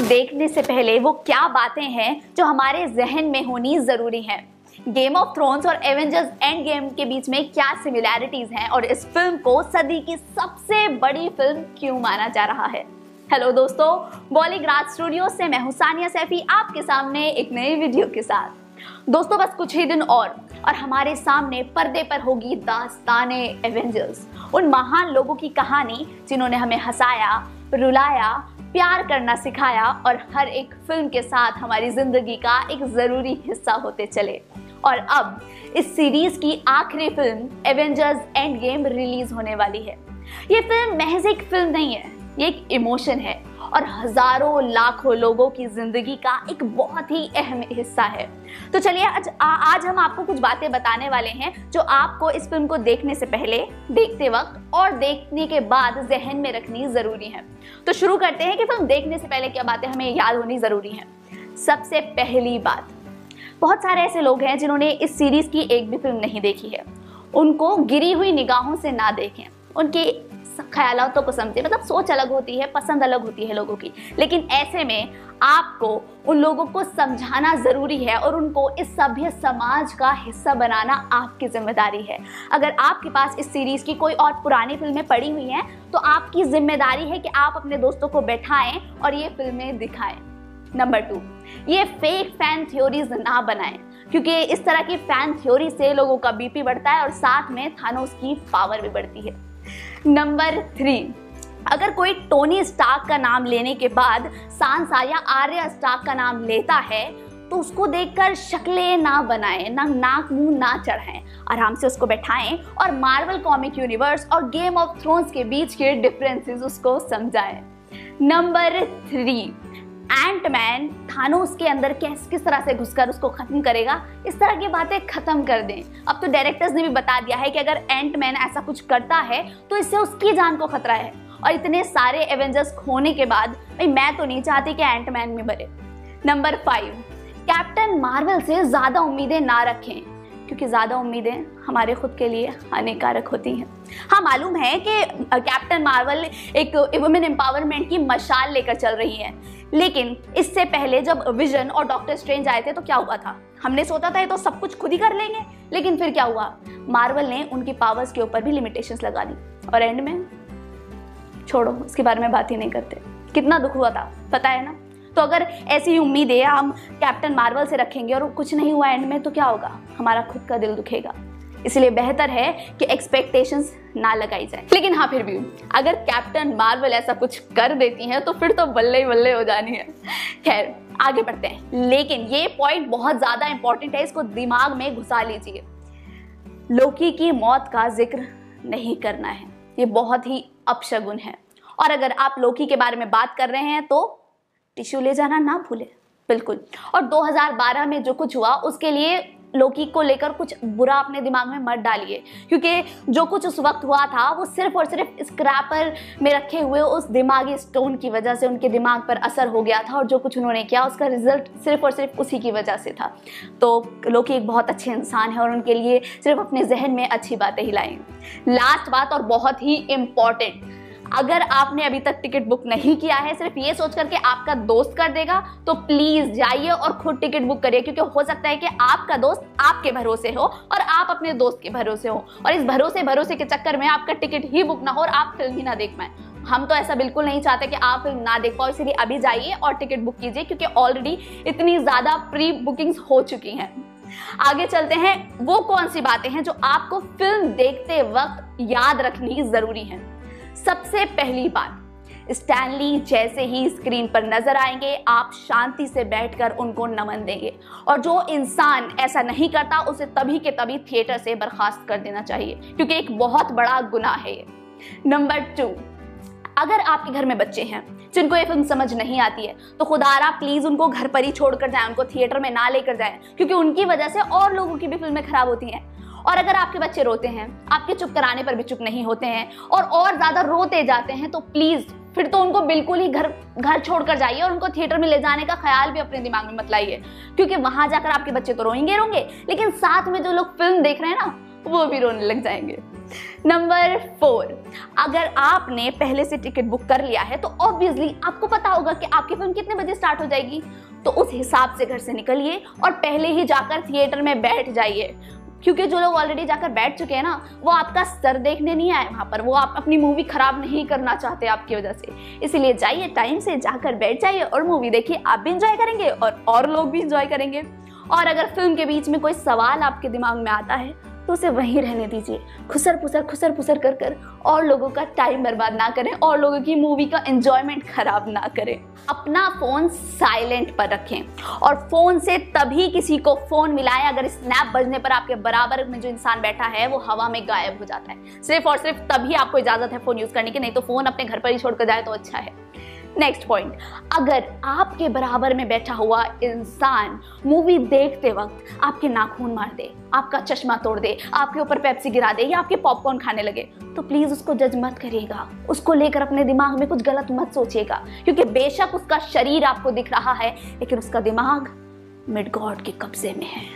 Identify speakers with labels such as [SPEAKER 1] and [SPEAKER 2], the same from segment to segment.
[SPEAKER 1] देखने से पहले वो क्या बातें हैं जो हमारे जहन में होनी जरूरी हैं। गेम ऑफ थ्रोन्स और एवेंजर्स एंड गेम के बीच में क्या सिमिलैरिटीज हैं और इस फिल्म को सदी की सबसे बड़ी फिल्म क्यों माना जा रहा है। हेलो दोस्तों, बॉलीग्राज स्टूडियो से मैं हूं सानिया सैफी आपके सामने एक नई वीडियो के साथ। दोस्तों बस कुछ ही दिन और हमारे सामने पर्दे पर होगी दास्ताने एवेंजर्स, उन महान लोगों की कहानी जिन्होंने हमें हंसाया, रुलाया, प्यार करना सिखाया और हर एक फिल्म के साथ हमारी जिंदगी का एक जरूरी हिस्सा होते चले। और अब इस सीरीज की आखिरी film Avengers Endgame release होने वाली है। ये फिल्म महज एक फिल्म नहीं है, ये एक इमोशन है और हजारों लाखों लोगों की जिंदगी का एक बहुत ही अहम हिस्सा है। तो चलिए आज हम आपको कुछ बातें बताने वाले हैं जो आपको इस फिल्म को देखने से पहले, देखते वक्त और देखने के बाद जहन में रखनी जरूरी है। तो शुरू करते हैं कि फिल्म देखने से पहले क्या बातें हमें याद होनी जरूरी हैं। सबसे पहली बात, बहुत सारे ऐसे लोग हैं जिन्होंने इस सीरीज की एक भी फिल्म नहीं देखी है। उनको गिरी हुई निगाहों से ना देखें, उनके ख्यालातों को समझे। मतलब सोच अलग होती है, पसंद अलग होती है लोगों की, लेकिन ऐसे में आपको उन लोगों को समझाना जरूरी है और उनको इस सभ्य समाज का हिस्सा बनाना आपकी जिम्मेदारी है। अगर आपके पास इस सीरीज की कोई और पुरानी फिल्में पड़ी हुई हैं तो आपकी जिम्मेदारी है कि आप अपने दोस्तों को बैठाएं और ये फिल्में दिखाएं। नंबर 2, ये फेक फैन थ्योरीज ना बनाएं, क्योंकि इस तरह की फैन थ्योरी से लोगों का बीपी बढ़ता है और साथ में थानोस की पावर भी बढ़ती है। नंबर 3, अगर कोई टोनी स्टार्क का नाम लेने के बाद सांसा या आर्या स्टार्क का नाम लेता है तो उसको देखकर शक्लें ना बनाएं, ना नाक मुंह ना चढ़ाएं, आराम से उसको बैठाएं और मार्वल कॉमिक यूनिवर्स और गेम ऑफ थ्रोन्स के बीच के डिफरेंसेस उसको समझाएं। नंबर 3, एंटमैन थानोस के अंदर किस तरह से घुसकर उसको खत्म करेगा, इस तरह की बातें खत्म कर दें। अब तो डायरेक्टर्स ने भी बता दिया है कि अगर एंटमैन ऐसा कुछ करता है तो इससे उसकी जान को खतरा है। और इतने सारे एवेंजर्स खोने के बाद भाई मैं तो नहीं चाहती कि एंटमैन में मरे। नंबर 5, कैप्टन मार्वल से ज्यादा उम्मीदें ना रखें, क्योंकि ज्यादा उम्मीदें हमारे खुद के लिए हानिकारक होती हैं। हाँ, मालूम है कि कैप्टन मार्वल एक वुमेन एम्पावरमेंट की मशाल लेकर चल रही है, लेकिन इससे पहले जब विजन और डॉक्टर स्ट्रेंज आए थे तो क्या हुआ था? हमने सोचा था ये तो सब कुछ खुद ही कर लेंगे, लेकिन फिर क्या हुआ? मार्वल ने उनकी पावर्स के ऊपर भी लिमिटेशंस लगा दी और एंड में छोड़ो, उसके बारे में बात ही नहीं करते। कितना दुख हुआ था पता है ना? तो अगर ऐसी उम्मीदें हम कैप्टन मार्वल से रखेंगे और कुछ नहीं हुआ एंड में तो क्या होगा? हमारा खुद का दिल दुखेगा। इसलिए बेहतर है कि एक्सपेक्टेशंस ना लगाई जाए। लेकिन हाँ, फिर भी अगर कैप्टन मार्वल ऐसा कुछ कर देती हैं तो फिर तो बल्ले ही बल्ले हो जानी है। खैर आगे बढ़ते हैं, लेकिन ये पॉइंट बहुत ज्यादा इंपॉर्टेंट है, इसको दिमाग में घुसा लीजिए। लोकी की मौत का जिक्र नहीं करना है, ये बहुत ही अपशगुन है। और अगर आप लोकी के बारे में बात कर रहे हैं तो टिश्यू ले जाना ना भूले, बिल्कुल। और 2012 में जो कुछ हुआ उसके लिए लोकी को लेकर कुछ बुरा अपने दिमाग में मत डालिए, क्योंकि जो कुछ उस वक्त हुआ था वो सिर्फ और सिर्फ स्क्रैपर में रखे हुए उस दिमागी स्टोन की वजह से उनके दिमाग पर असर हो गया था और जो कुछ उन्होंने किया उसका रिजल्ट सिर्फ और सिर्फ उसी की वजह से था। तो लोकी एक बहुत अच्छे इंसान है और उनके लिए सिर्फ अपने जहन में अच्छी बातें ही लाएं। लास्ट बात और बहुत ही इम्पॉर्टेंट, अगर आपने अभी तक टिकट बुक नहीं किया है सिर्फ ये सोच करके आपका दोस्त कर देगा तो प्लीज जाइए और खुद टिकट बुक करिए, क्योंकि हो सकता है कि आपका दोस्त आपके भरोसे हो और आप अपने दोस्त के भरोसे हो और इस भरोसे के चक्कर में आपका टिकट ही बुक ना हो और आप फिल्म ही ना देख पाए। हम तो ऐसा बिल्कुल नहीं चाहते कि आप फिल्म ना देख पाओ, इसलिए अभी जाइए और टिकट बुक कीजिए, क्योंकि ऑलरेडी इतनी ज्यादा प्री बुकिंग्स हो चुकी हैं। आगे चलते हैं, वो कौन सी बातें हैं जो आपको फिल्म देखते वक्त याद रखनी जरूरी है। सबसे पहली बात, स्टैनली जैसे ही स्क्रीन पर नजर आएंगे आप शांति से बैठकर उनको नमन देंगे और जो इंसान ऐसा नहीं करता उसे तभी के तभी थिएटर से बर्खास्त कर देना चाहिए, क्योंकि एक बहुत बड़ा गुनाह है ये। नंबर 2, अगर आपके घर में बच्चे हैं जिनको ये फिल्म समझ नहीं आती है तो खुदारा प्लीज उनको घर पर ही छोड़कर जाएं, उनको थिएटर में ना लेकर जाएं, क्योंकि उनकी वजह से और लोगों की भी फिल्में खराब होती हैं। और अगर आपके बच्चे रोते हैं, आपके चुप कराने पर भी चुप नहीं होते हैं और ज्यादा रोते जाते हैं, तो प्लीज फिर तो उनको बिल्कुल ही घर छोड़कर जाइए और उनको थिएटर में ले जाने का ख्याल भी अपने दिमाग में मत लाइए, क्योंकि वहां जाकर आपके बच्चे तो रोएंगे, लेकिन साथ में जो लोग फिल्म देख रहे हैं ना वो भी रोने लग जाएंगे। नंबर 4, अगर आपने पहले से टिकट बुक कर लिया है तो ऑब्वियसली आपको पता होगा कि आपकी फिल्म कितने बजे स्टार्ट हो जाएगी, तो उस हिसाब से घर से निकलिए और पहले ही जाकर थिएटर में बैठ जाइए। क्योंकि जो लोग ऑलरेडी जाकर बैठ चुके हैं ना, वो आपका सर देखने नहीं आए वहां पर, वो आप अपनी मूवी खराब नहीं करना चाहते आपकी वजह से। इसलिए जाइए, टाइम से जाकर बैठ जाइए और मूवी देखिए, आप भी इंजॉय करेंगे और लोग भी इंजॉय करेंगे। और अगर फिल्म के बीच में कोई सवाल आपके दिमाग में आता है तो उसे वहीं रहने दीजिए, खुसर पुसर कर और लोगों का टाइम बर्बाद ना करें और लोगों की मूवी का एंजॉयमेंट खराब ना करें। अपना फोन साइलेंट पर रखें और फोन से तभी किसी को फोन मिलाएं अगर स्नैप बजने पर आपके बराबर में जो इंसान बैठा है वो हवा में गायब हो जाता है। सिर्फ और सिर्फ तभी आपको इजाजत है फोन यूज करने की, नहीं तो फोन अपने घर पर ही छोड़कर जाए तो अच्छा है। नेक्स्ट पॉइंट, अगर आपके बराबर में बैठा हुआ इंसान मूवी देखते वक्त आपके नाखून मार दे, आपका चश्मा तोड़ दे, आपके ऊपर पेप्सी गिरा दे या आपके पॉपकॉर्न खाने लगे, तो प्लीज उसको जज मत करिएगा, उसको लेकर अपने दिमाग में कुछ गलत मत सोचिएगा। क्योंकि बेशक उसका शरीर आपको दिख रहा है लेकिन उसका दिमाग मिड गॉड के कब्जे में है।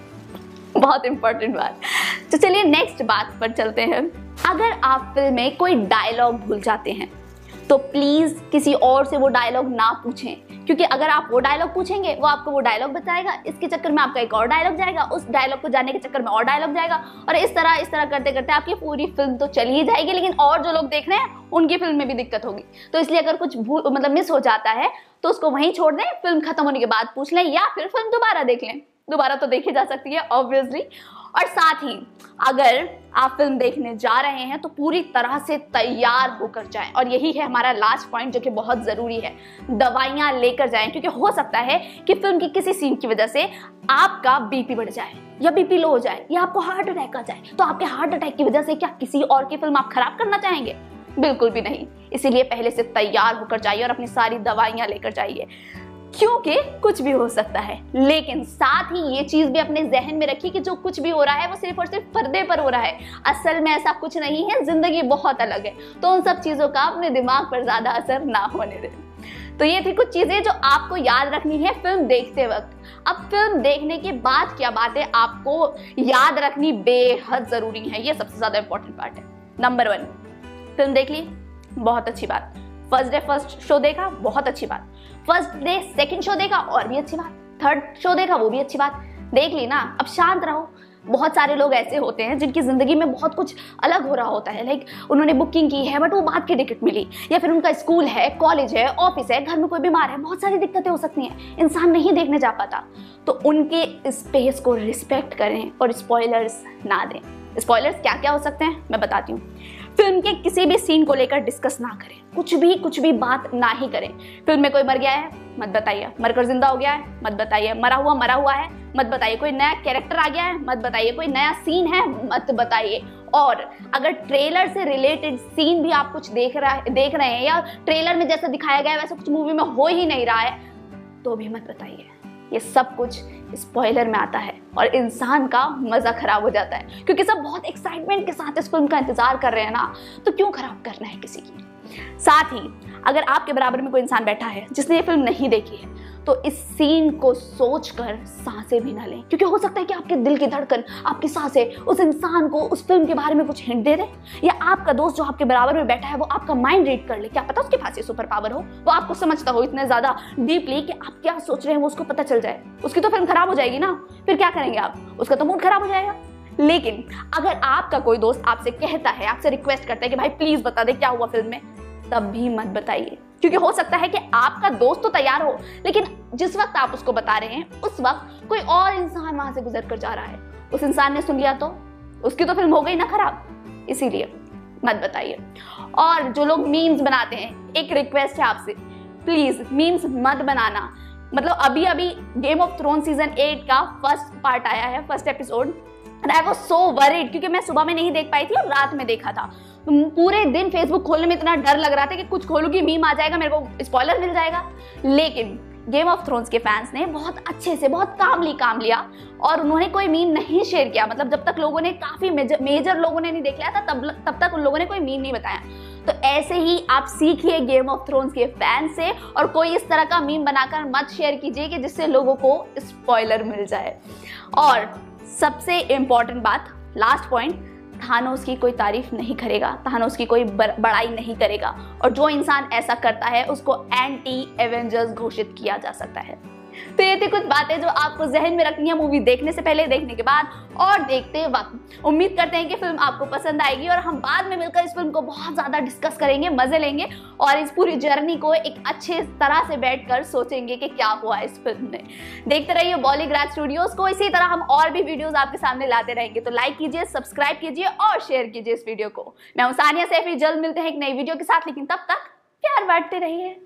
[SPEAKER 1] बहुत इंपॉर्टेंट बात। तो चलिए नेक्स्ट बात पर चलते हैं। अगर आप फिल्म में कोई डायलॉग भूल जाते हैं तो प्लीज किसी और से वो डायलॉग ना पूछें, क्योंकि अगर आप वो डायलॉग पूछेंगे वो आपको वो डायलॉग बताएगा, इसके चक्कर में आपका एक और डायलॉग जाएगा, उस डायलॉग को जानने के चक्कर में और डायलॉग जाएगा और इस तरह करते करते आपकी पूरी फिल्म तो चली ही जाएगी, लेकिन और जो लोग देख रहे हैं उनकी फिल्म में भी दिक्कत होगी। तो इसलिए अगर कुछ मिस हो जाता है तो उसको वहीं छोड़ दें, फिल्म खत्म होने के बाद पूछ लें या फिर फिल्म दोबारा देख लें। दोबारा तो देखी जा सकती है ऑब्वियसली। और साथ ही अगर आप फिल्म देखने जा रहे हैं तो पूरी तरह से तैयार होकर जाएं, और यही है हमारा लास्ट पॉइंट जो कि बहुत जरूरी है, दवाइयां लेकर जाएं, क्योंकि हो सकता है कि फिल्म की किसी सीन की वजह से आपका बीपी बढ़ जाए या बीपी लो हो जाए या आपको हार्ट अटैक आ जाए। तो आपके हार्ट अटैक की वजह से क्या किसी और की फिल्म आप खराब करना चाहेंगे? बिल्कुल भी नहीं। इसीलिए पहले से तैयार होकर जाइए और अपनी सारी दवाइयां लेकर जाइए, क्योंकि कुछ भी हो सकता है। लेकिन साथ ही ये चीज भी अपने जहन में रखिए कि जो कुछ भी हो रहा है वो सिर्फ और सिर्फ पर्दे पर हो रहा है, असल में ऐसा कुछ नहीं है, जिंदगी बहुत अलग है। तो उन सब चीजों का अपने दिमाग पर ज्यादा असर ना होने दें। तो ये थी कुछ चीजें जो आपको याद रखनी है फिल्म देखते वक्त। अब फिल्म देखने के बाद क्या बातें आपको याद रखनी बेहद जरूरी है, ये सबसे ज्यादा इंपॉर्टेंट पार्ट है। नंबर 1, फिल्म देख ली, बहुत अच्छी बात। फर्स्ट डे फर्स्ट शो देखा, बहुत अच्छी बात। फर्स्ट डे सेकंड शो देखा, और भी अच्छी बात। थर्ड शो देखा, वो भी अच्छी बात। देख ली ना, अब शांत रहो। बहुत सारे लोग ऐसे होते हैं जिनकी जिंदगी में बहुत कुछ अलग हो रहा होता है, लाइक उन्होंने बुकिंग की है बट वो बाद की टिकट मिली, या फिर उनका स्कूल है, कॉलेज है, ऑफिस है, घर में कोई बीमार है, बहुत सारी दिक्कतें हो सकती हैं, इंसान नहीं देखने जा पाता। तो उनके स्पेस को रिस्पेक्ट करें और स्पॉयलर्स ना दें। स्पॉयलर्स क्या क्या हो सकते हैं मैं बताती हूँ। फिल्म के किसी भी सीन को लेकर डिस्कस ना करें, कुछ भी बात ना ही करें। फिल्म में कोई मर गया है, मत बताइए। मरकर जिंदा हो गया है, मत बताइए। मरा हुआ है, मत बताइए। कोई नया कैरेक्टर आ गया है, मत बताइए। कोई नया सीन है, मत बताइए। और अगर ट्रेलर से रिलेटेड सीन भी आप कुछ देख रहे हैं या ट्रेलर में जैसा दिखाया गया है वैसा कुछ मूवी में हो ही नहीं रहा है, तो भी मत बताइए। ये सब कुछ स्पॉइलर में आता है और इंसान का मजा खराब हो जाता है, क्योंकि सब बहुत एक्साइटमेंट के साथ इस फिल्म का इंतजार कर रहे हैं ना, तो क्यों खराब करना है किसी की। साथ ही अगर आपके बराबर में कोई इंसान बैठा है जिसने ये फिल्म नहीं देखी है, तो इस सीन को सोचकर सांसें भी ना लें, क्योंकि हो सकता है कि आपके दिल की धड़कन, आपकी सांसें उस इंसान को उस फिल्म के बारे में कुछ हिंट दे दे, या आपका दोस्त जो आपके बराबर में बैठा है वो आपका माइंड रीड कर ले। क्या पता उसके पास ये सुपर पावर हो, वो आपको समझता हो इतने ज्यादा डीपली कि आप क्या सोच रहे हैं वो उसको पता चल जाए। उसकी तो फिल्म खराब हो जाएगी ना, फिर क्या करेंगे आप? उसका तो मूड खराब हो जाएगा। लेकिन अगर आपका कोई दोस्त आपसे कहता है, आपसे रिक्वेस्ट करता है कि भाई प्लीज बता दे क्या हुआ फिल्म में, तब भी मत बताइए, क्योंकि हो सकता है कि आपका दोस्त तो तैयार हो, लेकिन जिस वक्त आप उसको बता रहे हैं उस वक्त कोई और इंसान वहां से गुजर कर जा रहा है। उस इंसान ने सुन लिया तो उसकी तो फिल्म हो गई ना खराब। इसीलिए मत बताइए। और जो लोग मीम्स बनाते हैं, एक रिक्वेस्ट है आपसे, प्लीज मीम्स मत बनाना। मतलब अभी गेम ऑफ थ्रोन सीजन 8 का फर्स्ट पार्ट आया है, first episode, and I was so worried, क्योंकि मैं सुबह में नहीं देख पाई थी और रात में देखा था। पूरे दिन फेसबुक खोलने में इतना डर लग रहा था कि कुछ खोलूंगी मीम आ जाएगा, मेरे को स्पॉइलर मिल जाएगा। लेकिन गेम ऑफ थ्रोन्स के फैंस ने बहुत अच्छे से, बहुत कामली काम लिया और उन्होंने कोई मीम नहीं शेयर किया। मतलब जब तक लोगों ने, काफी मेजर लोगों ने नहीं देख लिया था, तब तक उन लोगों ने कोई मीम नहीं बताया। तो ऐसे ही आप सीखिए गेम ऑफ थ्रोन्स के फैन से, और कोई इस तरह का मीम बनाकर मत शेयर कीजिए कि जिससे लोगों को स्पॉइलर मिल जाए। और सबसे इंपॉर्टेंट बात, लास्ट पॉइंट, थानोस की कोई तारीफ नहीं करेगा, थानोस की कोई बड़ाई नहीं करेगा, और जो इंसान ऐसा करता है उसको एंटी एवेंजर्स घोषित किया जा सकता है। तो ये थी कुछ बातें जो आपको जहन में रखनी है मूवी देखने से पहले, देखने के बाद और देखते वक्त। उम्मीद करते हैं कि फिल्म आपको पसंद आएगी और हम बाद में मिलकर इस फिल्म को बहुत ज्यादा डिस्कस करेंगे, मजे लेंगे और इस पूरी जर्नी को एक अच्छे तरह से बैठकर सोचेंगे कि क्या हुआ इस फिल्म में। देखते रहिए बॉलीग्राज स्टूडियोज को, इसी तरह हम और भी वीडियोस आपके सामने लाते रहेंगे। तो लाइक कीजिए, सब्सक्राइब कीजिए और शेयर कीजिए इस वीडियो को। मैं हूं सानिया सैफी, जल्द मिलते हैं एक नई वीडियो के साथ, लेकिन तब तक प्यार बांटते रहिए।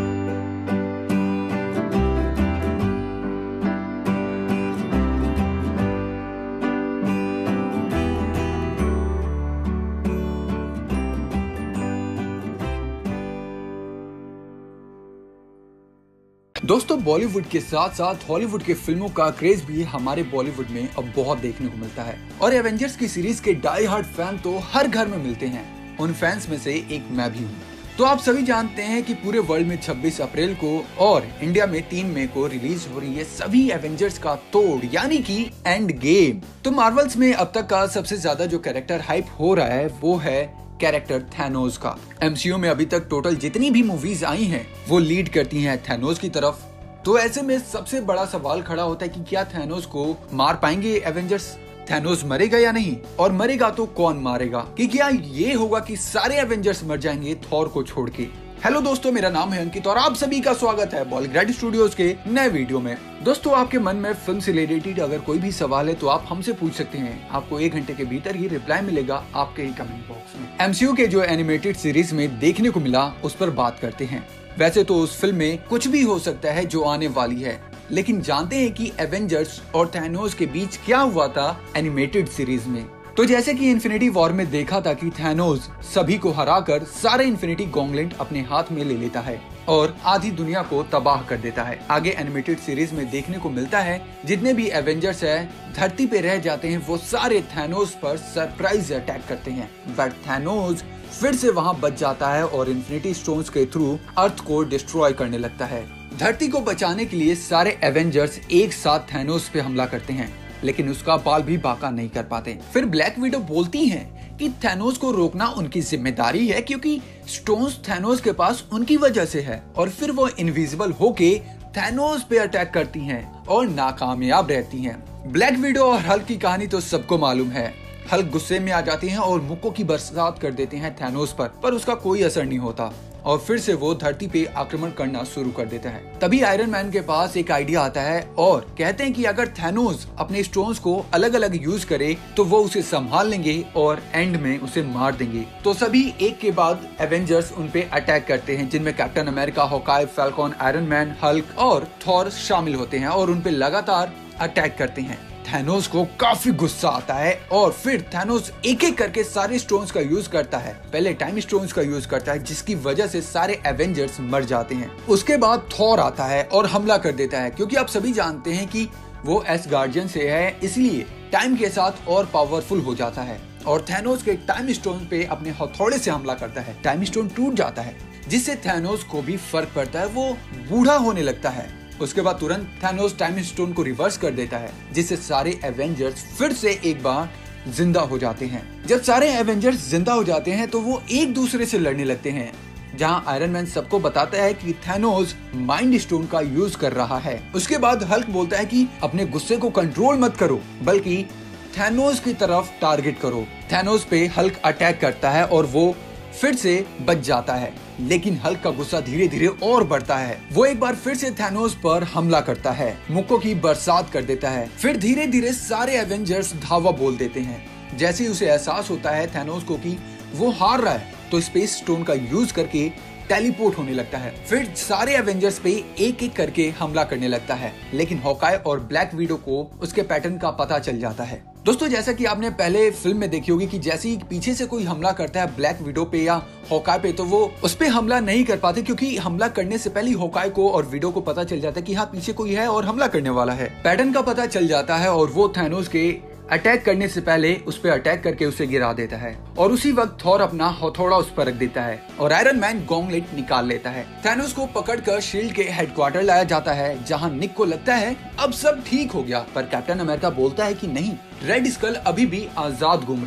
[SPEAKER 2] दोस्तों, बॉलीवुड के साथ साथ हॉलीवुड के फिल्मों का क्रेज भी हमारे बॉलीवुड में अब बहुत देखने को मिलता है और एवेंजर्स की सीरीज के डाई हार्ड फैन तो हर घर में मिलते हैं। उन फैंस में से एक मैं भी हूँ। तो आप सभी जानते हैं कि पूरे वर्ल्ड में 26 अप्रैल को और इंडिया में 3 मई को रिलीज हो रही है सभी एवेंजर्स का तोड़ यानी कि एंड गेम। तो मार्वल्स में अब तक का सबसे ज्यादा जो कैरेक्टर हाइप हो रहा है वो है कैरेक्टर थैनोस का। एमसीयू में अभी तक टोटल जितनी भी मूवीज आई हैं वो लीड करती हैं थैनोस की तरफ। तो ऐसे में सबसे बड़ा सवाल खड़ा होता है कि क्या थैनोस को मार पाएंगे एवेंजर्स? थैनोस मरेगा या नहीं, और मरेगा तो कौन मारेगा? कि क्या ये होगा कि सारे एवेंजर्स मर जाएंगे थॉर को छोड़ के? हेलो दोस्तों, मेरा नाम है अंकित और आप सभी का स्वागत है बॉलीग्राज स्टूडियोज के नए वीडियो में। दोस्तों, आपके मन में फिल्म से रिलेटेड अगर कोई भी सवाल है तो आप हमसे पूछ सकते हैं। आपको 1 घंटे के भीतर ही रिप्लाई मिलेगा आपके ही कमेंट बॉक्स में। एमसीयू के जो एनिमेटेड सीरीज में देखने को मिला उस पर बात करते हैं। वैसे तो उस फिल्म में कुछ भी हो सकता है जो आने वाली है, लेकिन जानते हैं कि एवेंजर्स और थैनोस के बीच क्या हुआ था एनिमेटेड सीरीज में। तो जैसे कि इन्फिनिटी वॉर में देखा था कि थैनोस सभी को हराकर सारे इन्फिनिटी गॉन्गलेट अपने हाथ में ले लेता है और आधी दुनिया को तबाह कर देता है। आगे एनिमेटेड सीरीज में देखने को मिलता है जितने भी एवेंजर्स है धरती पे रह जाते हैं वो सारे थैनोस पर सरप्राइज अटैक करते हैं, बट थैनोस फिर से वहां बच जाता है और इन्फिनिटी स्टोन्स के थ्रू अर्थ को डिस्ट्रॉय करने लगता है। धरती को बचाने के लिए सारे एवेंजर्स एक साथ थैनोस पे हमला करते हैं, लेकिन उसका बाल भी बाका नहीं कर पाते। फिर ब्लैक विडो बोलती हैं कि थैनोस को रोकना उनकी जिम्मेदारी है क्योंकि स्टोन्स थैनोस के पास उनकी वजह से है, और फिर वो इनविजिबल होके थैनोस पे अटैक करती हैं और नाकामयाब रहती हैं। ब्लैक विडो और हल्क की कहानी तो सबको मालूम है। हल्क गुस्से में आ जाती हैं और मुक्कों की बरसात कर देते हैं थैनोस पर उसका कोई असर नहीं होता और फिर से वो धरती पे आक्रमण करना शुरू कर देता है। तभी आयरन मैन के पास एक आइडिया आता है और कहते हैं कि अगर थैनोस अपने स्टोन्स को अलग अलग यूज करे तो वो उसे संभाल लेंगे और एंड में उसे मार देंगे। तो सभी एक के बाद एवेंजर्स उन पे अटैक करते हैं, जिनमें Captain America, Hawkeye, Falcon, Iron Man, Hulk और थॉर शामिल होते हैं और उन पे लगातार अटैक करते हैं। थैनोस को काफी गुस्सा आता है और फिर थैनोस एक एक करके सारे स्टोन्स का यूज करता है। पहले टाइम स्टोन्स का यूज करता है जिसकी वजह से सारे एवेंजर्स मर जाते हैं। उसके बाद थॉर आता है और हमला कर देता है क्योंकि आप सभी जानते हैं कि वो एसगार्डियन से है, इसलिए टाइम के साथ और पावरफुल हो जाता है और थैनोस के टाइम स्टोन पे अपने हथौड़े से हमला करता है। टाइम स्टोन टूट जाता है जिससे थैनोस को भी फर्क पड़ता है, वो बूढ़ा होने लगता है। उसके बाद तुरंत थैनोस टाइम स्टोन को रिवर्स कर देता है जिससे सारे एवेंजर्स फिर से एक बार जिंदा हो जाते हैं। जब सारे एवेंजर्स जिंदा हो जाते हैं तो वो एक दूसरे से लड़ने लगते हैं, जहां आयरन मैन सबको बताता है कि थैनोस माइंड स्टोन का यूज कर रहा है। उसके बाद हल्क बोलता है कि अपने गुस्से को कंट्रोल मत करो बल्कि थैनोस की तरफ टारगेट करो। थैनोस पे हल्क अटैक करता है और वो फिर से बच जाता है, लेकिन हल्क का गुस्सा धीरे धीरे और बढ़ता है। वो एक बार फिर से थैनोस पर हमला करता है, मुक्कों की बरसात कर देता है। फिर धीरे धीरे सारे एवेंजर्स धावा बोल देते हैं। जैसे ही उसे एहसास होता है थैनोस को कि वो हार रहा है तो स्पेस स्टोन का यूज करके टेलीपोर्ट होने लगता है। फिर सारे एवेंजर्स पे एक एक करके हमला करने लगता है, लेकिन हॉकाई और ब्लैक विडो को उसके पैटर्न का पता चल जाता है। दोस्तों, जैसा कि आपने पहले फिल्म में देखी होगी कि जैसे ही पीछे से कोई हमला करता है ब्लैक विडो पे या हॉकाई पे तो वो उस पे हमला नहीं कर पाते क्योंकि हमला करने से पहले हॉकाई को और विडो को पता चल जाता है कि हाँ पीछे कोई है और हमला करने वाला है। पैटर्न का पता चल जाता है और वो थैनोस के अटैक करने से पहले उस पर अटैक करके उसे गिरा देता है और उसी वक्त थॉर अपना हथौड़ा उस पर रख देता है और आयरन मैन गॉन्गलेट निकाल लेता है। थैनोस को पकड़कर शील्ड के हेडक्वार्टर लाया जाता है जहां निक को लगता है अब सब ठीक हो गया, पर कैप्टन अमेरिका बोलता है कि नहीं, रेड स्कल अभी भी आजाद घूम रहा है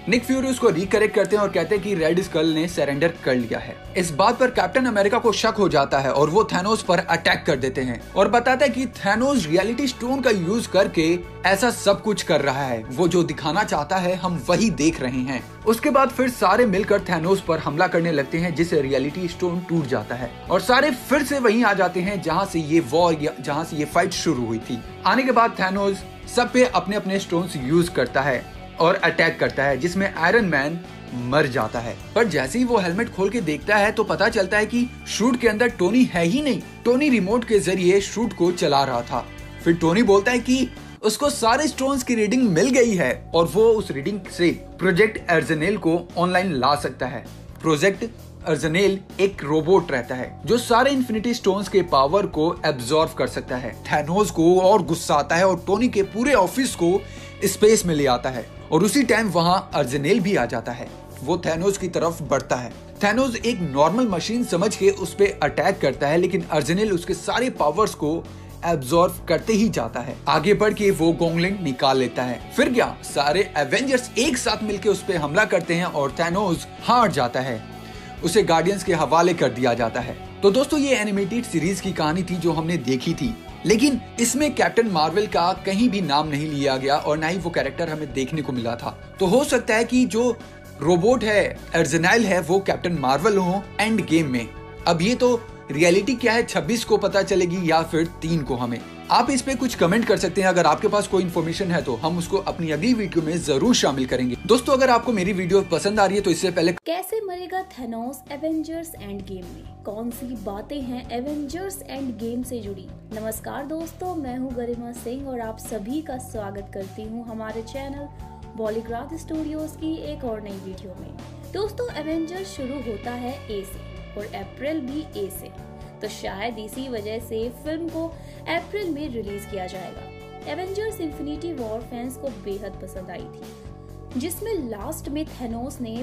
[SPEAKER 2] निक फ्यूरी उसको रिकरेक्ट करते हैं और कहते हैं कि रेड स्कल ने सरेंडर कर लिया है। इस बात पर कैप्टन अमेरिका को शक हो जाता है और वो थैनोस पर अटैक कर देते हैं और बताता है कि थैनोस रियलिटी स्टोन का यूज करके ऐसा सब कुछ कर रहा है, वो जो दिखाना चाहता है हम वही देख रहे हैं। उसके बाद फिर सारे मिलकर थैनोस पर हमला करने लगते हैं, जिससे रियलिटी स्टोन टूट जाता है और सारे फिर से वहीं आ जाते हैं जहाँ से ये वॉर या जहाँ से ये फाइट शुरू हुई थी। आने के बाद थैनोस सब पे अपने अपने स्टोन्स यूज करता है और अटैक करता है, जिसमें आयरन मैन मर जाता है। पर जैसे ही वो हेलमेट खोल के देखता है तो पता चलता है कि शूट के अंदर टोनी है ही नहीं। टोनी रिमोट के जरिए शूट को चला रहा था। फिर टोनी बोलता है कि उसको सारे स्टोन्स की रीडिंग मिल गई है और वो उस रीडिंग से प्रोजेक्ट अर्जनेल को ऑनलाइन ला सकता है। प्रोजेक्ट अर्जनेल एक रोबोट रहता है जो सारे इन्फिनिटी स्टोन्स के पावर को एब्जॉर्ब कर सकता है। थैनोस को और गुस्सा आता है और टोनी के पूरे ऑफिस को स्पेस में ले आता है और उसी टाइम वहां अर्जनेल भी आ जाता है। वो थैनोस की तरफ बढ़ता है। थैनोस एक नॉर्मल मशीन समझ के उस पे अटैक करता है, लेकिन अर्जनेल उसके सारे पावर्स को एब्जॉर्ब करते ही जाता है। आगे बढ़ के वो गोंगलिंग निकाल लेता है। फिर क्या, सारे एवेंजर्स एक साथ मिलकर उस पे हमला करते हैं और थैनोस हार जाता है। उसे गार्डियंस के हवाले कर दिया जाता है। तो दोस्तों, ये एनिमेटेड सीरीज की कहानी थी जो हमने देखी थी, लेकिन इसमें कैप्टन मार्वल का कहीं भी नाम नहीं लिया गया और ना ही वो कैरेक्टर हमें देखने को मिला था। तो हो सकता है कि जो रोबोट है अर्जनेल है वो कैप्टन मार्वल हो एंड गेम में। अब ये तो रियलिटी क्या है 26 को पता चलेगी या फिर 3 को। हमें आप इस पे कुछ कमेंट कर सकते हैं। अगर आपके पास कोई इन्फॉर्मेशन है तो हम उसको अपनी अगली वीडियो में जरूर शामिल करेंगे। दोस्तों, अगर आपको मेरी वीडियो पसंद आ रही है तो इससे पहले
[SPEAKER 3] कैसे मरेगा थैनोस एवेंजर्स एंड गेम में, कौन सी बातें हैं एवेंजर्स एंड गेम से जुड़ी। नमस्कार दोस्तों, मैं हूं गरिमा सिंह और आप सभी का स्वागत करती हूं हमारे चैनल बॉलीग्राफ स्टूडियोज की एक और नई वीडियो में। दोस्तों, एवेंजर्स शुरू होता है ए से और अप्रैल भी ए से, तो शायद इसी वजह से फिल्म को अप्रैल में रिलीज किया जाएगा। एवेंजर्स इन्फिनिटी वॉर फैंस को बेहद पसंद आई थी, जिसमें लास्ट में थैनोस ने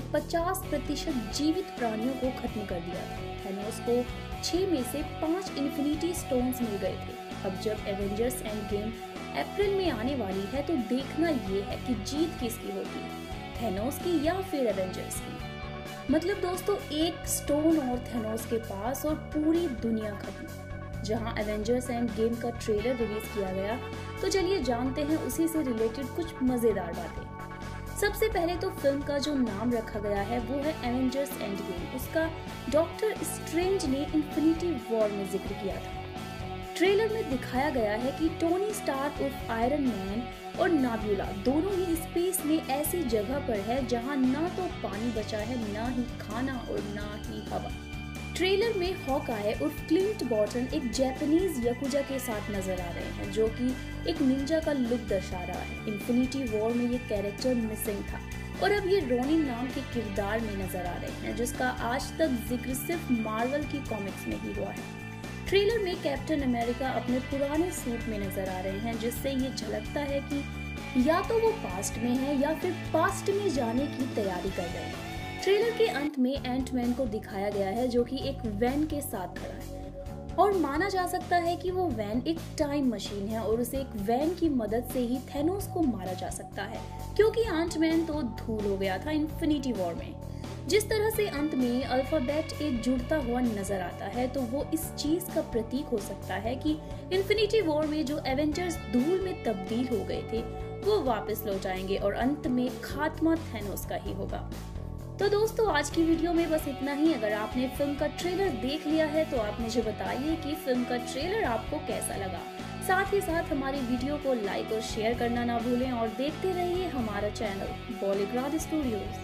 [SPEAKER 3] 50% जीवित प्राणियों को खत्म कर दिया था। थैनोस को 6 में से 5 इन्फिनिटी स्टोन्स मिल गए थे। अब जब एवेंजर्स एंड गेम अप्रैल में आने वाली है तो देखना ये है कि जीत किसकी होती है, थैनोस की या फिर एवेंजर्स की। मतलब दोस्तों, एक स्टोन और थैनोस के पास और पूरी दुनिया खत्म। जहां एवेंजर्स एंड गेम का ट्रेलर रिलीज किया गया, तो चलिए जानते हैं उसी से रिलेटेड कुछ मजेदार बातें। सबसे पहले तो फिल्म का जो नाम रखा गया है वो है एवेंजर्स एंड गेम। उसका डॉक्टर स्ट्रेंज ने इन्फिनिटी वॉर में जिक्र किया था। ट्रेलर में दिखाया गया है कि टोनी स्टार्क उर्फ आयरन मैन और नाब्यूला दोनों ही स्पेस में ऐसी जगह पर है जहां ना तो पानी बचा है, ना ही खाना और ना ही हवा। ट्रेलर में हॉकआई उर्फ क्लिंट बॉर्टन एक जापानीज याकुजा के साथ नजर आ रहे हैं, जो कि एक निंजा का लुक दर्शा रहा है। इन्फिनिटी वॉर में ये कैरेक्टर मिसिंग था और अब ये रोनिन नाम के किरदार में नजर आ रहे हैं, जिसका आज तक जिक्र सिर्फ मार्वल की कॉमिक्स में ही हुआ है। ट्रेलर में कैप्टन अमेरिका अपने पुराने सूट में नजर आ रहे हैं, जिससे ये झलकता है कि या तो वो पास्ट में है या फिर पास्ट में जाने की तैयारी कर रहे हैं। ट्रेलर के अंत में एंटमैन को दिखाया गया है, जो कि एक वैन के साथ खड़ा है और माना जा सकता है कि वो वैन एक टाइम मशीन है और उसे एक वैन की मदद से ही थैनोस को मारा जा सकता है, क्योंकि एंटमैन तो धूल हो गया था इन्फिनिटी वॉर में। जिस तरह से अंत में अल्फाबेट एक जुड़ता हुआ नजर आता है, तो वो इस चीज का प्रतीक हो सकता है कि इन्फिनिटी वॉर में जो एवेंजर्स धूल में तब्दील हो गए थे वो वापस लौट आएंगे और अंत में खात्मा थैनोस का ही होगा। तो दोस्तों, आज की वीडियो में बस इतना ही। अगर आपने फिल्म का ट्रेलर देख लिया है तो आप मुझे बताइए कि फिल्म का ट्रेलर आपको कैसा लगा। साथ ही साथ हमारी वीडियो को लाइक और शेयर करना ना भूलें और देखते रहिए हमारा channel Bollygraph studios.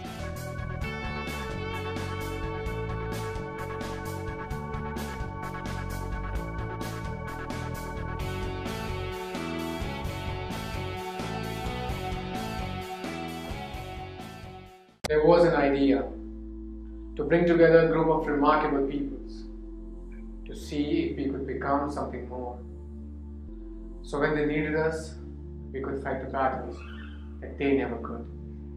[SPEAKER 4] There was an idea to bring together a group of remarkable peoples to see if we could become something more. So when they needed us, we could fight the battles that they never could.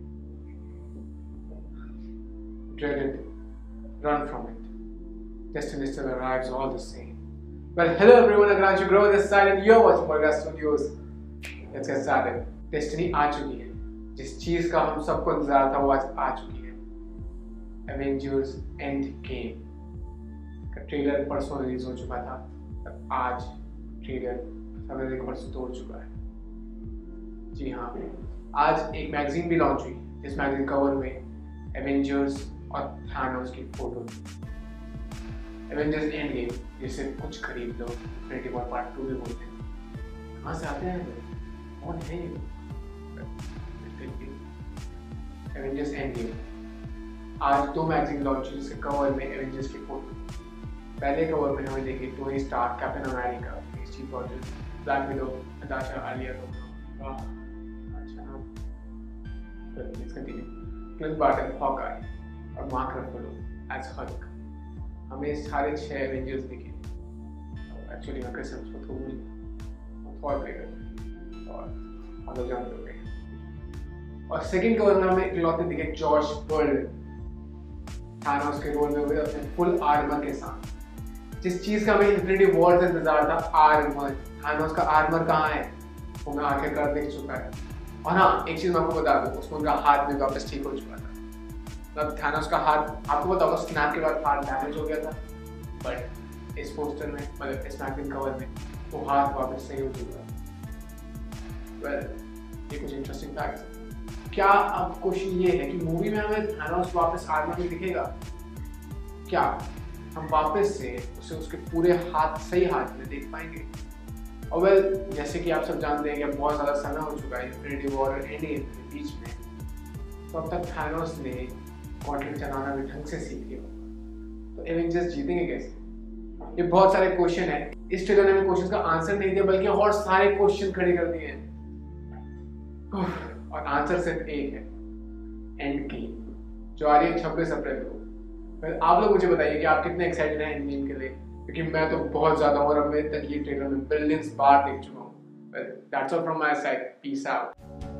[SPEAKER 4] Dread it, run from it. Destiny still arrives all the same. Well, hello everyone, I'm Ranshu Grover this side and you're watching Boligraph Studios. Let's get started. Destiny आ चुकी है, जिस चीज का हम सबको इंतजार था वो आज आ चुकी है। एवेंजर्स एंड गेम का ट्रेलर परसों रिलीज हो चुका था, और आज ट्रेलर सबने रिकॉर्ड्स तोड़ चुका है। जी हाँ, आज एक मैगजीन भी लॉन्च हुई जिस मैगजीन कवर में एवेंजर्स और थानोस की फोटो थी। एवेंजर्स एंड गेम, जिसे कुछ खरीद लो, इन्फिनिटी वॉर पार्ट 2 भी बोलते हैं। कहाँ से आते हैं? कौन है ये? एवेंजर्स एंड गेम आज 2 मैगजीन लॉन्च हुई जिसके कवर में एवेंजर्स की फोटो। पहले कवर में हमें देखी Tony Stark, Captain America, Steve Rogers, Black Widow, Natasha, Alia Bhatt, अच्छा नाम, let's continue, Clint Barton, Hawkeye और मार्क रफेलो एज हल्क। हमें सारे 6 एवेंजर्स दिखे। एक्चुअली मैं क्रिस हेम्सवर्थ को भूल गया, थॉर प्लेयर और आप लोग जानते होंगे। और सेकंड कवर में हमें इकलौते दिखे जॉर्ज बर्टन, थानोस के रोल में हुए अपने फुल आर्मर के साथ। जिस चीज का हमें इन्फिनिटी वॉर से इंतजार था, आर्मर। थानोस का आर्मर कहाँ है वो मैं आखिरकार देख चुका है। और हाँ, एक चीज मैं आपको बता दूं, उसको उनका हाथ भी वापस ठीक हो चुका था। मतलब थानोस का हाथ, आपको पता होगा स्नैप के बाद हाथ डैमेज हो गया था, बट इस पोस्टर में, मतलब इस मैगजीन कवर में वो हाथ वापस सही हो चुका है। वेल, ये कुछ इंटरेस्टिंग फैक्ट्स। क्या अब क्वेश्चन ये है कि मूवी में हमें थानोस वापस आर्मर में दिखेगा? क्या हम वापस से उसे उसके पूरे हाथ, सही हाथ में देख पाएंगे? और वेल, जैसे कि आप सब जानते हैं कि अब बहुत ज़्यादा समय हो चुका है इन्फिनिटी वॉर और एंड गेम के बीच में, तो अब तक थानोस ने गॉन्टलेट चलाना भी ढंग से सीख लिया। तो एवेंजर्स जीतेंगे कैसे? ये बहुत सारे क्वेश्चन है। इस ट्रेलर ने हमें क्वेश्चन का आंसर नहीं दिया, बल्कि और सारे क्वेश्चन खड़े कर दिए हैं। और आंसर सिर्फ एक है, एंड गेम, जो आ रही है 26 अप्रैल को। आप लोग मुझे बताइए कि आप कितने एक्साइटेड हैं एंड गेम के लिए, क्योंकि मैं तो बहुत ज्यादा हूं और अब मेरे तक ये ट्रेलर में बिलियंस बार देख चुका हूं। That's all from my side, peace out.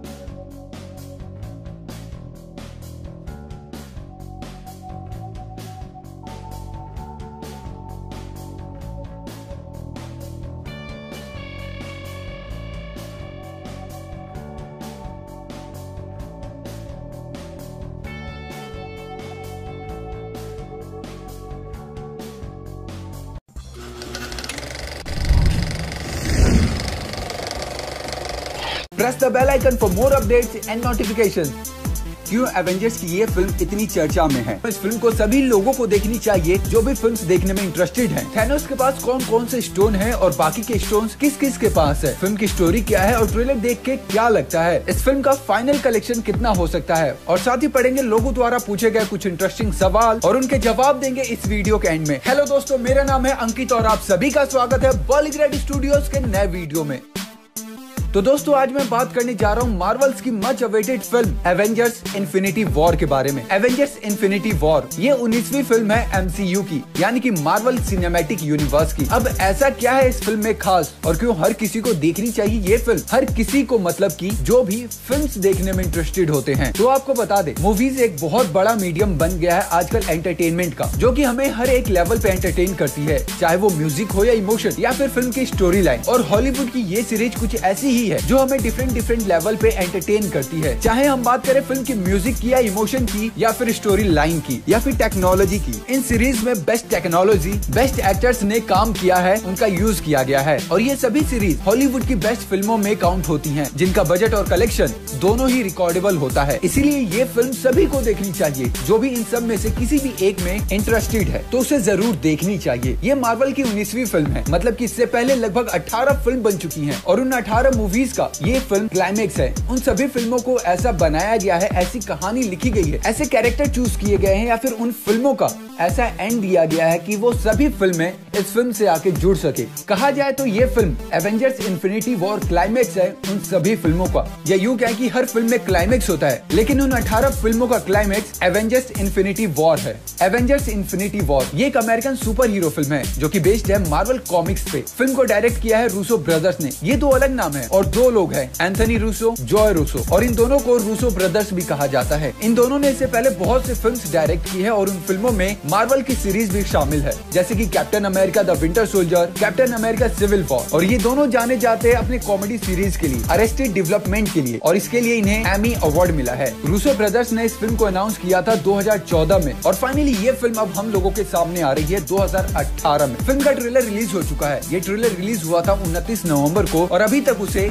[SPEAKER 2] Press the bell icon for more updates and notifications. क्यों एवेंजर्स की ये फिल्म इतनी चर्चा में है? इस फिल्म को सभी लोगों को देखनी चाहिए जो भी फिल्म्स देखने में इंटरेस्टेड हैं। थैनोस के पास कौन कौन से स्टोन हैं और बाकी के स्टोन्स किस किस के पास है, फिल्म की स्टोरी क्या है और ट्रेलर देख के क्या लगता है, इस फिल्म का फाइनल कलेक्शन कितना हो सकता है, और साथ ही पढ़ेंगे लोगों द्वारा पूछे गए कुछ इंटरेस्टिंग सवाल और उनके जवाब देंगे इस वीडियो के एंड में। हेलो दोस्तों, मेरा नाम है अंकित और आप सभी का स्वागत है बॉलीवुड स्टूडियोज के नए वीडियो में। तो दोस्तों, आज मैं बात करने जा रहा हूँ मार्वल्स की much awaited film Avengers Infinity War के बारे में। एवेंजर्स इन्फिनिटी वॉर ये 19वीं फिल्म है एमसीयू की, यानी कि मार्वल सिनेमैटिक यूनिवर्स की। अब ऐसा क्या है इस फिल्म में खास और क्यों हर किसी को देखनी चाहिए ये फिल्म? हर किसी को मतलब कि जो भी फिल्म्स देखने में इंटरेस्टेड होते हैं। तो आपको बता दे, मूवीज एक बहुत बड़ा मीडियम बन गया है आजकल एंटरटेनमेंट का, जो कि हमें हर एक लेवल पे एंटरटेन करती है, चाहे वो म्यूजिक हो या इमोशन या फिर फिल्म की स्टोरी लाइन। और हॉलीवुड की ये सीरीज कुछ ऐसी ही है जो हमें डिफरेंट लेवल पे एंटरटेन करती है, चाहे हम बात करें फिल्म की म्यूजिक की या इमोशन की या फिर स्टोरी लाइन की या फिर टेक्नोलॉजी की। इन सीरीज में बेस्ट टेक्नोलॉजी, बेस्ट एक्टर्स ने काम किया है, उनका यूज किया गया है, और ये सभी सीरीज हॉलीवुड की बेस्ट फिल्मों में काउंट होती हैं, जिनका बजट और कलेक्शन दोनों ही रिकॉर्डेबल होता है। इसीलिए ये फिल्म सभी को देखनी चाहिए। जो भी इन सब में से किसी भी एक में इंटरेस्टेड है तो उसे जरूर देखनी चाहिए। ये मार्वल की 19वीं फिल्म है, मतलब कि इससे पहले लगभग 18 फिल्म बन चुकी हैं और उन 18 मूवीज का ये फिल्म क्लाइमेक्स है। उन सभी फिल्मों को ऐसा बनाया गया है, ऐसी कहानी लिखी गई है, ऐसे कैरेक्टर चूज किए गए हैं या फिर उन फिल्मों का ऐसा एंड दिया गया है कि वो सभी फिल्में इस फिल्म से आके जुड़ सके। कहा जाए तो ये film Avengers Infinity War climax है उन सभी फिल्मों का। या यूं कहें कि हर फिल्म में क्लाइमेक्स होता है, लेकिन उन 18 फिल्मों का क्लाइमेक्स एवेंजर्स इन्फिनिटी वॉर है। एवेंजर्स इन्फिनिटी वॉर ये एक अमेरिकन सुपर हीरो फिल्म है जो कि बेस्ड है मार्वल कॉमिक्स पे। फिल्म को डायरेक्ट किया है रूसो ब्रदर्स ने। ये 2 अलग नाम है और 2 लोग हैं, एंथनी रूसो, जॉय रूसो, और इन दोनों को रूसो ब्रदर्स भी कहा जाता है। इन दोनों ने इससे पहले बहुत से फिल्म्स डायरेक्ट की है और उन फिल्मों में मार्वल की सीरीज भी शामिल है, जैसे कि Captain America, America the Winter Soldier, Captain America Civil War, और ये दोनों जाने जाते हैं अपने कॉमेडी सीरीज के लिए अरेस्टेड डेवलपमेंट के लिए, और इसके लिए इन्हें एमी अवार्ड मिला है। रूसो ब्रदर्स ने इस फिल्म को अनाउंस किया था 2014 में, और फाइनली ये फिल्म अब हम लोगों के सामने आ रही है 2018 में। फिल्म का ट्रेलर रिलीज हो चुका है। ये ट्रेलर रिलीज हुआ था 29 नवंबर को, और अभी तक उसे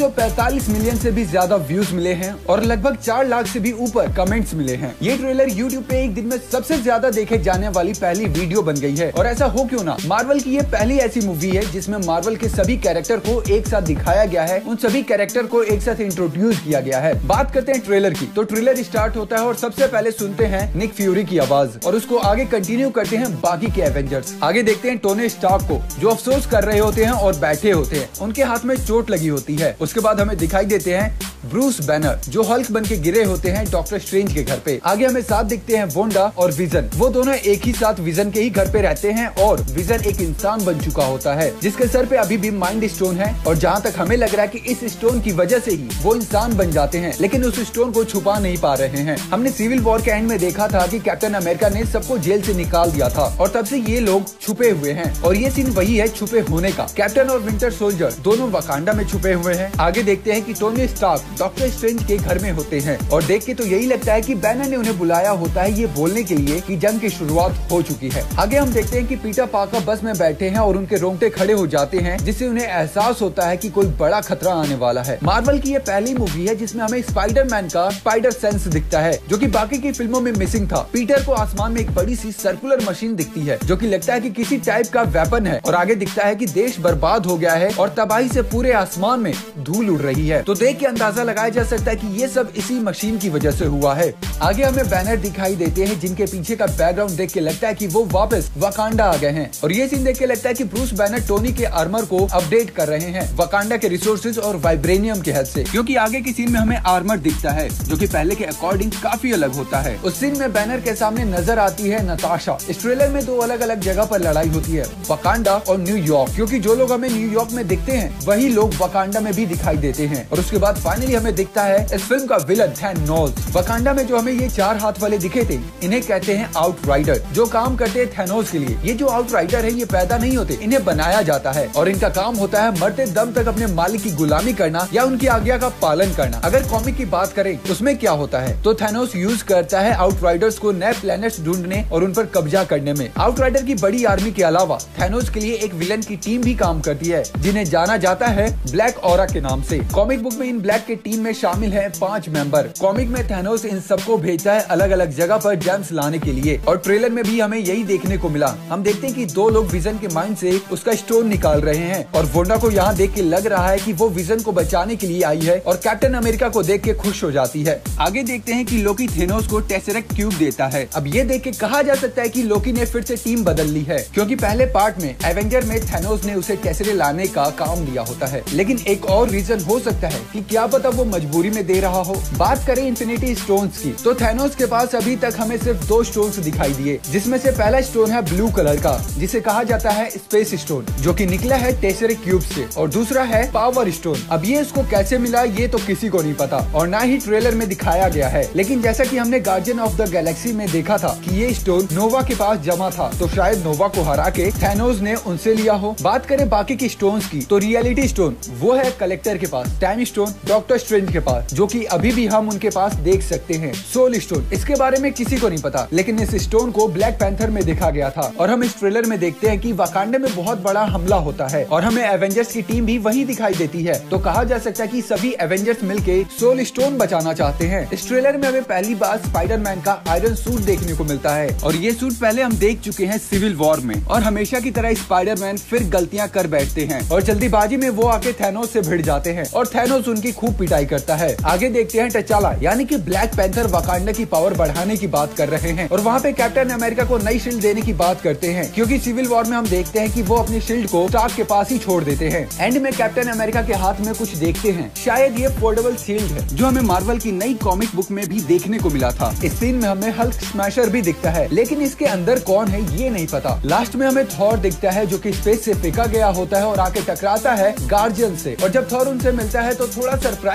[SPEAKER 2] 145 मिलियन से भी ज्यादा व्यूज मिले हैं और लगभग 4 लाख से भी ऊपर कमेंट्स मिले हैं। ये ट्रेलर यूट्यूब पे एक दिन में सबसे ज्यादा देखे जाने वाली पहली वीडियो बन गई है, और ऐसा हो क्यों ना, मार्वल की ये पहली ऐसी मूवी है जिसमें मार्वल के सभी कैरेक्टर को एक साथ दिखाया गया है, उन सभी कैरेक्टर को एक साथ इंट्रोड्यूस किया गया है। बात करते हैं ट्रेलर की, तो ट्रेलर स्टार्ट होता है और सबसे पहले सुनते हैं निक फ्यूरी की आवाज, और उसको आगे कंटिन्यू करते हैं बाकी के एवेंजर्स। आगे देखते हैं टोनी स्टार्क को, जो अफसोस कर रहे होते हैं और बैठे होते हैं, उनके हाथ में चोट लगी होती है। उसके बाद हमें दिखाई देते हैं ब्रूस बैनर, जो हल्क बन के गिरे होते हैं डॉक्टर स्ट्रेंज के घर पे। आगे हमें साथ दिखते हैं वोंडा और विजन, वो दोनों एक ही साथ विजन के ही घर पे रहते हैं, और विजन एक इंसान बन चुका होता है जिसके सर पे अभी भी माइंड स्टोन है, और जहाँ तक हमें लग रहा है कि इस स्टोन की वजह से ही वो इंसान बन जाते हैं, लेकिन उस स्टोन को छुपा नहीं पा रहे हैं। हमने सिविल वॉर के एंड में देखा था कि कैप्टन अमेरिका ने सबको जेल से निकाल दिया था, और तब से ये लोग छुपे हुए हैं, और ये सीन वही है छुपे होने का। कैप्टन और विंटर सोल्जर दोनों वकांडा में छुपे हुए हैं। आगे देखते हैं कि टोनी स्टार्क डॉक्टर स्ट्रेंज के घर में होते हैं, और देख के तो यही लगता है कि बैनर ने उन्हें बुलाया होता है ये बोलने के लिए कि जंग की शुरुआत हो चुकी है। आगे हम देखते हैं कि पीटर पार्कर बस में बैठे हैं और उनके रोंगटे खड़े हो जाते हैं, जिससे उन्हें एहसास होता है कि कोई बड़ा खतरा आने वाला है। मार्वल की ये पहली मूवी है जिसमें हमें स्पाइडरमैन का स्पाइडर सेंस दिखता है, जो कि बाकी की फिल्मों में मिसिंग था। पीटर को आसमान में एक बड़ी सी सर्कुलर मशीन दिखती है, जो कि लगता है कि किसी टाइप का वेपन है, और आगे दिखता है कि देश बर्बाद हो गया है और तबाही से पूरे आसमान में धूल उड़ रही है। तो देख के अंदाजा लगाया जा सकता है कि ये सब इसी मशीन की वजह से हुआ है। आगे हमें बैनर दिखाई देते हैं जिनके पीछे का बैकग्राउंड देख के लगता है कि वो वापस वकांडा आ गए हैं, और ये सीन देख के लगता है कि ब्रूस बैनर टोनी के आर्मर को अपडेट कर रहे हैं वकांडा के रिसोर्सेज और वाइब्रेनियम के हेल्प से, क्योंकि आगे की सीन में हमें आर्मर दिखता है जो कि पहले के अकॉर्डिंग काफी अलग होता है। उस सीन में बैनर के सामने नजर आती है नताशा। इस ट्रेलर में 2 अलग अलग जगह पर लड़ाई होती है, वकांडा और न्यूयॉर्क, क्योंकि जो लोग हमें न्यूयॉर्क में दिखते हैं वही लोग वकांडा में भी दिखाई देते हैं। और उसके बाद फाइनली हमें दिखता है इस फिल्म का विलन थैनोस। वकांडा में जो हमें ये 4 हाथ वाले दिखे थे, इन्हें कहते हैं आउटराइडर, जो काम करते हैं थैनोस के लिए। ये जो आउटराइडर है ये पैदा नहीं होते, इन्हें बनाया जाता है, और इनका काम होता है मरते दम तक अपने मालिक की गुलामी करना या उनकी आज्ञा का पालन करना। अगर कॉमिक की बात करें उसमें क्या होता है, तो थैनोस यूज करता है आउटराइडर्स को नए प्लैनेट्स ढूंढने और उन पर कब्जा करने में। आउटराइडर की बड़ी आर्मी के अलावा थैनोस के लिए एक विलन की टीम भी काम करती है, जिन्हें जाना जाता है ब्लैक ऑरा के नाम से। कॉमिक बुक में इन ब्लैक के टीम में शामिल है 5 मेंबर। कॉमिक में थैनोस इन सबको भेजता है अलग अलग जगह पर जेम्स लाने के लिए, और ट्रेलर में भी हमें यही देखने को मिला। हम देखते हैं कि 2 लोग विजन के माइंड से उसका स्टोन निकाल रहे हैं, और वोंडा को यहाँ देख के लग रहा है कि वो विजन को बचाने के लिए आई है, और कैप्टन अमेरिका को देख के खुश हो जाती है। आगे देखते हैं कि लोकी थेनोस को टेसरेक्ट क्यूब देता है। अब ये देख के कहा जा सकता है कि लोकी ने फिर से टीम बदल ली है, क्योंकि पहले पार्ट में एवेंजर में थेनोस ने उसे टेसरे लाने का काम लिया होता है, लेकिन एक और रीजन हो सकता है कि क्या पता वो मजबूरी में दे रहा हो। बात करें इन्फिनिटी स्टोन्स की, तो थैनोस के पास अभी तक हमें सिर्फ 2 स्टोन्स दिखाई दिए, जिसमें से पहला स्टोन है ब्लू कलर का, जिसे कहा जाता है स्पेस स्टोन, जो कि निकला है टेसरेक्ट क्यूब से, और दूसरा है पावर स्टोन। अब ये इसको कैसे मिला ये तो किसी को नहीं पता, और ना ही ट्रेलर में दिखाया गया है, लेकिन जैसा कि हमने गार्डियन ऑफ द गैलेक्सी में देखा था कि ये स्टोन नोवा के पास जमा था, तो शायद नोवा को हरा के थैनोस ने उनसे लिया हो। बात करें बाकी की स्टोन्स की, तो रियलिटी स्टोन वो है कलेक्टर के पास, टाइम स्टोन डॉक्टर स्ट्रेंज के पास, जो कि अभी भी हम उनके पास देख सकते हैं। सोल स्टोन, इसके बारे में किसी को नहीं पता, लेकिन इस स्टोन को ब्लैक पैंथर में देखा गया था, और हम इस ट्रेलर में देखते हैं कि वकांडा में बहुत बड़ा हमला होता है, और हमें एवेंजर्स की टीम भी वही दिखाई देती है। तो कहा जा सकता है कि सभी एवेंजर्स मिलके सोल स्टोन बचाना चाहते हैं। इस ट्रेलर में हमें पहली बार स्पाइडरमैन का आयरन सूट देखने को मिलता है, और ये सूट पहले हम देख चुके हैं सिविल वॉर में, और हमेशा की तरह स्पाइडरमैन फिर गलतियां कर बैठते हैं, और जल्दीबाजी में वो आके थैनोस से भिड़ जाते हैं, और थैनोस उनकी खूब पिटाई करता है। आगे देखते हैं टचाला यानी कि ब्लैक पैंथर वकांडा की पावर बढ़ाने की बात कर रहे हैं, और वहाँ पे कैप्टन अमेरिका को नई शील्ड देने की बात करते हैं, क्योंकि सिविल वॉर में हम देखते हैं कि वो अपनी शील्ड को स्टार्क के पास ही छोड़ देते हैं। एंड में कैप्टन अमेरिका के हाथ में कुछ देखते हैं, शायद ये फोल्डेबल शील्ड है, जो हमें मार्वल की नई कॉमिक बुक में भी देखने को मिला था। इस सीन में हमें हल्क स्मैशर भी दिखता है, लेकिन इसके अंदर कौन है ये नहीं पता। लास्ट में हमें थॉर दिखता है, जो कि स्पेस से फेंका गया होता है और आके टकराता है गार्जियन से, और जब थॉर उनसे मिलता है तो थोड़ा सरप्राइज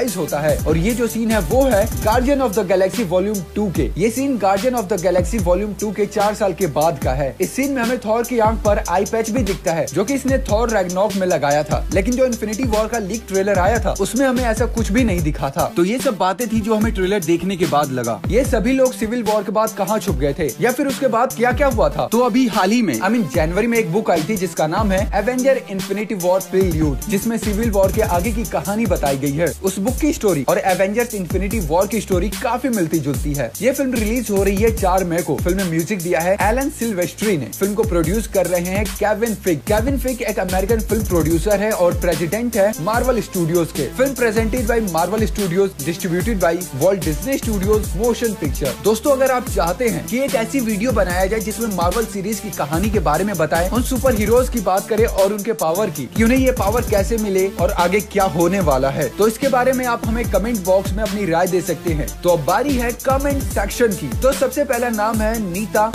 [SPEAKER 2] सरप्राइज होता है और ये जो सीन है वो है Guardian of the Galaxy volume 2 के। ये scene Guardian of the Galaxy volume 2 के 4 साल के बाद का है। इस सीन में हमें थॉर की आंख पर आई पैच भी दिखता है जो कि इसने थॉर रैग्नारोक में लगाया था, लेकिन जो इन्फिनिटी वॉर का लीक ट्रेलर आया था उसमें हमें ऐसा कुछ भी नहीं दिखा था। तो ये सब बातें थी जो हमें ट्रेलर देखने के बाद लगा। ये सभी लोग सिविल वॉर के बाद कहाँ छुप गए थे या फिर उसके बाद क्या क्या हुआ था। तो अभी हाल ही में जनवरी में एक बुक आई थी जिसका नाम है एवेंजर इन्फिनिटी वॉर प्रील्यूड, जिसमें सिविल वॉर के आगे की कहानी बताई गई है। उस बुक की स्टोरी और एवेंजर्स इन्फिनिटी वॉर की स्टोरी काफी मिलती जुलती है। ये फिल्म रिलीज हो रही है 4 मई को। फिल्म में म्यूजिक दिया है एलन सिल्वेस्ट्री ने। फिल्म को प्रोड्यूस कर रहे हैं केविन फिग। केविन फिग एक अमेरिकन फिल्म प्रोड्यूसर है और प्रेसिडेंट है मार्वल स्टूडियोज के। Film presented by Marvel Studios, distributed by Walt Disney Studios motion picture. दोस्तों, अगर आप चाहते हैं कि एक ऐसी वीडियो बनाया जाए जिसमें मार्वल सीरीज की कहानी के बारे में बताएं, उन सुपर हीरोज की बात करें और उनके पावर की, कि उन्हें ये पावर कैसे मिले और आगे क्या होने वाला है, तो इसके बारे में आप हमें कमेंट बॉक्स में अपनी राय दे सकते हैं। तो अब बारी है कमेंट सेक्शन की। तो सबसे पहला नाम है नीता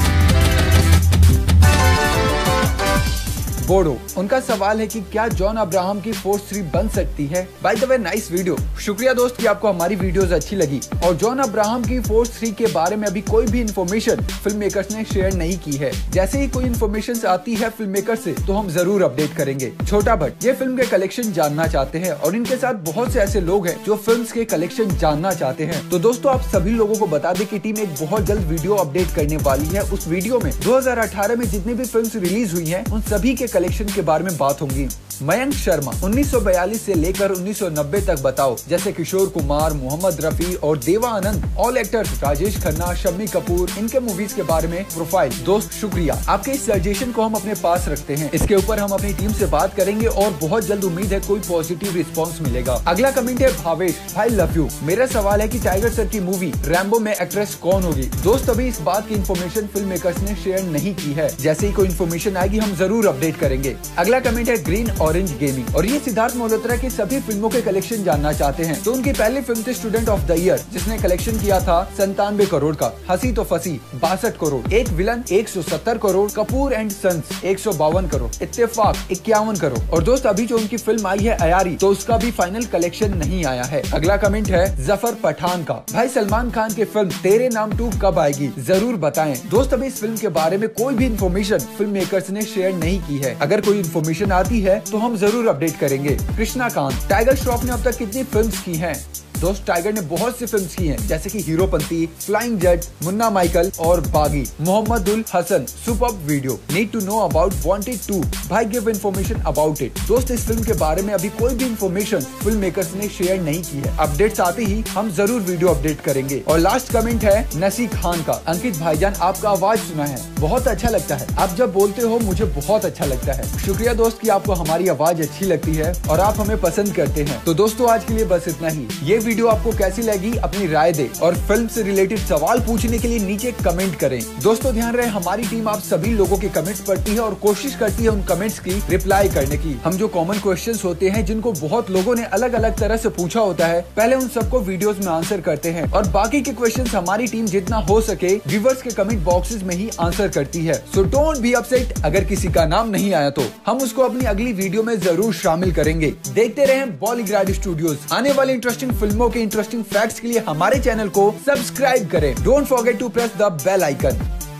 [SPEAKER 2] बोडो। उनका सवाल है कि क्या जॉन अब्राहम की फोर्स 3 बन सकती है। By the way, nice video. शुक्रिया दोस्त कि आपको हमारी वीडियोस अच्छी लगी। और जॉन अब्राहम की फोर्स 3 के बारे में अभी कोई भी इन्फॉर्मेशन फिल्म मेकर्स ने शेयर नहीं की है। जैसे ही कोई इन्फॉर्मेशन आती है फिल्म मेकर से तो हम जरूर अपडेट करेंगे। छोटा भट्ट ये फिल्म के कलेक्शन जानना चाहते हैं और इनके साथ बहुत से ऐसे लोग हैं जो फिल्म के कलेक्शन जानना चाहते हैं। तो दोस्तों, आप सभी लोगों को बता दें कि टीम एक बहुत जल्द वीडियो अपडेट करने वाली है। उस वीडियो में 2018 में जितनी भी फिल्म रिलीज हुई है उन सभी के कलेक्शन के बारे में बात होंगी। मयंक शर्मा 1942 से लेकर 1990 तक बताओ, जैसे किशोर कुमार, मोहम्मद रफी और देवा आनंद, ऑल एक्टर्स, राजेश खन्ना, शम्मी कपूर, इनके मूवीज के बारे में प्रोफाइल। दोस्त शुक्रिया, आपके इस सजेशन को हम अपने पास रखते हैं। इसके ऊपर हम अपनी टीम से बात करेंगे और बहुत जल्द उम्मीद है कोई पॉजिटिव रिस्पॉन्स मिलेगा। अगला कमेंट है भावेश, भाई लव यू। मेरा सवाल है कि टाइगर सर की मूवी रैम्बो में एक्ट्रेस कौन होगी। दोस्त, अभी इस बात की इन्फॉर्मेशन फिल्म मेकर्स ने शेयर नहीं की है। जैसे ही कोई इन्फॉर्मेशन आएगी हम जरूर अपडेट करेंगे। अगला कमेंट है ग्रीन ऑरेंज गेमिंग, और ये सिद्धार्थ मल्होत्रा की सभी फिल्मों के कलेक्शन जानना चाहते हैं। तो उनकी पहली फिल्म थी स्टूडेंट ऑफ द ईयर, जिसने कलेक्शन किया था 97 करोड़ का। हंसी तो फंसी 62 करोड़, एक villain 170 crore, Kapoor and Sons 152 crore, Ittefaq 51 crore. और दोस्त, अभी जो उनकी फिल्म आई है अयारी, तो उसका भी फाइनल कलेक्शन नहीं आया है। अगला कमेंट है जफर पठान का, भाई सलमान खान की फिल्म तेरे नाम 2 कब आएगी, जरूर बताएं। दोस्त, अभी इस फिल्म के बारे में कोई भी इन्फॉर्मेशन फिल्म मेकर्स ने शेयर नहीं की है। अगर कोई इन्फॉर्मेशन आती है तो हम जरूर अपडेट करेंगे। कृष्णा कांत, टाइगर श्रॉफ ने अब तक कितनी फिल्म्स की हैं? दोस्त, टाइगर ने बहुत सी फिल्म्स की हैं, जैसे कि हीरोपंती, फ्लाइंग जट, मुन्ना माइकल और Baaghi. Mohammadul Hasan, superb video, need to know about Wanted 2, भाई गिव इन्फॉर्मेशन अबाउट इट। दोस्त, इस फिल्म के बारे में अभी कोई भी इन्फॉर्मेशन फिल्म मेकर्स ने शेयर नहीं की है। अपडेट्स आते ही हम जरूर वीडियो अपडेट करेंगे। और लास्ट कमेंट है नसी खान का, अंकित भाईजान आपका आवाज सुना है, बहुत अच्छा लगता है, आप जब बोलते हो मुझे बहुत अच्छा लगता है। शुक्रिया दोस्त कि आपको हमारी आवाज अच्छी लगती है और आप हमें पसंद करते हैं। तो दोस्तों, आज के लिए बस इतना ही। ये वीडियो आपको कैसी लगी अपनी राय दे और फिल्म से रिलेटेड सवाल पूछने के लिए नीचे कमेंट करें। दोस्तों, ध्यान रहे हमारी टीम आप सभी लोगों के कमेंट्स पढ़ती है और कोशिश करती है उन कमेंट्स की रिप्लाई करने की। हम जो कॉमन क्वेश्चंस होते हैं जिनको बहुत लोगों ने अलग अलग तरह से पूछा होता है, पहले उन सबको वीडियोस में आंसर करते हैं और बाकी के क्वेश्चंस हमारी टीम जितना हो सके व्यूअर्स के कमेंट बॉक्सेस में ही आंसर करती है। सो डोंट बी अपसेट, अगर किसी का नाम नहीं आया तो हम उसको अपनी अगली वीडियो में जरूर शामिल करेंगे। देखते रहें बॉलीग्राड स्टूडियोज। आने वाली इंटरेस्टिंग फिल्मों के इंटरेस्टिंग फैक्ट्स के लिए हमारे चैनल को सब्सक्राइब करें। Don't forget to press the bell icon.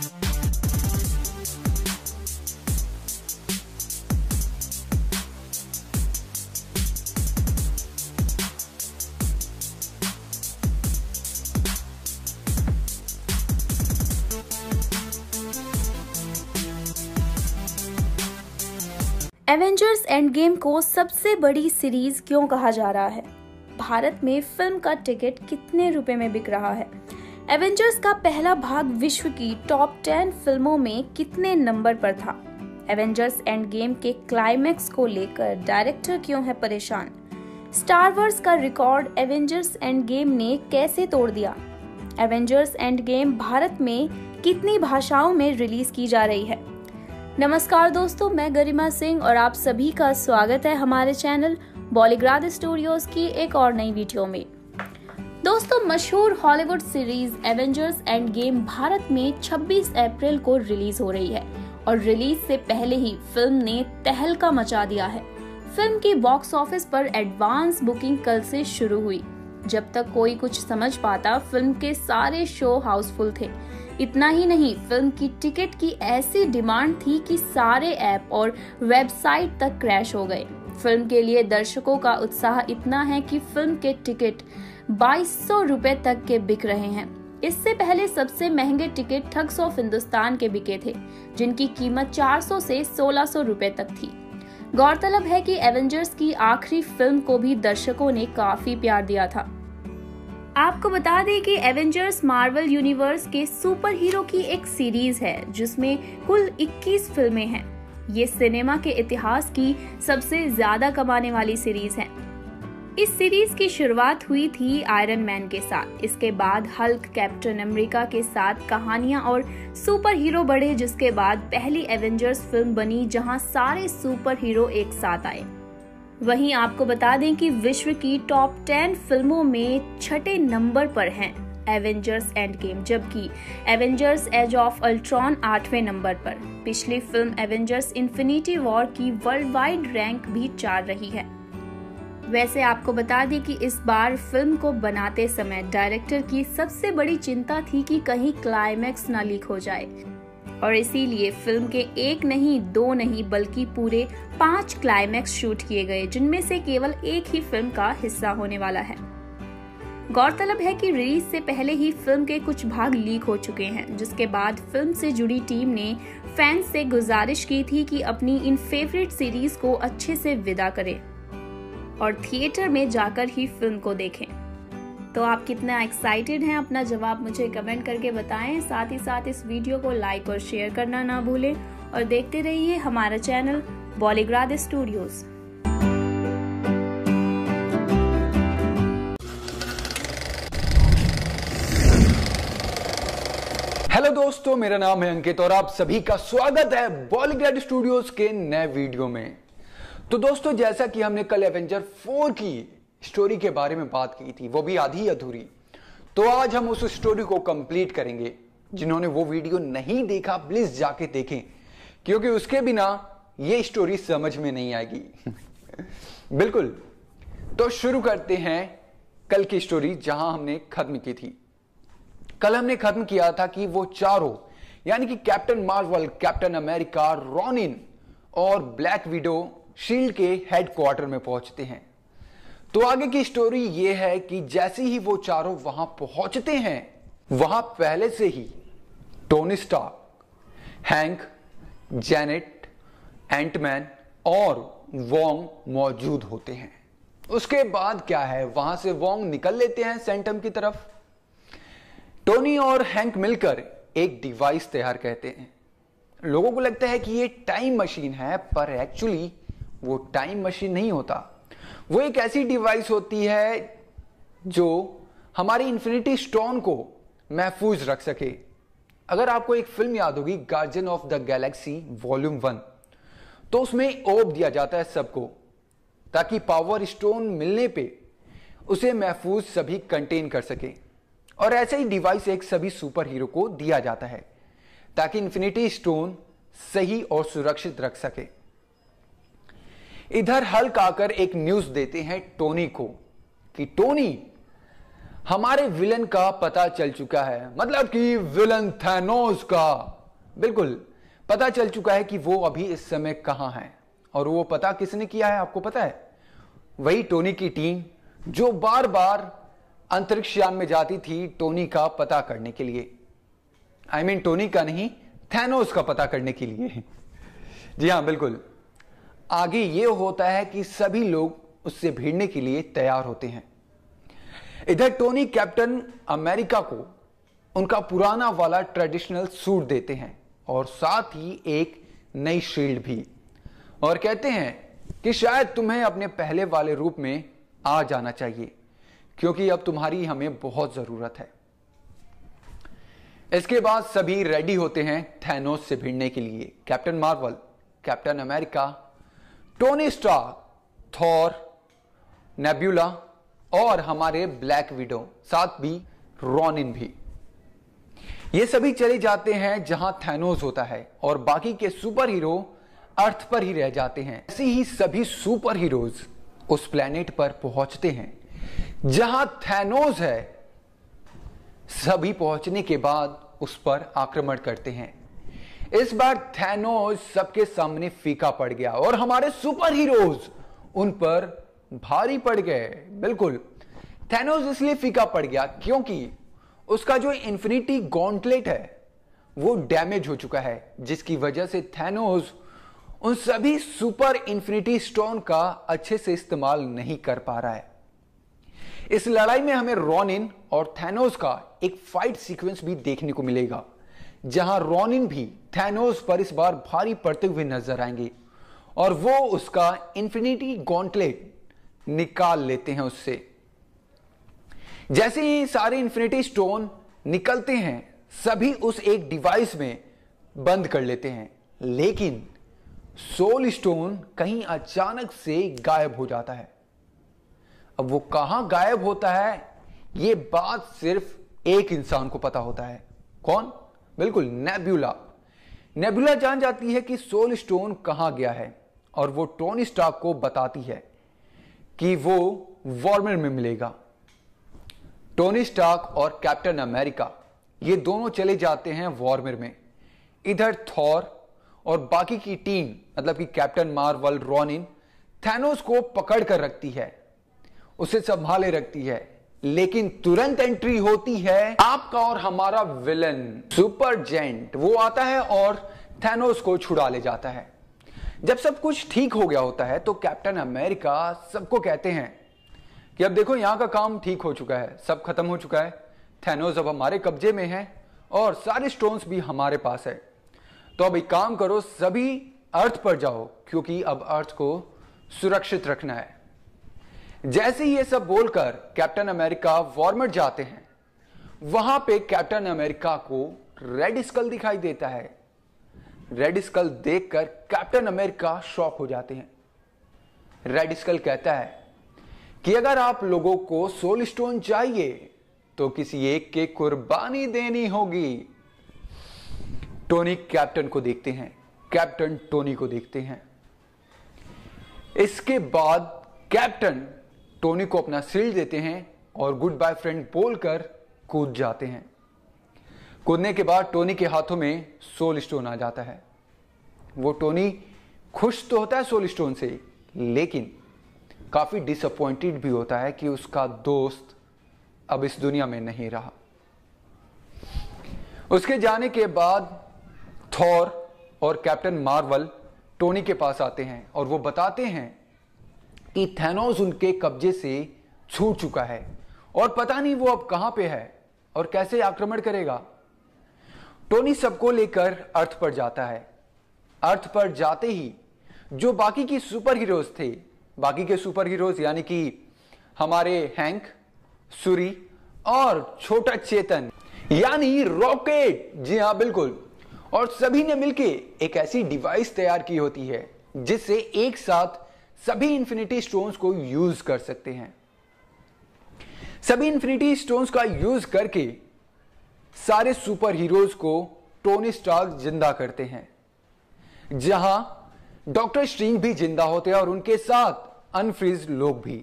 [SPEAKER 3] Avengers Endgame को सबसे बड़ी सीरीज क्यों कहा जा रहा है? भारत में फिल्म का टिकट कितने रुपए में बिक रहा है? एवेंजर्स का पहला भाग विश्व की टॉप 10 फिल्मों में कितने नंबर पर था? एवेंजर्स एंड गेम के क्लाइमैक्स को लेकर डायरेक्टर क्यों है परेशान? स्टार वॉर्स का रिकॉर्ड एवेंजर्स एंड गेम ने कैसे तोड़ दिया? एवेंजर्स एंड गेम भारत में कितनी भाषाओं में रिलीज की जा रही है? नमस्कार दोस्तों, मैं गरिमा सिंह और आप सभी का स्वागत है हमारे चैनल बॉलीग्राड स्टूडियोज की एक और नई वीडियो में। दोस्तों, मशहूर Hollywood series Avengers Endgame Bharat में 26 अप्रैल को रिलीज हो रही है और रिलीज से पहले ही फिल्म ने तहलका मचा दिया है। फिल्म की बॉक्स ऑफिस पर एडवांस बुकिंग कल से शुरू हुई। जब तक कोई कुछ समझ पाता, फिल्म के सारे शो हाउसफुल थे। इतना ही नहीं, फिल्म की टिकट की ऐसी डिमांड थी कि सारे ऐप और वेबसाइट तक क्रैश हो गए। फिल्म के लिए दर्शकों का उत्साह इतना है कि फिल्म के टिकट 2200 रुपए तक के बिक रहे हैं। इससे पहले सबसे महंगे टिकट ठग्स ऑफ हिंदुस्तान के बिके थे, जिनकी कीमत 400 से 1600 रुपए तक थी। गौरतलब है कि एवेंजर्स की आखिरी फिल्म को भी दर्शकों ने काफी प्यार दिया था। आपको बता दें कि एवेंजर्स मार्वल यूनिवर्स के सुपर हीरो की एक सीरीज है, जिसमें कुल 21 फिल्में हैं। ये सिनेमा के इतिहास की सबसे ज्यादा कमाने वाली सीरीज है। इस सीरीज की शुरुआत हुई थी आयरन मैन के साथ। इसके बाद हल्क, कैप्टन अमेरिका के साथ कहानियां और सुपर हीरो बढ़े, जिसके बाद पहली एवेंजर्स फिल्म बनी जहां सारे सुपर हीरो एक साथ आए। वहीं आपको बता दें कि विश्व की टॉप 10 फिल्मों में 6ठे नंबर पर हैं एवेंजर्स एंड गेम, जबकि एवेंजर्स एज ऑफ अल्ट्रॉन 8वें नंबर पर। पिछली फिल्म एवेंजर्स इन्फिनिटी वॉर की वर्ल्ड वाइड रैंक भी 4 रही है। वैसे आपको बता दें कि इस बार फिल्म को बनाते समय डायरेक्टर की सबसे बड़ी चिंता थी कि कहीं क्लाइमैक्स ना लीक हो जाए, और इसीलिए फिल्म के 1 नहीं 2 नहीं बल्कि पूरे 5 क्लाइमैक्स शूट किए गए, जिनमें से केवल एक ही फिल्म का हिस्सा होने वाला है। गौरतलब है कि रिलीज से पहले ही फिल्म के कुछ भाग लीक हो चुके हैं, जिसके बाद फिल्म से जुड़ी टीम ने फैंस से गुजारिश की थी कि अपनी इन फेवरेट सीरीज को अच्छे से विदा करें और थिएटर में जाकर ही फिल्म को देखें। तो आप कितना एक्साइटेड हैं, अपना जवाब मुझे कमेंट करके बताएं। साथ ही साथ इस वीडियो को लाइक और शेयर करना ना भूलें और देखते रहिए हमारा चैनल बॉलीग्राड स्टूडियोज।
[SPEAKER 2] हेलो दोस्तों, मेरा नाम है अंकित और आप सभी का स्वागत है बॉलीग्राड स्टूडियोज के नए वीडियो में। तो दोस्तों, जैसा कि हमने कल एवेंजर 4 की स्टोरी के बारे में बात की थी, वो भी आधी अधूरी, तो आज हम उस स्टोरी को कंप्लीट करेंगे। जिन्होंने वो वीडियो नहीं देखा प्लीज जाके देखें, क्योंकि उसके बिना ये स्टोरी समझ में नहीं आएगी। बिल्कुल, तो शुरू करते हैं कल की स्टोरी जहां हमने खत्म की थी। कल हमने खत्म किया था कि वो चारों, यानी कि Captain Marvel, Captain America, Ronin और ब्लैक विडो शील्ड के हेडक्वार्टर में पहुंचते हैं। तो आगे की स्टोरी यह है कि जैसे ही वो चारों वहां पहुंचते हैं, वहां पहले से ही Tony Stark, Hank, Janet, Antman और वोंग मौजूद होते हैं। उसके बाद क्या है, वहां से वोंग निकल लेते हैं सेंटम की तरफ। टोनी और हैंक मिलकर एक डिवाइस तैयार करते हैं। लोगों को लगता है कि ये टाइम मशीन है, पर एक्चुअली वो टाइम मशीन नहीं होता। वो एक ऐसी डिवाइस होती है जो हमारी इन्फिनिटी स्टोन को महफूज रख सके। अगर आपको एक फिल्म याद होगी, Guardian of the Galaxy volume 1, तो उसमें ओप दिया जाता है सबको, ताकि पावर स्टोन मिलने पे उसे महफूज सभी कंटेन कर सके। और ऐसे ही डिवाइस एक सभी सुपर हीरो को दिया जाता है, ताकि इन्फिनिटी स्टोन सही और सुरक्षित रख सके। इधर हल्क आकर एक न्यूज देते हैं टोनी को कि टोनी, हमारे विलन का पता चल चुका है, मतलब कि विलन थैनोस का। बिल्कुल पता चल चुका है कि वो अभी इस समय कहां है। और वो पता किसने किया है आपको पता है? वही टोनी की टीम, जो बार बार अंतरिक्ष यान में जाती थी टोनी का पता करने के लिए। आई मीन टोनी का नहीं, थैनोस का पता करने के लिए। जी हां, बिल्कुल। आगे यह होता है कि सभी लोग उससे भिड़ने के लिए तैयार होते हैं। इधर टोनी कैप्टन अमेरिका को उनका पुराना वाला ट्रेडिशनल सूट देते हैं और साथ ही एक नई शील्ड भी, और कहते हैं कि शायद तुम्हें अपने पहले वाले रूप में आ जाना चाहिए, क्योंकि अब तुम्हारी हमें बहुत जरूरत है। इसके बाद सभी रेडी होते हैं थैनोस से भिड़ने के लिए। Captain Marvel, Captain America, Tony Stark, Thor, Nebula और हमारे ब्लैक विडो, साथ भी रॉनिन भी। ये सभी चले जाते हैं जहां थैनोस होता है और बाकी के सुपर हीरो अर्थ पर ही रह जाते हैं। ऐसे ही सभी सुपर हीरोज उस प्लेनेट पर पहुंचते हैं जहां थैनोस है। सभी पहुंचने के बाद उस पर आक्रमण करते हैं। इस बार थैनोस सबके सामने फीका पड़ गया और हमारे सुपर हीरोज उन पर भारी पड़ गए। बिल्कुल, थैनोस इसलिए फीका पड़ गया क्योंकि उसका जो इन्फिनिटी गॉन्टलेट है वो डैमेज हो चुका है, जिसकी वजह से थैनोस उन सभी सुपर इन्फिनिटी स्टोन का अच्छे से इस्तेमाल नहीं कर पा रहा है। इस लड़ाई में हमें रॉनिन और थैनोस का एक फाइट सीक्वेंस भी देखने को मिलेगा, जहां रॉनिन भी थैनोस पर इस बार भारी पड़ते हुए नजर आएंगे और वो उसका इन्फिनिटी गॉन्टलेट निकाल लेते हैं उससे। जैसे ही सारे इन्फिनिटी स्टोन निकलते हैं, सभी उस एक डिवाइस में बंद कर लेते हैं, लेकिन सोल स्टोन कहीं अचानक से गायब हो जाता है। अब वो कहां गायब होता है, ये बात सिर्फ एक इंसान को पता होता है। कौन? बिल्कुल, नेबुला। नेबुला जान जाती है कि सोल स्टोन कहां गया है और वो टोनी स्टार्क को बताती है कि वो वॉर्मर में मिलेगा। टोनी स्टार्क और कैप्टन अमेरिका ये दोनों चले जाते हैं वॉर्मर में। इधर थॉर और बाकी की टीम, मतलब कि कैप्टन मार्वल, रॉनिन, थैनोस को पकड़ कर रखती है, उसे संभाले रखती है। लेकिन तुरंत एंट्री होती है आपका और हमारा विलन सुपर जेंट। वो आता है और थैनोस को छुड़ा ले जाता है। जब सब कुछ ठीक हो गया होता है तो कैप्टन अमेरिका सबको कहते हैं कि अब देखो, यहां का काम ठीक हो चुका है, सब खत्म हो चुका है, थैनोस अब हमारे कब्जे में है और सारे स्टोन्स भी हमारे पास है। तो अब एक काम करो, सभी अर्थ पर जाओ क्योंकि अब अर्थ को सुरक्षित रखना है। जैसे ही ये सब बोलकर कैप्टन अमेरिका वॉर्मर जाते हैं, वहां पे कैप्टन अमेरिका को रेड स्कल दिखाई देता है। रेड स्कल देखकर कैप्टन अमेरिका शॉक हो जाते हैं। रेड स्कल कहता है कि अगर आप लोगों को सोल स्टोन चाहिए तो किसी एक के कुर्बानी देनी होगी। टोनी कैप्टन को देखते हैं, कैप्टन टोनी को देखते हैं। इसके बाद कैप्टन टोनी को अपना शील्ड देते हैं और गुड बाय फ्रेंड बोलकर कूद जाते हैं। कूदने के बाद टोनी के हाथों में सोल स्टोन आ जाता है। वो टोनी खुश तो होता है सोल स्टोन से, लेकिन काफी डिसअपॉइंटेड भी होता है कि उसका दोस्त अब इस दुनिया में नहीं रहा। उसके जाने के बाद थॉर और कैप्टन मार्वल टोनी के पास आते हैं और वो बताते हैं कि थैनोस उनके कब्जे से छूट चुका है और पता नहीं वो अब कहां पे है और कैसे आक्रमण करेगा। टोनी सबको लेकर अर्थ पर जाता है। अर्थ पर जाते ही जो बाकी की सुपर हीरोज थे, बाकी के सुपर हीरोज यानी कि हमारे हैंक, सूरी और छोटा चेतन यानी रॉकेट, जी हां बिल्कुल, और सभी ने मिलके एक ऐसी डिवाइस तैयार की होती है जिससे एक साथ सभी इंफिनिटी स्टोन्स को यूज कर सकते हैं। सभी इंफिनिटी स्टोन्स का यूज करके सारे सुपर हीरोज को टोनी स्टार्क जिंदा करते हैं, जहां डॉक्टर स्ट्रेंज भी जिंदा होते हैं और उनके साथ अनफ्रीज लोग भी।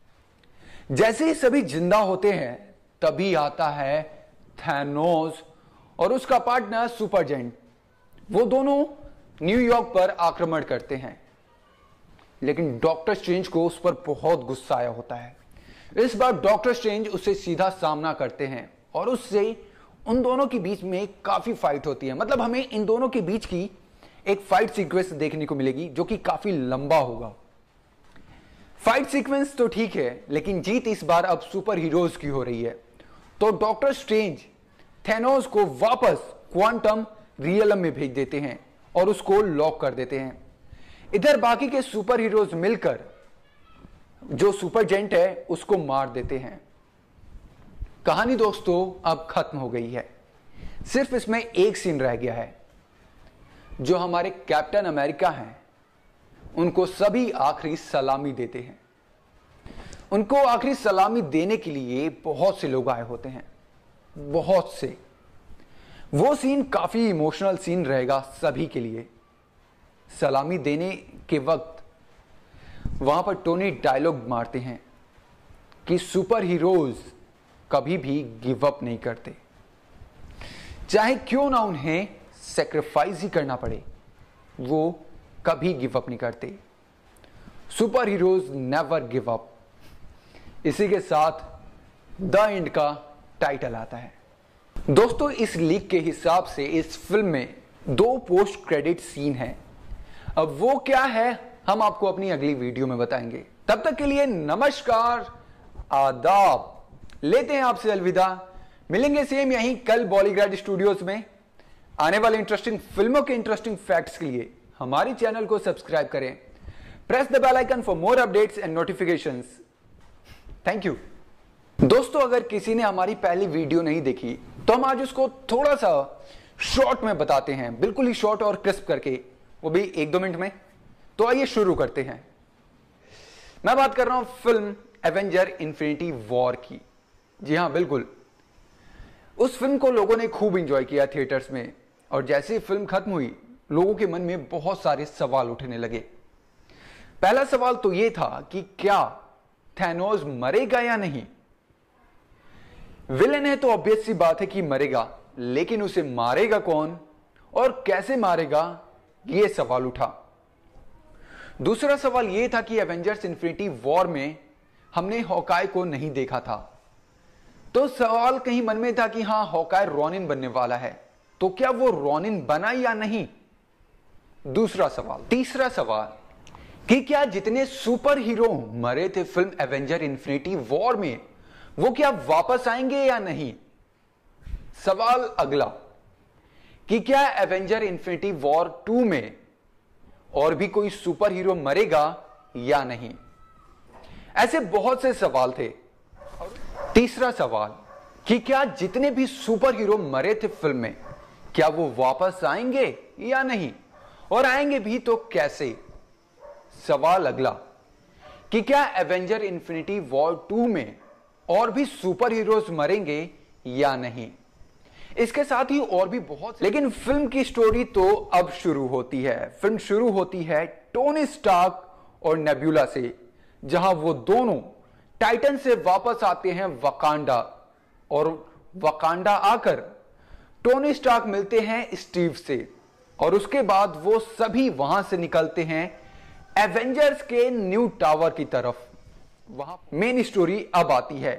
[SPEAKER 2] जैसे ही सभी जिंदा होते हैं तभी आता है थैनोस और उसका पार्टनर सुपर जेंट। वो दोनों न्यूयॉर्क पर आक्रमण करते हैं, लेकिन डॉक्टर स्ट्रेंज को उस पर बहुत गुस्सा आया होता है। इस बार डॉक्टर स्ट्रेंज उससे सीधा सामना करते हैं और उससे उन दोनों के बीच में काफी फाइट होती है। मतलब हमें इन दोनों के बीच की एक फाइट सीक्वेंस देखने को मिलेगी जो कि काफी लंबा होगा। फाइट सीक्वेंस तो ठीक है, लेकिन जीत इस बार अब सुपर हीरोज की हो रही है। तो डॉक्टर स्ट्रेंज थैनोस को वापस क्वांटम रियलम में भेज देते हैं और उसको लॉक कर देते हैं। इधर बाकी के सुपर हीरोज मिलकर जो सुपर जेंट है उसको मार देते हैं। कहानी दोस्तों अब खत्म हो गई है। सिर्फ इसमें एक सीन रह गया है। जो हमारे कैप्टन अमेरिका हैं उनको सभी आखिरी सलामी देते हैं। उनको आखिरी सलामी देने के लिए बहुत से लोग आए होते हैं, बहुत से। वो सीन काफी इमोशनल सीन रहेगा सभी के लिए। सलामी देने के वक्त वहां पर टोनी डायलॉग मारते हैं कि सुपर हीरोज कभी भी गिव अप नहीं करते, चाहे क्यों ना उन्हें सेक्रीफाइस ही करना पड़े, वो कभी गिव अप नहीं करते। Super heroes never give up. इसी के साथ द एंड का टाइटल आता है। दोस्तों, इस लीक के हिसाब से इस फिल्म में 2 पोस्ट क्रेडिट सीन है। अब वो क्या है हम आपको अपनी अगली वीडियो में बताएंगे। तब तक के लिए नमस्कार, आदाब, लेते हैं आपसे अलविदा। मिलेंगे सेम यहीं कल बॉलीग्राड स्टूडियोज में। आने वाले इंटरेस्टिंग फिल्मों के इंटरेस्टिंग फैक्ट्स के लिए हमारे चैनल को सब्सक्राइब करें। Press the bell icon for more updates and notifications. Thank you. दोस्तों, अगर किसी ने हमारी पहली वीडियो नहीं देखी तो हम आज उसको थोड़ा सा शॉर्ट में बताते हैं, बिल्कुल ही शॉर्ट और क्रिस्प करके, वो भी 1-2 मिनट में। तो आइए शुरू करते हैं। मैं बात कर रहा हूं फिल्म एवेंजर इन्फिनिटी वॉर की। जी हां, बिल्कुल। उस फिल्म को लोगों ने खूब एंजॉय किया थिएटर्स में, और जैसे ही फिल्म खत्म हुई लोगों के मन में बहुत सारे सवाल उठने लगे। पहला सवाल तो यह था कि क्या थैनोस मरेगा या नहीं। विलेन है तो ऑब्वियस सी बात है कि मरेगा, लेकिन उसे मारेगा कौन और कैसे मारेगा, यह सवाल उठा। दूसरा सवाल यह था कि एवेंजर्स इन्फिनिटी वॉर में हमने हॉकाई को नहीं देखा था, तो सवाल कहीं मन में था कि हां, हॉकाई रॉनिन बनने वाला है, तो क्या वो रॉनिन बना या नहीं, दूसरा सवाल। तीसरा सवाल कि क्या जितने सुपर हीरो मरे थे फिल्म एवेंजर इन्फिनिटी वॉर में, वो क्या वापस आएंगे या नहीं। सवाल अगला कि क्या एवेंजर इन्फिनिटी वॉर 2 में और भी कोई सुपर हीरो मरेगा या नहीं। ऐसे बहुत से सवाल थे। तीसरा सवाल कि क्या जितने भी सुपर हीरो मरे थे फिल्म में, क्या वो वापस आएंगे या नहीं, और आएंगे भी तो कैसे। सवाल अगला कि क्या एवेंजर इन्फिनिटी वॉर 2 में और भी सुपर हीरोज मरेंगे या नहीं। इसके साथ ही और भी बहुत, लेकिन फिल्म की स्टोरी तो अब शुरू होती है। फिल्म शुरू होती है टोनी स्टार्क और नेब्यूला से, जहां वो दोनों टाइटन से वापस आते हैं वकांडा, और वकांडा आकर टोनी स्टार्क मिलते हैं स्टीव से, और उसके बाद वो सभी वहां से निकलते हैं एवेंजर्स के न्यू टावर की तरफ। वहां मेन स्टोरी अब आती है।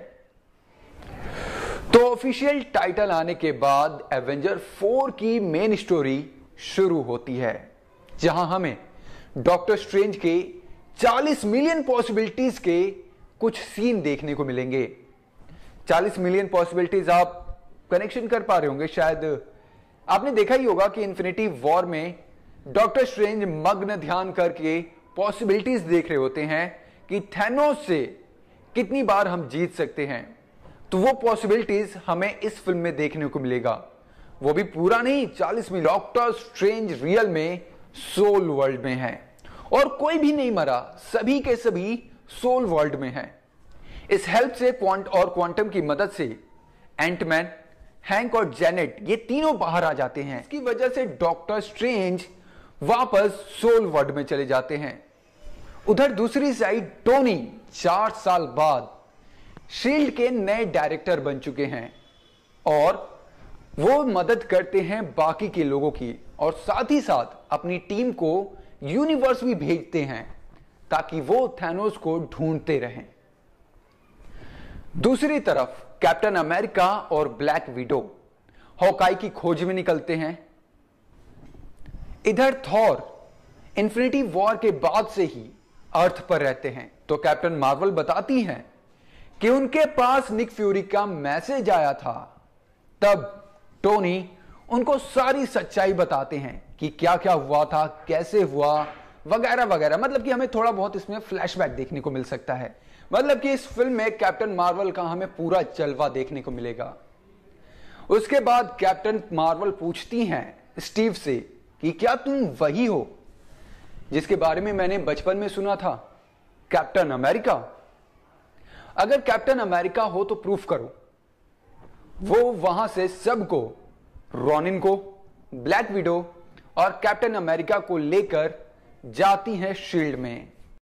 [SPEAKER 2] तो ऑफिशियल टाइटल आने के बाद एवेंजर 4 की मेन स्टोरी शुरू होती है, जहां हमें डॉक्टर स्ट्रेंज के 40 मिलियन पॉसिबिलिटीज के कुछ सीन देखने को मिलेंगे। 40 मिलियन पॉसिबिलिटीज आप कनेक्शन कर पा रहे होंगे। शायद आपने देखा ही होगा कि इन्फिनिटी वॉर में डॉक्टर स्ट्रेंज मग्न ध्यान करके पॉसिबिलिटीज देख रहे होते हैं कि थैनोस से कितनी बार हम जीत सकते हैं। तो वो पॉसिबिलिटीज हमें इस फिल्म में देखने को मिलेगा, वो भी पूरा नहीं, 40 मिलियन। डॉक्टर स्ट्रेंज रियल में सोल वर्ल्ड में है, और कोई भी नहीं मरा, सभी के सभी सोल वर्ल्ड में है। इस हेल्प से क्वांटम की मदद से एंटमैन, हैंक और जेनेट, ये तीनों बाहर आ जाते हैं। इसकी वजह से डॉक्टर स्ट्रेंज वापस सोल वर्ल्ड में चले जाते हैं। उधर दूसरी साइड टोनी 4 साल बाद शील्ड के नए डायरेक्टर बन चुके हैं, और वो मदद करते हैं बाकी के लोगों की, और साथ ही साथ अपनी टीम को यूनिवर्स भी भेजते हैं ताकि वो थैनोस को ढूंढते रहें। दूसरी तरफ कैप्टन अमेरिका और ब्लैक विडो हॉकाई की खोज में निकलते हैं। इधर थॉर इन्फिनिटी वॉर के बाद से ही अर्थ पर रहते हैं, तो कैप्टन मार्वल बताती हैं कि उनके पास निक फ्यूरी का मैसेज आया था। तब टोनी उनको सारी सच्चाई बताते हैं कि क्या क्या हुआ था, कैसे हुआ, वगैरह वगैरह। मतलब कि हमें थोड़ा बहुत इसमें फ्लैशबैक देखने को मिल सकता है। मतलब कि इस फिल्म में कैप्टन मार्वल का हमें पूरा जलवा देखने को मिलेगा। उसके बाद कैप्टन मार्वल पूछती हैं स्टीव से कि क्या तुम वही हो जिसके बारे में मैंने बचपन में सुना था, कैप्टन अमेरिका। अगर कैप्टन अमेरिका हो तो प्रूफ करो। वो वहां से सबको, रॉनिन को, ब्लैक विडो और कैप्टन अमेरिका को लेकर जाती हैं शील्ड में।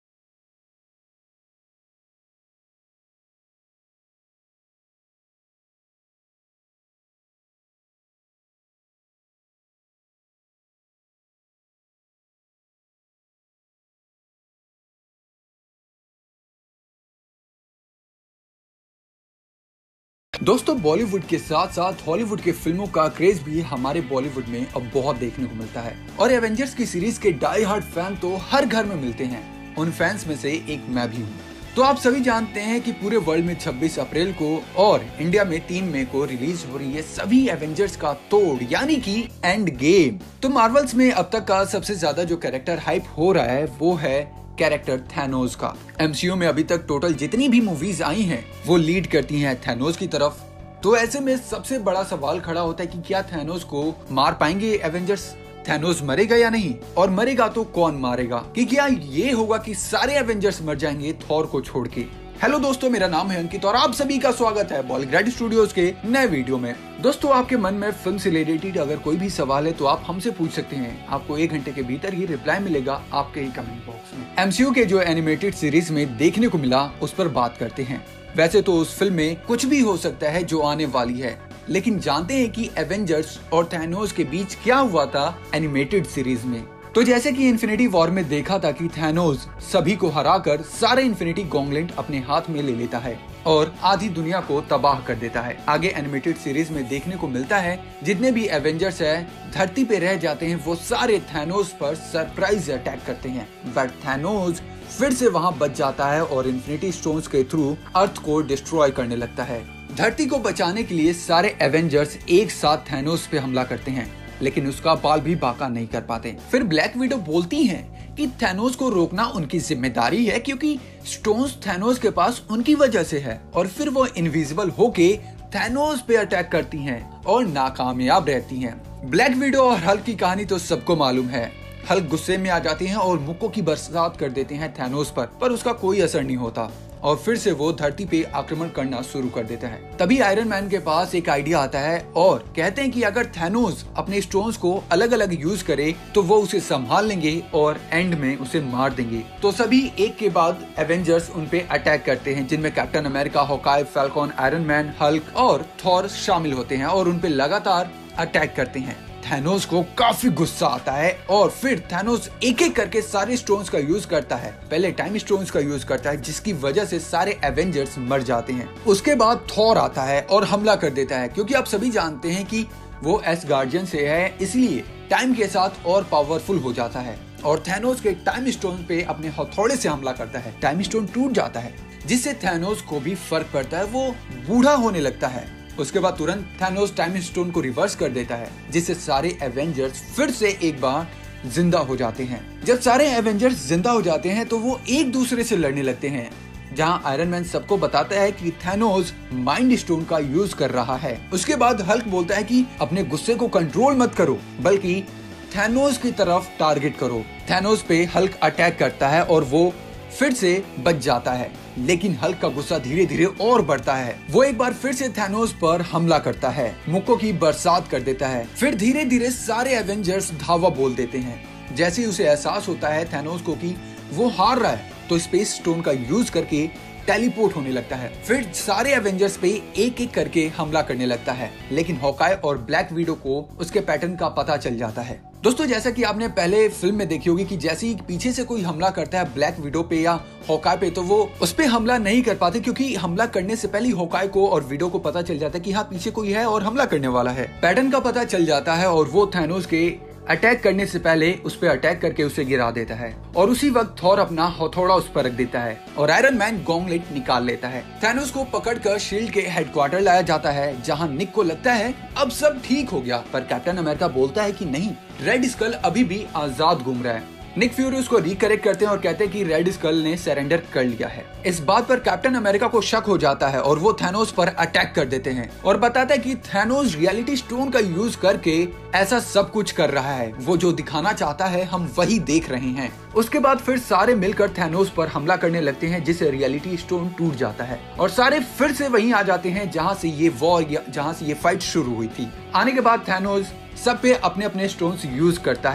[SPEAKER 2] दोस्तों बॉलीवुड के साथ साथ हॉलीवुड के फिल्मों का क्रेज भी हमारे बॉलीवुड में अब बहुत देखने को मिलता है और एवेंजर्स की सीरीज के डाई हार्ड फैन तो हर घर में मिलते हैं। उन फैंस में से एक मैं भी हूँ। तो आप सभी जानते हैं कि पूरे वर्ल्ड में 26 अप्रैल को और इंडिया में 3 मई को रिलीज हो रही है सभी एवेंजर्स का तोड़ यानी कि एंड गेम। तो मार्वल्स में अब तक का सबसे ज्यादा जो कैरेक्टर हाइप हो रहा है वो है कैरेक्टर थैनोस का। एमसीयू में अभी तक टोटल जितनी भी मूवीज आई हैं वो लीड करती हैं थैनोस की तरफ। तो ऐसे में सबसे बड़ा सवाल खड़ा होता है कि क्या थैनोस को मार पाएंगे एवेंजर्स? थैनोस मरेगा या नहीं, और मरेगा तो कौन मारेगा? कि क्या ये होगा कि सारे एवेंजर्स मर जाएंगे थॉर को छोड़ के? हेलो दोस्तों, मेरा नाम है अंकित और आप सभी का स्वागत है बॉलीवुड स्टूडियोज के नए वीडियो में। दोस्तों आपके मन में फिल्म से रिलेटेड अगर कोई भी सवाल है तो आप हमसे पूछ सकते हैं। आपको 1 घंटे के भीतर ही रिप्लाई मिलेगा आपके ही कमेंट बॉक्स में। एमसीयू के जो एनिमेटेड सीरीज में देखने को मिला उस पर बात करते हैं। वैसे तो उस फिल्म में कुछ भी हो सकता है जो आने वाली है, लेकिन जानते हैं कि एवेंजर्स और थैनोस के बीच क्या हुआ था एनिमेटेड सीरीज में। तो जैसे कि इन्फिनिटी वॉर में देखा था कि थैनोस सभी को हराकर सारे इन्फिनिटी गॉन्गलेट अपने हाथ में ले लेता है और आधी दुनिया को तबाह कर देता है। आगे एनिमेटेड सीरीज में देखने को मिलता है जितने भी एवेंजर्स है धरती पे रह जाते हैं वो सारे थैनोस पर सरप्राइज अटैक करते हैं, बट थैनोस फिर से वहां बच जाता है और इन्फिनिटी स्टोन्स के थ्रू अर्थ को डिस्ट्रॉय करने लगता है। धरती को बचाने के लिए सारे एवेंजर्स एक साथ थैनोस पे हमला करते हैं, लेकिन उसका बाल भी बांका नहीं कर पाते। फिर ब्लैक विडो बोलती हैं कि थैनोस को रोकना उनकी जिम्मेदारी है क्योंकि स्टोन्स थैनोस के पास उनकी वजह से है, और फिर वो इनविजिबल होके थैनोस पे अटैक करती हैं और नाकामयाब रहती हैं। ब्लैक विडो और हल्क की कहानी तो सबको मालूम है। हल्क गुस्से में आ जाती हैं और मुक्कों की बरसात कर देते हैं थैनोस पर उसका कोई असर नहीं होता और फिर से वो धरती पे आक्रमण करना शुरू कर देता है। तभी आयरन मैन के पास एक आइडिया आता है और कहते हैं कि अगर थैनोस अपने स्टोन्स को अलग अलग यूज करे तो वो उसे संभाल लेंगे और एंड में उसे मार देंगे। तो सभी एक के बाद एवेंजर्स उन पे अटैक करते हैं, जिनमें Captain America, Hawkeye, Falcon, Iron Man, Hulk और थॉर शामिल होते हैं और उन पे लगातार अटैक करते हैं। थैनोस को काफी गुस्सा आता है और फिर थैनोस एक एक करके सारे स्टोन्स का यूज करता है। पहले टाइम स्टोन्स का यूज करता है जिसकी वजह से सारे एवेंजर्स मर जाते हैं। उसके बाद थॉर आता है और हमला कर देता है क्योंकि आप सभी जानते हैं कि वो एसगार्डियन से है, इसलिए टाइम के साथ और पावरफुल हो जाता है और थैनोस के टाइम स्टोन पे अपने हथौड़े से हमला करता है। टाइम स्टोन टूट जाता है जिससे थैनोस को भी फर्क पड़ता है, वो बूढ़ा होने लगता है। उसके बाद तुरंत थैनोस टाइम स्टोन को रिवर्स कर देता है जिससे सारे एवेंजर्स फिर से एक बार जिंदा हो जाते हैं। जब सारे एवेंजर्स जिंदा हो जाते हैं तो वो एक दूसरे से लड़ने लगते हैं, जहां आयरन मैन सबको बताता है कि थैनोस माइंड स्टोन का यूज कर रहा है। उसके बाद हल्क बोलता है कि अपने गुस्से को कंट्रोल मत करो बल्कि थैनोस की तरफ टारगेट करो। थैनोस पे हल्क अटैक करता है और वो फिर से बच जाता है, लेकिन हल्क का गुस्सा धीरे धीरे और बढ़ता है। वो एक बार फिर से थैनोस पर हमला करता है, मुक्कों की बरसात कर देता है। फिर धीरे धीरे सारे एवेंजर्स धावा बोल देते हैं। जैसे ही उसे एहसास होता है थैनोस को कि वो हार रहा है तो स्पेस स्टोन का यूज करके टेलीपोर्ट होने लगता है। फिर सारे एवेंजर्स पे एक एक करके हमला करने लगता है, लेकिन हॉकाई और ब्लैक विडो को उसके पैटर्न का पता चल जाता है। दोस्तों जैसा कि आपने पहले फिल्म में देखी होगी कि जैसे ही पीछे से कोई हमला करता है ब्लैक विडो पे या हॉकाई पे तो वो उस पे हमला नहीं कर पाते क्योंकि हमला करने से पहले हॉकाई को और विडो को पता चल जाता है कि हाँ पीछे कोई है और हमला करने वाला है। पैटर्न का पता चल जाता है और वो थैनोस के अटैक करने से पहले उस पर अटैक करके उसे गिरा देता है और उसी वक्त थॉर अपना हथौड़ा उस पर रख देता है और आयरन मैन गॉन्गलेट निकाल लेता है। थैनोस को पकड़कर शील्ड के हेडक्वार्टर लाया जाता है जहां निक को लगता है अब सब ठीक हो गया, पर कैप्टन अमेरिका बोलता है कि नहीं, रेड स्कल अभी भी आजाद घूम रहा है। निक फ्यूरी उसको रिकरेक्ट करते हैं और कहते हैं कि रेड स्कल ने सरेंडर कर लिया है। इस बात पर कैप्टन अमेरिका को शक हो जाता है और वो थैनोस पर अटैक कर देते हैं और बताता है कि थैनोस रियलिटी स्टोन का यूज करके ऐसा सब कुछ कर रहा है, वो जो दिखाना चाहता है हम वही देख रहे हैं। उसके बाद फिर सारे मिलकर थैनोस पर हमला करने लगते हैं जिससे रियलिटी स्टोन टूट जाता है और सारे फिर से वहीं आ जाते हैं जहां से ये वॉर जहां से ये फाइट शुरू हुई थी। आने के बाद थैनोस सब पे अपने अपने स्टोन्स यूज करता है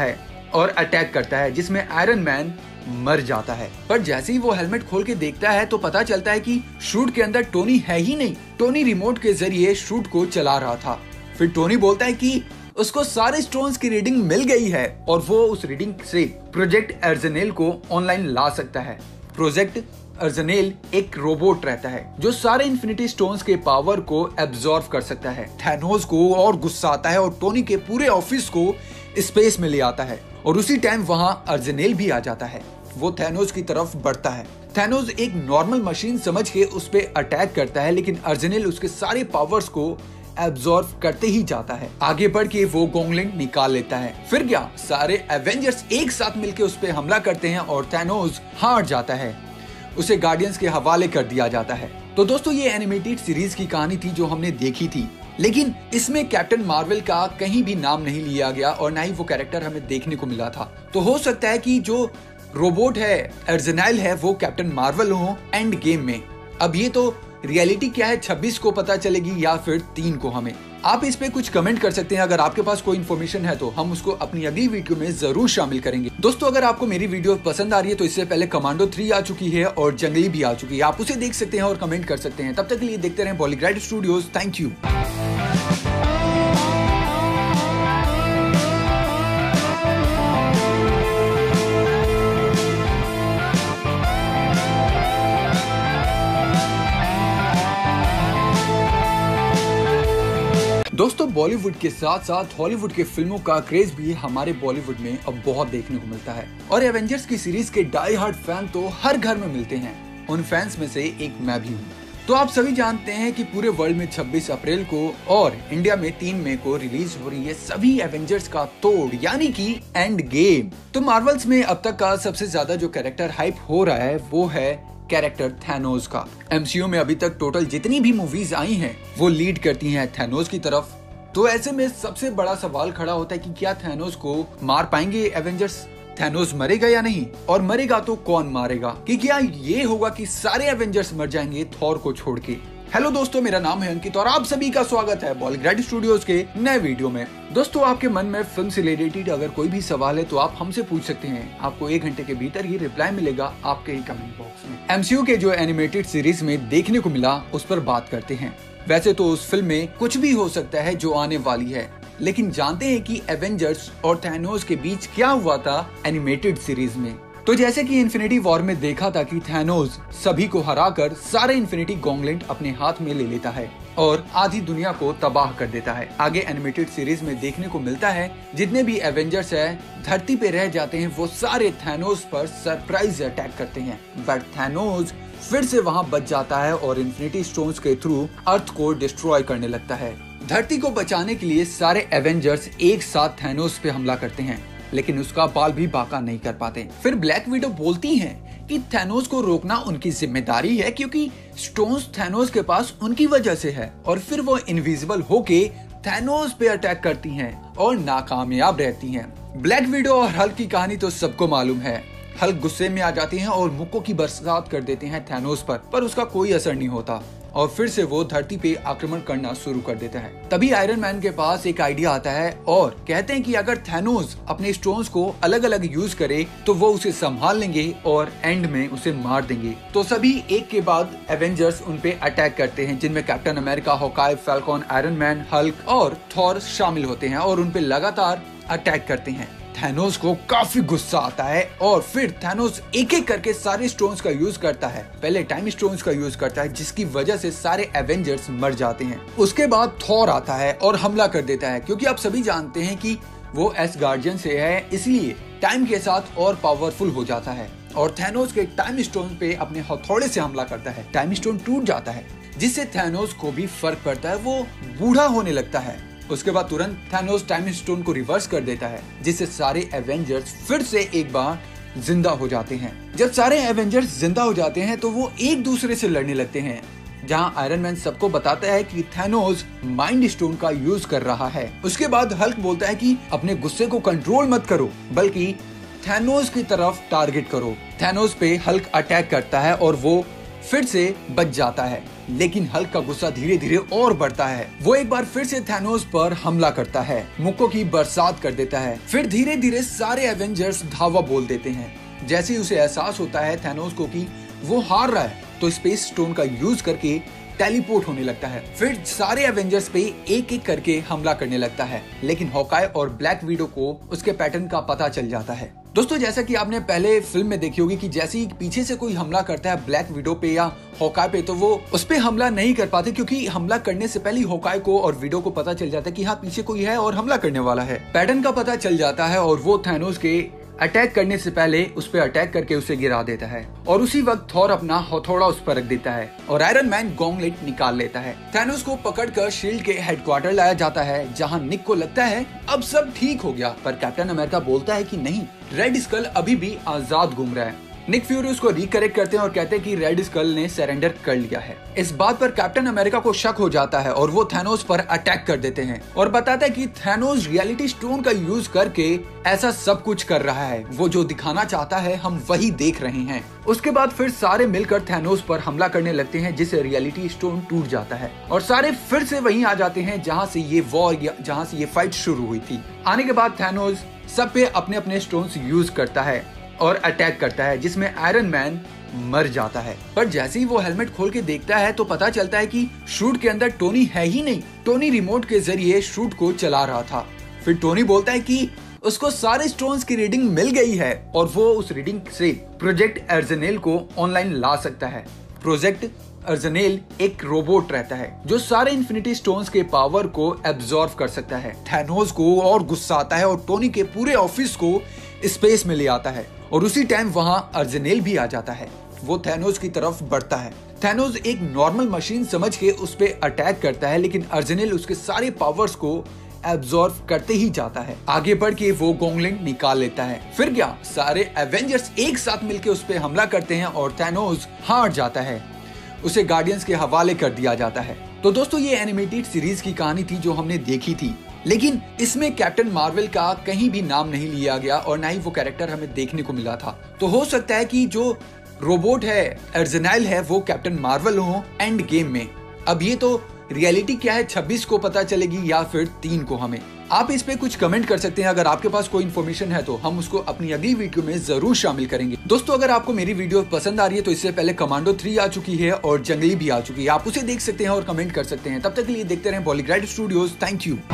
[SPEAKER 2] और अटैक करता है जिसमें आयरन मैन मर जाता है। पर जैसे ही वो हेलमेट खोल के देखता है तो पता चलता है कि शूट के अंदर टोनी है ही नहीं। टोनी रिमोट के जरिए शूट को चला रहा था। फिर टोनी बोलता है कि उसको सारे स्टोन्स की रीडिंग मिल गई है और वो उस रीडिंग से प्रोजेक्ट अर्जेनेल को ऑनलाइन ला सकता है। प्रोजेक्ट अर्जेनेल एक रोबोट रहता है जो सारे इन्फिनिटी स्टोन्स के पावर को एब्जॉर्ब कर सकता है। थैनोस को और गुस्सा आता है और टोनी के पूरे ऑफिस को स्पेस में ले आता है और उसी टाइम वहां अर्जेनेल भी आ जाता है। वो थैनोस की तरफ बढ़ता है। थैनोस एक नॉर्मल मशीन समझ के उस पे अटैक करता है, लेकिन अर्जेनेल उसके सारे पावर्स को एब्जॉर्ब करते ही जाता है। आगे बढ़ के वो गॉन्गलिंग निकाल लेता है। फिर क्या, सारे एवेंजर्स एक साथ मिलकर उस पे हमला करते हैं और थैनोस हार जाता है। उसे गार्डियंस के हवाले कर दिया जाता है। तो दोस्तों, ये एनिमेटेड सीरीज की कहानी थी जो हमने देखी थी, लेकिन इसमें कैप्टन मार्वल का कहीं भी नाम नहीं लिया गया और ना ही वो कैरेक्टर हमें देखने को मिला था। तो हो सकता है कि जो रोबोट है, अर्जेनाइल है, वो कैप्टन मार्वल हो एंड गेम में। अब ये तो रियलिटी क्या है 26 को पता चलेगी या फिर 3 को। हमें आप इस पे कुछ कमेंट कर सकते हैं। अगर आपके पास कोई इन्फॉर्मेशन है तो हम उसको अपनी अगली वीडियो में जरूर शामिल करेंगे। दोस्तों, अगर आपको मेरी वीडियो पसंद आ रही है तो इससे पहले कमांडो 3 आ चुकी है और जंगली भी आ चुकी है। आप उसे देख सकते हैं और कमेंट कर सकते हैं। तब तक के लिए देखते रहें बॉलीग्राइड स्टूडियोज। Thank you. दोस्तों, बॉलीवुड के साथ साथ हॉलीवुड के फिल्मों का क्रेज भी हमारे बॉलीवुड में अब बहुत देखने को मिलता है और एवेंजर्स की सीरीज के डाई हार्ड फैन तो हर घर में मिलते हैं। उन फैंस में से एक मैं भी हूँ। तो आप सभी जानते हैं कि पूरे वर्ल्ड में 26 अप्रैल को और इंडिया में 3 मई को रिलीज हो रही है सभी एवेंजर्स का तोड़, यानी कि एंड गेम। तो मार्वल्स में अब तक का सबसे ज्यादा जो कैरेक्टर हाइप हो रहा है वो है कैरेक्टर थैनोस का। एमसीयू में अभी तक टोटल जितनी भी मूवीज आई हैं वो लीड करती हैं थैनोस की तरफ। तो ऐसे में सबसे बड़ा सवाल खड़ा होता है कि क्या थैनोस को मार पाएंगे एवेंजर्स? थैनोस मरेगा या नहीं, और मरेगा तो कौन मारेगा? कि क्या ये होगा कि सारे एवेंजर्स मर जाएंगे थॉर को छोड़ के? हेलो दोस्तों, मेरा नाम है अंकित और आप सभी का स्वागत है बॉलीग्राइड स्टूडियोज के नए वीडियो में। दोस्तों, आपके मन में फिल्म से रिलेटेड अगर कोई भी सवाल है तो आप हमसे पूछ सकते हैं। आपको 1 घंटे के भीतर ही रिप्लाई मिलेगा आपके ही कमेंट बॉक्स में। एमसीयू के जो एनिमेटेड सीरीज में देखने को मिला उस पर बात करते हैं। वैसे तो उस फिल्म में कुछ भी हो सकता है जो आने वाली है, लेकिन जानते हैं कि एवेंजर्स और थैनोस के बीच क्या हुआ था एनिमेटेड सीरीज में। तो जैसे कि इन्फिनिटी वॉर में देखा था कि थैनोस सभी को हराकर सारे इन्फिनिटी गॉन्गलेट अपने हाथ में ले लेता है और आधी दुनिया को तबाह कर देता है। आगे एनिमेटेड सीरीज में देखने को मिलता है जितने भी एवेंजर्स है धरती पे रह जाते हैं वो सारे थैनोस पर सरप्राइज अटैक करते हैं, बट थैनोस फिर से वहां बच जाता है और इन्फिनिटी स्टोन्स के थ्रू अर्थ को डिस्ट्रॉय करने लगता है। धरती को बचाने के लिए सारे एवेंजर्स एक साथ थैनोस पे हमला करते हैं, लेकिन उसका बाल भी बाका नहीं कर पाते। फिर ब्लैक विडो बोलती हैं कि थैनोस को रोकना उनकी जिम्मेदारी है क्योंकि स्टोन्स थैनोस के पास उनकी वजह से है, और फिर वो इनविजिबल होके थैनोस पे अटैक करती हैं और नाकामयाब रहती हैं। ब्लैक विडो और हल्क की कहानी तो सबको मालूम है। हल्क गुस्से में आ जाती हैं और मुक्कों की बरसात कर देते हैं थैनोस पर उसका कोई असर नहीं होता और फिर से वो धरती पे आक्रमण करना शुरू कर देता है। तभी आयरन मैन के पास एक आइडिया आता है और कहते हैं कि अगर थैनोस अपने स्टोन्स को अलग अलग यूज करे तो वो उसे संभाल लेंगे और एंड में उसे मार देंगे। तो सभी एक के बाद एवेंजर्स उन पे अटैक करते हैं, जिनमें Captain America, Hawkeye, Falcon, Iron Man, Hulk और थॉर शामिल होते हैं और उन पे लगातार अटैक करते हैं। थैनोस को काफी गुस्सा आता है और फिर थैनोस एक एक करके सारे स्टोन्स का यूज करता है। पहले टाइम स्टोन्स का यूज करता है जिसकी वजह से सारे एवेंजर्स मर जाते हैं। उसके बाद थॉर आता है और हमला कर देता है, क्योंकि आप सभी जानते हैं कि वो एसगार्डियन से है, इसलिए टाइम के साथ और पावरफुल हो जाता है और थैनोस के टाइम स्टोन पे अपने हथौड़े से हमला करता है। टाइम स्टोन टूट जाता है जिससे थैनोस को भी फर्क पड़ता है, वो बूढ़ा होने लगता है। उसके बाद तुरंत थैनोस टाइम स्टोन को रिवर्स कर देता है जिससे सारे एवेंजर्स फिर से एक बार जिंदा हो जाते हैं। जब सारे एवेंजर्स जिंदा हो जाते हैं तो वो एक दूसरे से लड़ने लगते हैं, जहां आयरन मैन सबको बताता है कि थैनोस माइंड स्टोन का यूज कर रहा है। उसके बाद हल्क बोलता है कि अपने गुस्से को कंट्रोल मत करो बल्कि थैनोस की तरफ टारगेट करो। थैनोस पे हल्क अटैक करता है और वो फिर से बच जाता है। लेकिन हल्क का गुस्सा धीरे धीरे और बढ़ता है। वो एक बार फिर से थैनोस पर हमला करता है, मुक्कों की बरसात कर देता है। फिर धीरे धीरे सारे एवेंजर्स धावा बोल देते हैं। जैसे ही उसे एहसास होता है थैनोस को कि वो हार रहा है, तो स्पेस स्टोन का यूज करके टेलीपोर्ट होने लगता है। फिर सारे एवेंजर्स पे एक एक करके हमला करने लगता है, लेकिन हॉकाई और ब्लैक विडो को उसके पैटर्न का पता चल जाता है। दोस्तों, जैसा कि आपने पहले फिल्म में देखी होगी कि जैसे ही पीछे से कोई हमला करता है ब्लैक विडो पे या हॉकाई पे, तो वो उस पे हमला नहीं कर पाते, क्योंकि हमला करने से पहले हॉकाई को और विडो को पता चल जाता है कि हाँ, पीछे कोई है और हमला करने वाला है। पैटर्न का पता चल जाता है और वो थैनोस के अटैक करने से पहले उस पर अटैक करके उसे गिरा देता है। और उसी वक्त थॉर अपना हथौड़ा उस पर रख देता है और आयरन मैन गॉन्गलेट निकाल लेता है। थैनोस को पकड़कर शील्ड के हेडक्वार्टर लाया जाता है, जहां निक को लगता है अब सब ठीक हो गया, पर कैप्टन अमेरिका बोलता है कि नहीं, रेड स्कल अभी भी आजाद घूम रहा है। निक फ्यूरी उसको रिकरेक्ट करते हैं और कहते हैं कि रेड स्कल ने सरेंडर कर लिया है। इस बात पर कैप्टन अमेरिका को शक हो जाता है और वो थैनोस पर अटैक कर देते हैं और बताता है कि थैनोस रियलिटी स्टोन का यूज करके ऐसा सब कुछ कर रहा है, वो जो दिखाना चाहता है हम वही देख रहे हैं। उसके बाद फिर सारे मिलकर थैनोस पर हमला करने लगते हैं, जिससे रियलिटी स्टोन टूट जाता है और सारे फिर से वहीं आ जाते हैं जहाँ से ये वॉर या जहाँ से ये फाइट शुरू हुई थी। आने के बाद थैनोस सब पे अपने अपने स्टोन्स यूज करता है और अटैक करता है, जिसमें आयरन मैन मर जाता है। पर जैसे ही वो हेलमेट खोल के देखता है तो पता चलता है कि शूट के अंदर टोनी है ही नहीं। टोनी रिमोट के जरिए शूट को चला रहा था। फिर टोनी बोलता है कि उसको सारे स्टोन्स की रीडिंग मिल गई है और वो उस रीडिंग से प्रोजेक्ट अर्जेनेल को ऑनलाइन ला सकता है। प्रोजेक्ट अर्जेनेल एक रोबोट रहता है जो सारे इन्फिनिटी स्टोन्स के पावर को एब्जॉर्ब कर सकता है। थैनोस को और गुस्सा आता है और टोनी के पूरे ऑफिस को स्पेस में ले आता है और उसी टाइम वहां अर्जेनेल भी आ जाता है। वो थैनोस की तरफ बढ़ता है। थैनोस एक नॉर्मल मशीन समझ के उस पे अटैक करता है, लेकिन अर्जेनेल उसके सारे पावर्स को एब्जॉर्ब करते ही जाता है। आगे बढ़ के वो गॉन्गलेट निकाल लेता है। फिर क्या, सारे एवेंजर्स एक साथ मिलकर उस पे हमला करते हैं और थैनोस हार जाता है। उसे गार्डियंस के हवाले कर दिया जाता है। तो दोस्तों, ये एनिमेटेड सीरीज की कहानी थी जो हमने देखी थी, लेकिन इसमें कैप्टन मार्वल का कहीं भी नाम नहीं लिया गया और ना ही वो कैरेक्टर हमें देखने को मिला था। तो हो सकता है कि जो रोबोट है, अर्जेनाइल है, वो कैप्टन मार्वल हो एंड गेम में। अब ये तो रियलिटी क्या है 26 को पता चलेगी या फिर 3 को। हमें आप इस पे कुछ कमेंट कर सकते हैं। अगर आपके पास कोई इन्फॉर्मेशन है तो हम उसको अपनी अगली वीडियो में जरूर शामिल करेंगे। दोस्तों, अगर आपको मेरी वीडियो पसंद आ रही है तो इससे पहले कमांडो 3 आ चुकी है और जंगली भी आ चुकी है, आप उसे देख सकते हैं और कमेंट कर सकते हैं। तब तक के लिए देखते रहें बॉलीग्राइड स्टूडियोज। Thank you.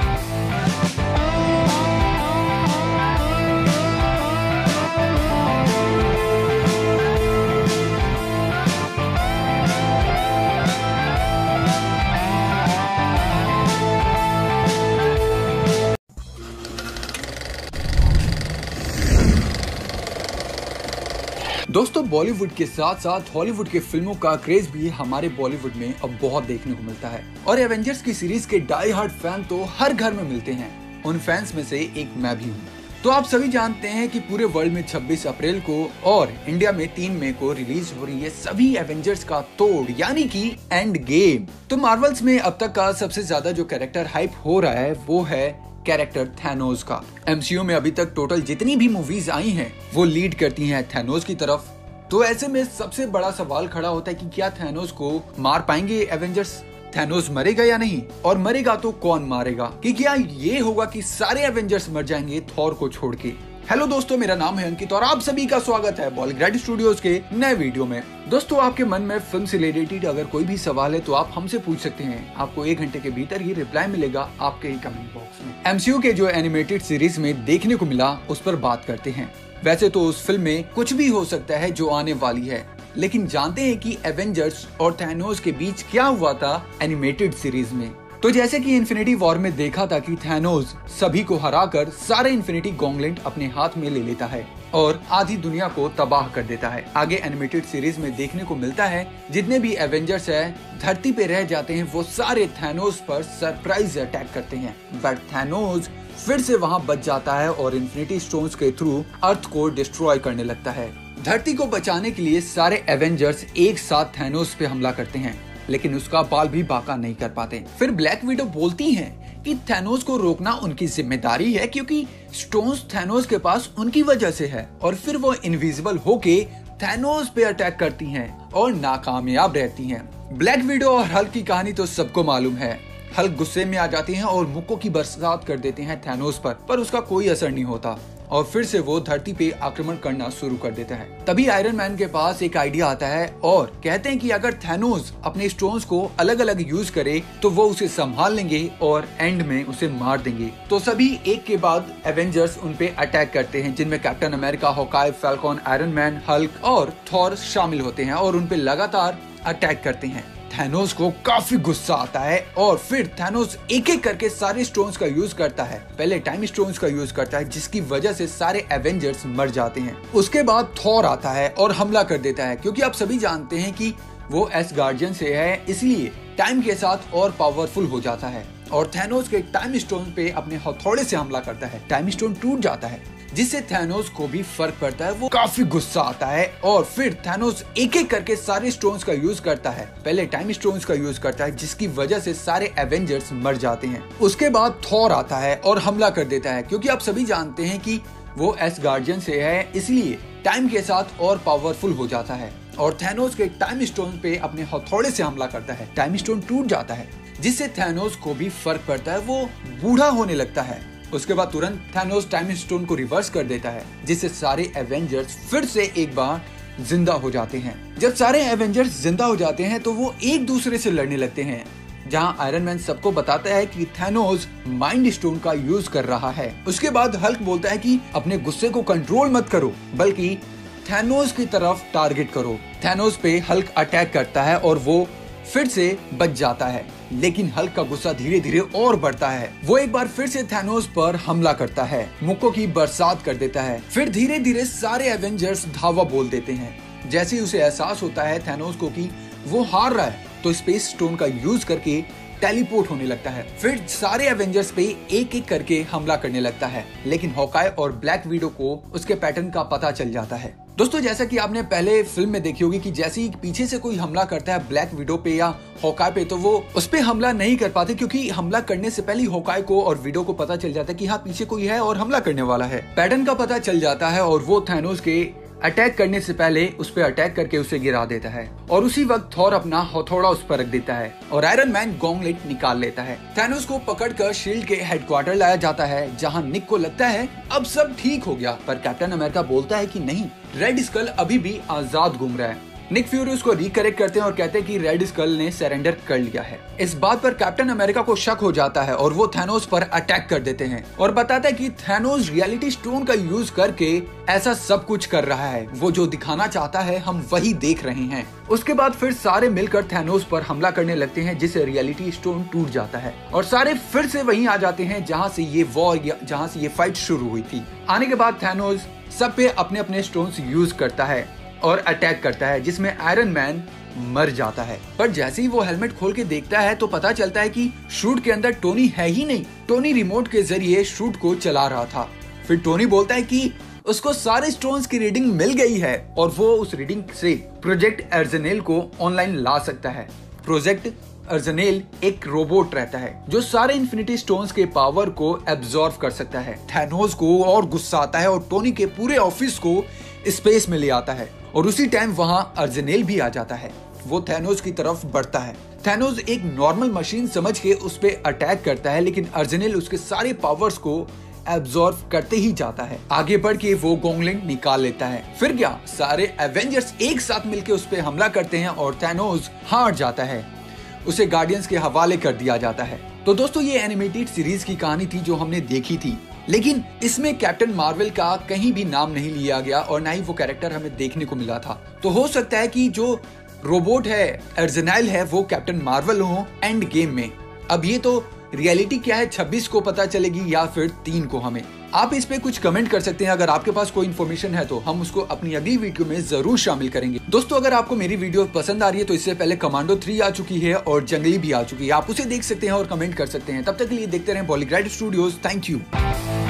[SPEAKER 2] दोस्तों, बॉलीवुड के साथ साथ हॉलीवुड के फिल्मों का क्रेज भी हमारे बॉलीवुड में अब बहुत देखने को मिलता है और एवेंजर्स की सीरीज के डाई हार्ड फैन तो हर घर में मिलते हैं। उन फैंस में से एक मैं भी हूँ। तो आप सभी जानते हैं कि पूरे वर्ल्ड में 26 अप्रैल को और इंडिया में 3 मई को रिलीज हो रही है सभी एवेंजर्स का तोड़, यानी कि एंड गेम। तो मार्वल्स में अब तक का सबसे ज्यादा जो कैरेक्टर हाइप हो रहा है वो है कैरेक्टर थैनोस का। एमसीयू में अभी तक टोटल जितनी भी मूवीज आई हैं वो लीड करती हैं थैनोस की तरफ। तो ऐसे में सबसे बड़ा सवाल खड़ा होता है कि क्या थैनोस को मार पाएंगे एवेंजर्स? थैनोस मरेगा या नहीं, और मरेगा तो कौन मारेगा? कि क्या ये होगा कि सारे एवेंजर्स मर जाएंगे थॉर को छोड़ के? हेलो दोस्तों, मेरा नाम है अंकित और आप सभी का स्वागत है बॉलीग्राइड स्टूडियोज के नए वीडियो में। दोस्तों, आपके मन में फिल्म से रिलेटेड अगर कोई भी सवाल है तो आप हमसे पूछ सकते हैं। आपको 1 घंटे के भीतर ही रिप्लाई मिलेगा आपके ही कमेंट बॉक्स में। एमसीयू के जो एनिमेटेड सीरीज में देखने को मिला उस पर बात करते हैं। वैसे तो उस फिल्म में कुछ भी हो सकता है जो आने वाली है, लेकिन जानते हैं कि एवेंजर्स और थैनोस के बीच क्या हुआ था एनिमेटेड सीरीज में। तो जैसे कि इन्फिनिटी वॉर में देखा था कि थैनोस सभी को हराकर सारे इन्फिनिटी गॉन्गलेट अपने हाथ में ले लेता है और आधी दुनिया को तबाह कर देता है। आगे एनिमेटेड सीरीज में देखने को मिलता है जितने भी एवेंजर्स है धरती पे रह जाते हैं वो सारे थैनोस पर सरप्राइज अटैक करते हैं, बट थैनोस फिर से वहां बच जाता है और इन्फिनिटी स्टोन्स के थ्रू अर्थ को डिस्ट्रॉय करने लगता है। धरती को बचाने के लिए सारे एवेंजर्स एक साथ थैनोस पे हमला करते हैं, लेकिन उसका बाल भी बाका नहीं कर पाते। फिर ब्लैक विडो बोलती हैं कि थैनोस को रोकना उनकी जिम्मेदारी है क्योंकि स्टोन्स थैनोस के पास उनकी वजह से है, और फिर वो इनविजिबल होके थैनोस पे अटैक करती हैं और नाकामयाब रहती हैं। ब्लैक विडो और हल्क की कहानी तो सबको मालूम है। हल्क गुस्से में आ जाती हैं और मुक्कों की बरसात कर देते हैं थैनोस पर उसका कोई असर नहीं होता और फिर से वो धरती पे आक्रमण करना शुरू कर देता है। तभी आयरन मैन के पास एक आइडिया आता है और कहते हैं कि अगर थैनोस अपने स्टोन्स को अलग अलग यूज करे तो वो उसे संभाल लेंगे और एंड में उसे मार देंगे। तो सभी एक के बाद एवेंजर्स उन पे अटैक करते हैं, जिनमें Captain America, Hawkeye, Falcon, Iron Man, Hulk और थॉर शामिल होते हैं और उन पे लगातार अटैक करते हैं। थैनोस को काफी गुस्सा आता है और फिर थैनोस एक एक करके सारे स्टोन्स का यूज करता है। पहले टाइम स्टोन्स का यूज करता है, जिसकी वजह से सारे एवेंजर्स मर जाते हैं। उसके बाद थॉर आता है और हमला कर देता है, क्योंकि आप सभी जानते हैं कि वो एसगार्डियन से है, इसलिए टाइम के साथ और पावरफुल हो जाता है और थैनोस के टाइम स्टोन पे अपने हथौड़े से हमला करता है। टाइम स्टोन टूट जाता है, जिससे थैनोस को भी फर्क पड़ता है। वो काफी गुस्सा आता है और फिर थैनोस एक एक करके सारे स्टोन्स का यूज करता है। पहले टाइम स्टोन्स का यूज करता है, जिसकी वजह से सारे एवेंजर्स मर जाते हैं। उसके बाद थॉर आता है और हमला कर देता है, क्योंकि आप सभी जानते हैं कि वो एसगार्डियन से है, इसलिए टाइम के साथ और पावरफुल हो जाता है और थैनोस के टाइम स्टोन पे अपने हथौड़े से हमला करता है। टाइम स्टोन टूट जाता है, जिससे थैनोस को भी फर्क पड़ता है। वो बूढ़ा होने लगता है। उसके बाद तुरंत थैनोस टाइम स्टोन को रिवर्स कर देता है, जिससे सारे एवेंजर्स फिर से एक बार जिंदा हो जाते हैं। जब सारे एवेंजर्स जिंदा हो जाते हैं तो वो एक दूसरे से लड़ने लगते हैं, जहां आयरन मैन सबको बताता है कि थैनोस माइंड स्टोन का यूज कर रहा है। उसके बाद हल्क बोलता है कि अपने गुस्से को कंट्रोल मत करो, बल्कि थैनोस की तरफ टारगेट करो। थैनोस पे हल्क अटैक करता है और वो फिर से बच जाता है, लेकिन हल्क का गुस्सा धीरे धीरे और बढ़ता है। वो एक बार फिर से थैनोस पर हमला करता है, मुक्कों की बरसात कर देता है। फिर धीरे धीरे सारे एवेंजर्स धावा बोल देते हैं। जैसे ही उसे एहसास होता है थैनोस को कि वो हार रहा है, तो स्पेस स्टोन का यूज करके टेलीपोर्ट होने लगता है। फिर सारे एवेंजर्स पे एक एक करके हमला करने लगता है, लेकिन हॉकाई और ब्लैक विडो को उसके पैटर्न का पता चल जाता है। दोस्तों, जैसा कि आपने पहले फिल्म में देखी होगी कि जैसे ही पीछे से कोई हमला करता है ब्लैक विडो पे या हॉकाई पे, तो वो उस पे हमला नहीं कर पाते, क्योंकि हमला करने से पहले हॉकाई को और विडो को पता चल जाता है कि हाँ, पीछे कोई है और हमला करने वाला है। पैटर्न का पता चल जाता है और वो थैनोस के अटैक करने से पहले उस पर अटैक करके उसे गिरा देता है और उसी वक्त थॉर अपना हथौड़ा उस पर रख देता है और आयरन मैन गॉन्गलेट निकाल लेता है। थैनोस को पकड़कर शील्ड के हेडक्वार्टर लाया जाता है, जहां निक को लगता है अब सब ठीक हो गया, पर कैप्टन अमेरिका बोलता है कि नहीं, रेड स्कल अभी भी आजाद घूम रहा है। निक फ्यूरी उसको रिकरेक्ट करते हैं और कहते हैं कि रेड स्कल ने सरेंडर कर लिया है। इस बात पर कैप्टन अमेरिका को शक हो जाता है और वो थैनोस पर अटैक कर देते हैं और बताता है कि थैनोस रियलिटी स्टोन का यूज करके ऐसा सब कुछ कर रहा है। वो जो दिखाना चाहता है हम वही देख रहे हैं। उसके बाद फिर सारे मिलकर थैनोस पर हमला करने लगते हैं, जिससे रियलिटी स्टोन टूट जाता है और सारे फिर से वहीं आ जाते हैं जहाँ से ये वॉर या जहाँ से ये फाइट शुरू हुई थी। आने के बाद थैनोस सब पे अपने अपने स्टोन्स यूज करता है और अटैक करता है, जिसमें आयरन मैन मर जाता है। पर जैसे ही वो हेलमेट खोल के देखता है तो पता चलता है कि शूट के अंदर टोनी है ही नहीं। टोनी रिमोट के जरिए शूट को चला रहा था। फिर टोनी बोलता है कि उसको सारे स्टोन्स की रीडिंग मिल गई है और वो उस रीडिंग से प्रोजेक्ट अर्जनेल को ऑनलाइन ला सकता है। प्रोजेक्ट अर्जनेल एक रोबोट रहता है जो सारे इन्फिनिटी स्टोन्स के पावर को एब्जॉर्व कर सकता है। थैनोस को और गुस्सा आता है और टोनी के पूरे ऑफिस को स्पेस में ले आता है और उसी टाइम वहां अर्जनेल भी आ जाता है। वो थैनोस की तरफ बढ़ता है। थैनोस एक नॉर्मल मशीन समझ के उस पे अटैक करता है, लेकिन अर्जनेल उसके सारे पावर्स को एब्जॉर्व करते ही जाता है। आगे बढ़ के वो गॉन्गलेट निकाल लेता है। फिर क्या, सारे एवेंजर्स एक साथ मिलकर उस पे हमला करते हैं और थैनोस हार जाता है। उसे गार्डियंस के हवाले कर दिया जाता है। तो दोस्तों, ये एनिमेटेड सीरीज की कहानी थी जो हमने देखी थी, लेकिन इसमें कैप्टन मार्वल का कहीं भी नाम नहीं लिया गया और ना ही वो कैरेक्टर हमें देखने को मिला था। तो हो सकता है कि जो रोबोट है अर्जनेल है वो कैप्टन मार्वल हो एंड गेम में। अब ये तो रियलिटी क्या है 26 को पता चलेगी या फिर 3 को। हमें आप इस पे कुछ कमेंट कर सकते हैं। अगर आपके पास कोई इन्फॉर्मेशन है तो हम उसको अपनी अगली वीडियो में जरूर शामिल करेंगे। दोस्तों, अगर आपको मेरी वीडियो पसंद आ रही है तो इससे पहले कमांडो 3 आ चुकी है और जंगली भी आ चुकी है। आप उसे देख सकते हैं और कमेंट कर सकते हैं। तब तक के लिए देखते रहें बॉलीग्राइड स्टूडियोज। Thank you.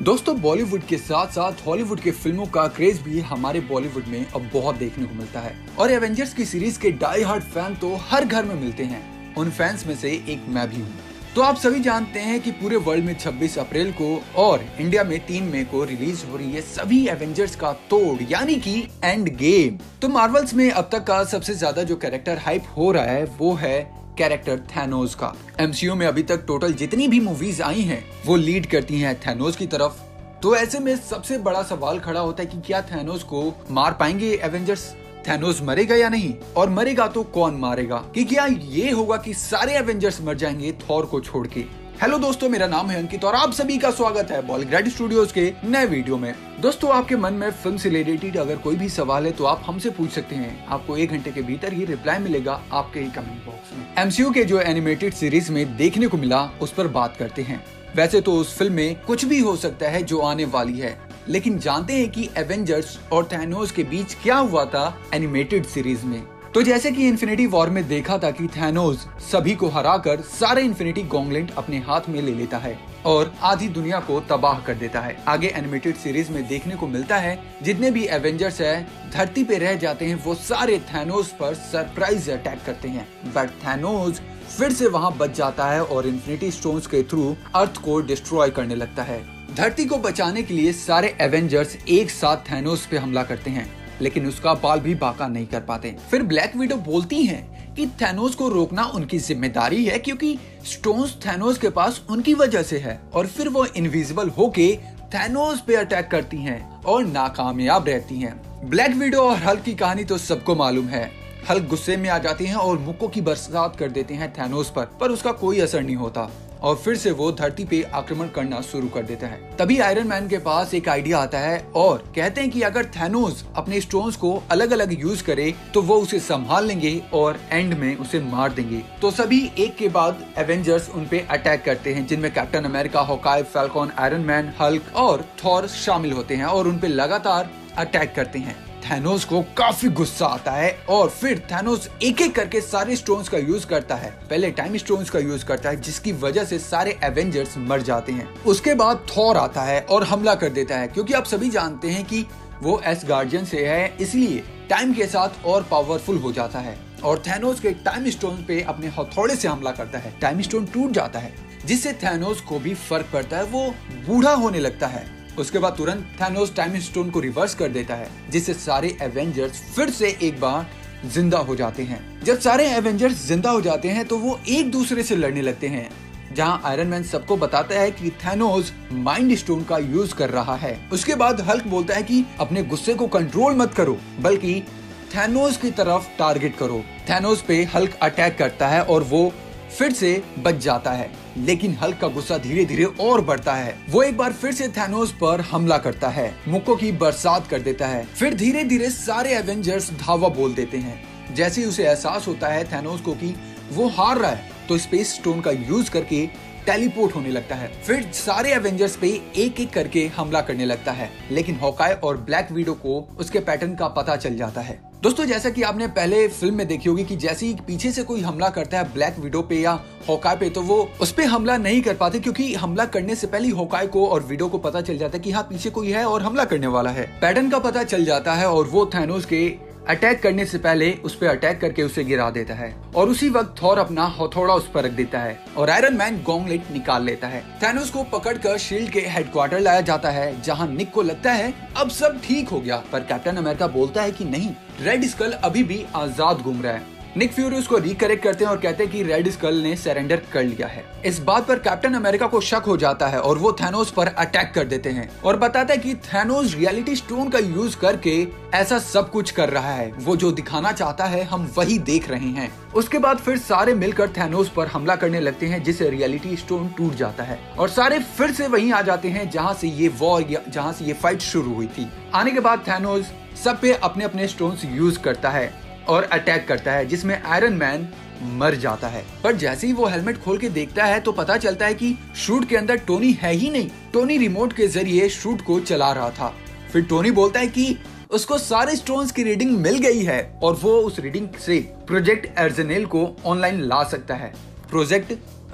[SPEAKER 2] दोस्तों बॉलीवुड के साथ साथ हॉलीवुड के फिल्मों का क्रेज भी हमारे बॉलीवुड में अब बहुत देखने को मिलता है और एवेंजर्स की सीरीज के डाई हार्ड फैन तो हर घर में मिलते हैं। उन फैंस में से एक मैं भी हूँ। तो आप सभी जानते हैं कि पूरे वर्ल्ड में 26 अप्रैल को और इंडिया में 3 मई को रिलीज हो रही है सभी एवेंजर्स का तोड़ यानी कि एंड गेम। तो मार्वल्स में अब तक का सबसे ज्यादा जो कैरेक्टर हाइप हो रहा है वो है कैरेक्टर थैनोस का। एमसीयू में अभी तक टोटल जितनी भी मूवीज आई हैं वो लीड करती हैं थैनोस की तरफ। तो ऐसे में सबसे बड़ा सवाल खड़ा होता है कि क्या थैनोस को मार पाएंगे एवेंजर्स? थैनोस मरेगा या नहीं, और मरेगा तो कौन मारेगा? कि क्या ये होगा कि सारे एवेंजर्स मर जाएंगे थॉर को छोड़ के? हेलो दोस्तों, मेरा नाम है अंकित और आप सभी का स्वागत है बॉलीग्रेड स्टूडियोज के नए वीडियो में। दोस्तों आपके मन में फिल्म से रिलेटेड अगर कोई भी सवाल है तो आप हमसे पूछ सकते हैं। आपको 1 घंटे के भीतर ही रिप्लाई मिलेगा आपके ही कमेंट बॉक्स में। एमसीयू के जो एनिमेटेड सीरीज में देखने को मिला उस पर बात करते हैं। वैसे तो उस फिल्म में कुछ भी हो सकता है जो आने वाली है, लेकिन जानते हैं कि एवेंजर्स और थैनोस के बीच क्या हुआ था एनिमेटेड सीरीज में। तो जैसे कि इन्फिनिटी वॉर में देखा था कि थैनोस सभी को हराकर सारे इन्फिनिटी गॉन्गलेट अपने हाथ में ले लेता है और आधी दुनिया को तबाह कर देता है। आगे एनिमेटेड सीरीज में देखने को मिलता है जितने भी एवेंजर्स है धरती पे रह जाते हैं वो सारे थैनोस पर सरप्राइज अटैक करते हैं, बट थैनोस फिर से वहां बच जाता है और इन्फिनिटी स्टोन्स के थ्रू अर्थ को डिस्ट्रॉय करने लगता है। धरती को बचाने के लिए सारे एवेंजर्स एक साथ थैनोस पे हमला करते हैं, लेकिन उसका बाल भी बाका नहीं कर पाते। फिर ब्लैक विडो बोलती हैं कि थैनोस को रोकना उनकी जिम्मेदारी है क्योंकि स्टोन्स थैनोस के पास उनकी वजह से है, और फिर वो इनविजिबल होके थैनोस पे अटैक करती हैं और नाकामयाब रहती हैं। ब्लैक विडो और हल्क की कहानी तो सबको मालूम है। हल्क गुस्से में आ जाते हैं और मुक्कों की बरसात कर देते हैं थैनोस पर उसका कोई असर नहीं होता और फिर से वो धरती पे आक्रमण करना शुरू कर देता है। तभी आयरन मैन के पास एक आइडिया आता है और कहते हैं कि अगर थैनोस अपने स्टोन्स को अलग अलग यूज करे तो वो उसे संभाल लेंगे और एंड में उसे मार देंगे। तो सभी एक के बाद एवेंजर्स उन पे अटैक करते हैं, जिनमें Captain America, Hawkeye, Falcon, Iron Man, Hulk और थॉर शामिल होते हैं और उन पे लगातार अटैक करते हैं। थैनोस को काफी गुस्सा आता है और फिर थैनोस एक एक करके सारे स्टोन्स का यूज करता है। पहले टाइम स्टोन्स का यूज करता है जिसकी वजह से सारे एवेंजर्स मर जाते हैं। उसके बाद थॉर आता है और हमला कर देता है, क्योंकि आप सभी जानते हैं कि वो एसगार्डियन से है, इसलिए टाइम के साथ और पावरफुल हो जाता है और थैनोस के टाइम स्टोन पे अपने हथौड़े से हमला करता है। टाइम स्टोन टूट जाता है जिससे थैनोस को भी फर्क पड़ता है, वो बूढ़ा होने लगता है। उसके बाद तुरंत थैनोस टाइम स्टोन को रिवर्स कर देता है जिससे सारे एवेंजर्स फिर से एक बार जिंदा हो जाते हैं। जब सारे एवेंजर्स जिंदा हो जाते हैं तो वो एक दूसरे से लड़ने लगते हैं, जहां आयरन मैन सबको बताता है कि थैनोस माइंड स्टोन का यूज कर रहा है। उसके बाद हल्क बोलता है कि अपने गुस्से को कंट्रोल मत करो बल्कि थैनोस की तरफ टारगेट करो। थैनोस पे हल्क अटैक करता है और वो फिर से बच जाता है, लेकिन हल्क का गुस्सा धीरे धीरे और बढ़ता है। वो एक बार फिर से थैनोस पर हमला करता है, मुक्कों की बरसात कर देता है। फिर धीरे धीरे सारे एवेंजर्स धावा बोल देते हैं। जैसे ही उसे एहसास होता है थैनोस को कि वो हार रहा है तो स्पेस स्टोन का यूज करके टेलीपोर्ट होने लगता है। फिर सारे एवेंजर्स पे एक एक करके हमला करने लगता है, लेकिन हॉकाई और ब्लैक विडो को उसके पैटर्न का पता चल जाता है। दोस्तों जैसा कि आपने पहले फिल्म में देखी होगी कि जैसे ही पीछे से कोई हमला करता है ब्लैक विडो पे या हॉकाई पे तो वो उस पे हमला नहीं कर पाते, क्योंकि हमला करने से पहले हॉकाई को और विडो को पता चल जाता है कि हाँ पीछे कोई है और हमला करने वाला है। पैटर्न का पता चल जाता है और वो थैनोस के अटैक करने से पहले उस पर अटैक करके उसे गिरा देता है और उसी वक्त थॉर अपना हथौड़ा उस पर रख देता है और आयरन मैन गॉन्गलेट निकाल लेता है। थैनोस को पकड़कर शील्ड के हेडक्वार्टर लाया जाता है, जहां निक को लगता है अब सब ठीक हो गया, पर कैप्टन अमेरिका बोलता है कि नहीं, रेड स्कल अभी भी आजाद घूम रहा है। निक फ्यूरी उसको रिकरेक्ट करते हैं और कहते हैं कि रेड स्कल ने सरेंडर कर लिया है। इस बात पर कैप्टन अमेरिका को शक हो जाता है और वो थैनोस पर अटैक कर देते हैं और बताता है कि थैनोस रियलिटी स्टोन का यूज करके ऐसा सब कुछ कर रहा है, वो जो दिखाना चाहता है हम वही देख रहे हैं। उसके बाद फिर सारे मिलकर थैनोस पर हमला करने लगते हैं जिससे रियलिटी स्टोन टूट जाता है और सारे फिर से वहीं आ जाते हैं जहां से ये वॉर या जहां से ये फाइट शुरू हुई थी। आने के बाद थैनोस सब पे अपने अपने स्टोन्स यूज करता है और अटैक करता है, जिसमें आयरन मैन मर जाता है। पर जैसे ही वो हेलमेट खोल के देखता है तो पता चलता है कि शूट के अंदर टोनी है ही नहीं। टोनी रिमोट के जरिए शूट को चला रहा था। फिर टोनी बोलता है कि उसको सारे स्टोन्स की रीडिंग मिल गई है और वो उस रीडिंग से प्रोजेक्ट एर्जनेल को ऑनलाइन ला सकता है। प्रोजेक्ट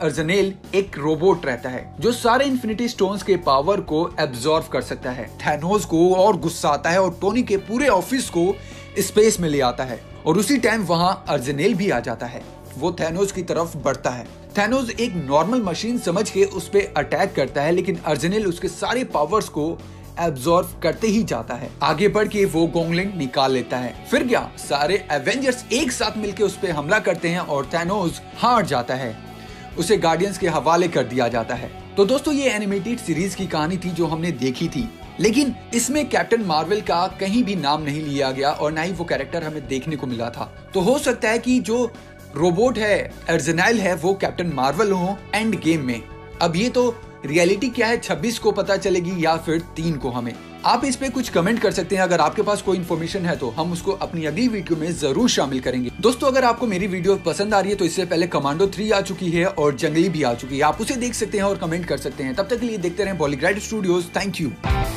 [SPEAKER 2] अर्जेनाइल एक रोबोट रहता है जो सारे इन्फिनिटी स्टोन्स के पावर को एब्जॉर्ब कर सकता है। थैनोस को और गुस्सा आता है और टोनी के पूरे ऑफिस को स्पेस में ले आता है और उसी टाइम वहाँ अर्जेनाइल भी आ जाता है। वो थैनोस की तरफ बढ़ता है। थैनोस एक नॉर्मल मशीन समझ के उस पे अटैक करता है, लेकिन अर्जेनाइल उसके सारे पावर्स को एब्जॉर्ब करते ही जाता है। आगे बढ़ के वो गोंगलिंग निकाल लेता है। फिर क्या, सारे एवेंजर्स एक साथ मिलकर उस पे हमला करते हैं और थैनोस हार जाता है। उसे गार्डियंस के हवाले कर दिया जाता है। तो दोस्तों, ये एनिमेटेड सीरीज की कहानी थी जो हमने देखी थी, लेकिन इसमें कैप्टन मार्वल का कहीं भी नाम नहीं लिया गया और ना ही वो कैरेक्टर हमें देखने को मिला था। तो हो सकता है कि जो रोबोट है अर्जेनाइल है वो कैप्टन मार्वल हो एंड गेम में। अब ये तो रियलिटी क्या है 26 को पता चलेगी या फिर 3 को। हमें आप इस पे कुछ कमेंट कर सकते हैं। अगर आपके पास कोई इन्फॉर्मेशन है तो हम उसको अपनी अगली वीडियो में जरूर शामिल करेंगे। दोस्तों, अगर आपको मेरी वीडियो पसंद आ रही है तो इससे पहले कमांडो 3 आ चुकी है और जंगली भी आ चुकी है। आप उसे देख सकते हैं और कमेंट कर सकते हैं। तब तक के लिए देखते रहें बॉलीग्राइड स्टूडियोज। Thank you.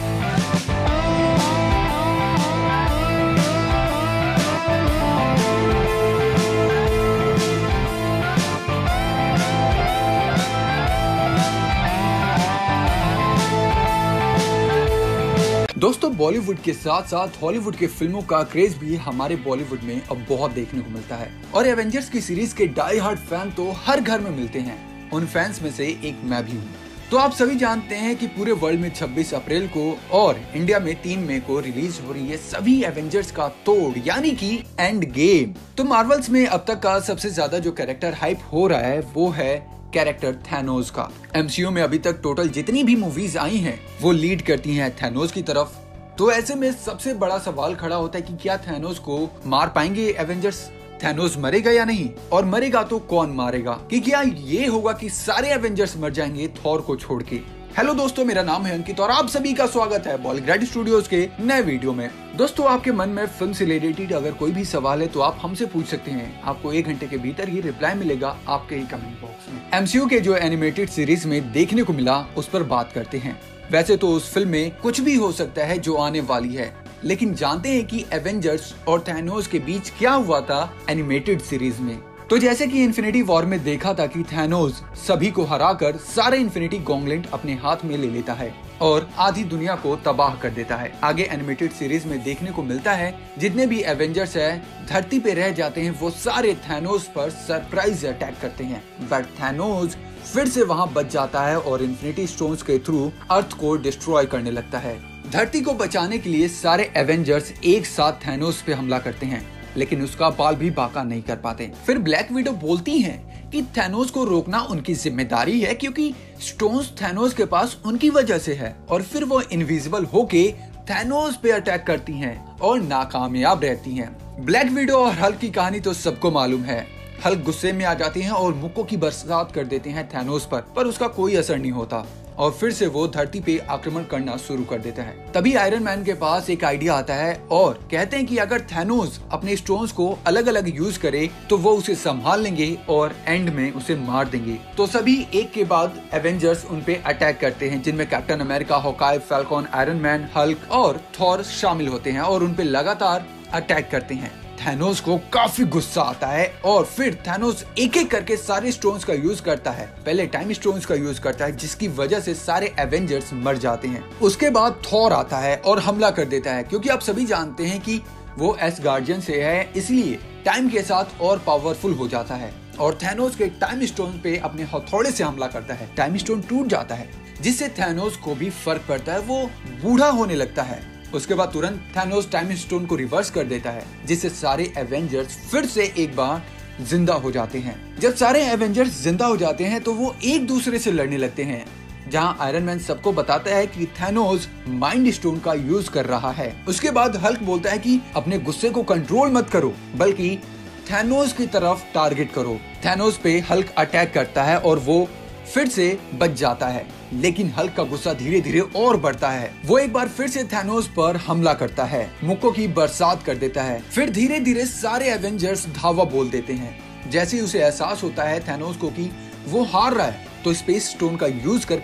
[SPEAKER 2] दोस्तों, बॉलीवुड के साथ साथ हॉलीवुड के फिल्मों का क्रेज भी हमारे बॉलीवुड में अब बहुत देखने को मिलता है और एवेंजर्स की सीरीज के डाई हार्ड फैन तो हर घर में मिलते हैं। उन फैंस में से एक मैं भी हूँ। तो आप सभी जानते हैं कि पूरे वर्ल्ड में 26 अप्रैल को और इंडिया में 3 मई को रिलीज हो रही है सभी एवेंजर्स का तोड़ यानी कि एंड गेम। तो मार्वल्स में अब तक का सबसे ज्यादा जो कैरेक्टर हाइप हो रहा है वो है कैरेक्टर थैनोस का। एमसीयू में अभी तक टोटल जितनी भी मूवीज आई हैं वो लीड करती हैं थैनोस की तरफ। तो ऐसे में सबसे बड़ा सवाल खड़ा होता है कि क्या थैनोस को मार पाएंगे एवेंजर्स? थैनोस मरेगा या नहीं, और मरेगा तो कौन मारेगा? कि क्या ये होगा कि सारे एवेंजर्स मर जाएंगे थॉर को छोड़ के? हेलो दोस्तों, मेरा नाम है अंकित और आप सभी का स्वागत है बॉलीग्राइड स्टूडियोज के नए वीडियो में। दोस्तों, आपके मन में फिल्म से रिलेटेड अगर कोई भी सवाल है तो आप हमसे पूछ सकते हैं। आपको 1 घंटे के भीतर ही रिप्लाई मिलेगा आपके ही कमेंट बॉक्स में। एमसीयू के जो एनिमेटेड सीरीज में देखने को मिला उस पर बात करते हैं। वैसे तो उस फिल्म में कुछ भी हो सकता है जो आने वाली है, लेकिन जानते हैं कि एवेंजर्स और थैनोस के बीच क्या हुआ था एनिमेटेड सीरीज में। तो जैसे कि इन्फिनिटी वॉर में देखा था कि थैनोस सभी को हराकर सारे इन्फिनिटी गॉन्गलेट अपने हाथ में ले लेता है और आधी दुनिया को तबाह कर देता है। आगे एनिमेटेड सीरीज में देखने को मिलता है जितने भी एवेंजर्स है धरती पे रह जाते हैं वो सारे थैनोस पर सरप्राइज अटैक करते हैं, बट थैनोस फिर से वहाँ बच जाता है और इन्फिनिटी स्टोन्स के थ्रू अर्थ को डिस्ट्रॉय करने लगता है। धरती को बचाने के लिए सारे एवेंजर्स एक साथ थैनोस पे हमला करते हैं, लेकिन उसका बाल भी बाका नहीं कर पाते। फिर ब्लैक विडो बोलती हैं कि थैनोस को रोकना उनकी जिम्मेदारी है क्योंकि स्टोन्स थैनोस के पास उनकी वजह से है, और फिर वो इनविजिबल होके थैनोस पे अटैक करती हैं और नाकामयाब रहती हैं। ब्लैक विडो और हल्क की कहानी तो सबको मालूम है। हल्क गुस्से में आ जाती हैं और मुक्कों की बरसात कर देते हैं थैनोस पर उसका कोई असर नहीं होता और फिर से वो धरती पे आक्रमण करना शुरू कर देता है। तभी आयरन मैन के पास एक आइडिया आता है और कहते हैं कि अगर थैनोस अपने स्टोन्स को अलग अलग यूज करे तो वो उसे संभाल लेंगे और एंड में उसे मार देंगे। तो सभी एक के बाद एवेंजर्स उन पे अटैक करते हैं, जिनमें Captain America, Hawkeye, Falcon, Iron Man, Hulk और थॉर शामिल होते हैं और उन पे लगातार अटैक करते हैं। थैनोस को काफी गुस्सा आता है और फिर थैनोस एक एक करके सारे स्टोन्स का यूज करता है। पहले टाइम स्टोन्स का यूज करता है जिसकी वजह से सारे एवेंजर्स मर जाते हैं। उसके बाद थॉर आता है और हमला कर देता है क्योंकि आप सभी जानते हैं कि वो एसगार्डियन से है, इसलिए टाइम के साथ और पावरफुल हो जाता है और थैनोस के टाइम स्टोन पे अपने हथौड़े से हमला करता है। टाइम स्टोन टूट जाता है जिससे थैनोस को भी फर्क पड़ता है, वो बूढ़ा होने लगता है। उसके बाद तुरंत थैनोस टाइम स्टोन को रिवर्स कर देता है जिससे सारे एवेंजर्स फिर से एक बार जिंदा हो जाते हैं। जब सारे एवेंजर्स जिंदा हो जाते हैं तो वो एक दूसरे से लड़ने लगते हैं, जहां आयरन मैन सबको बताता है कि थैनोस माइंड स्टोन का यूज कर रहा है। उसके बाद हल्क बोलता है कि अपने गुस्से को कंट्रोल मत करो बल्कि थैनोस की तरफ टारगेट करो। थैनोस पे हल्क अटैक करता है और वो फिर से बच जाता है, लेकिन हल्क का गुस्सा धीरे धीरे और बढ़ता है। वो एक बार फिर से थैनोस पर हमला करता है, मुक्कों की बरसात कर देता है। फिर धीरे धीरे सारे एवेंजर्स धावा बोल देते हैं। जैसे ही उसे एहसास होता है थैनोस को कि वो हार रहा है तो स्पेस स्टोन का यूज करके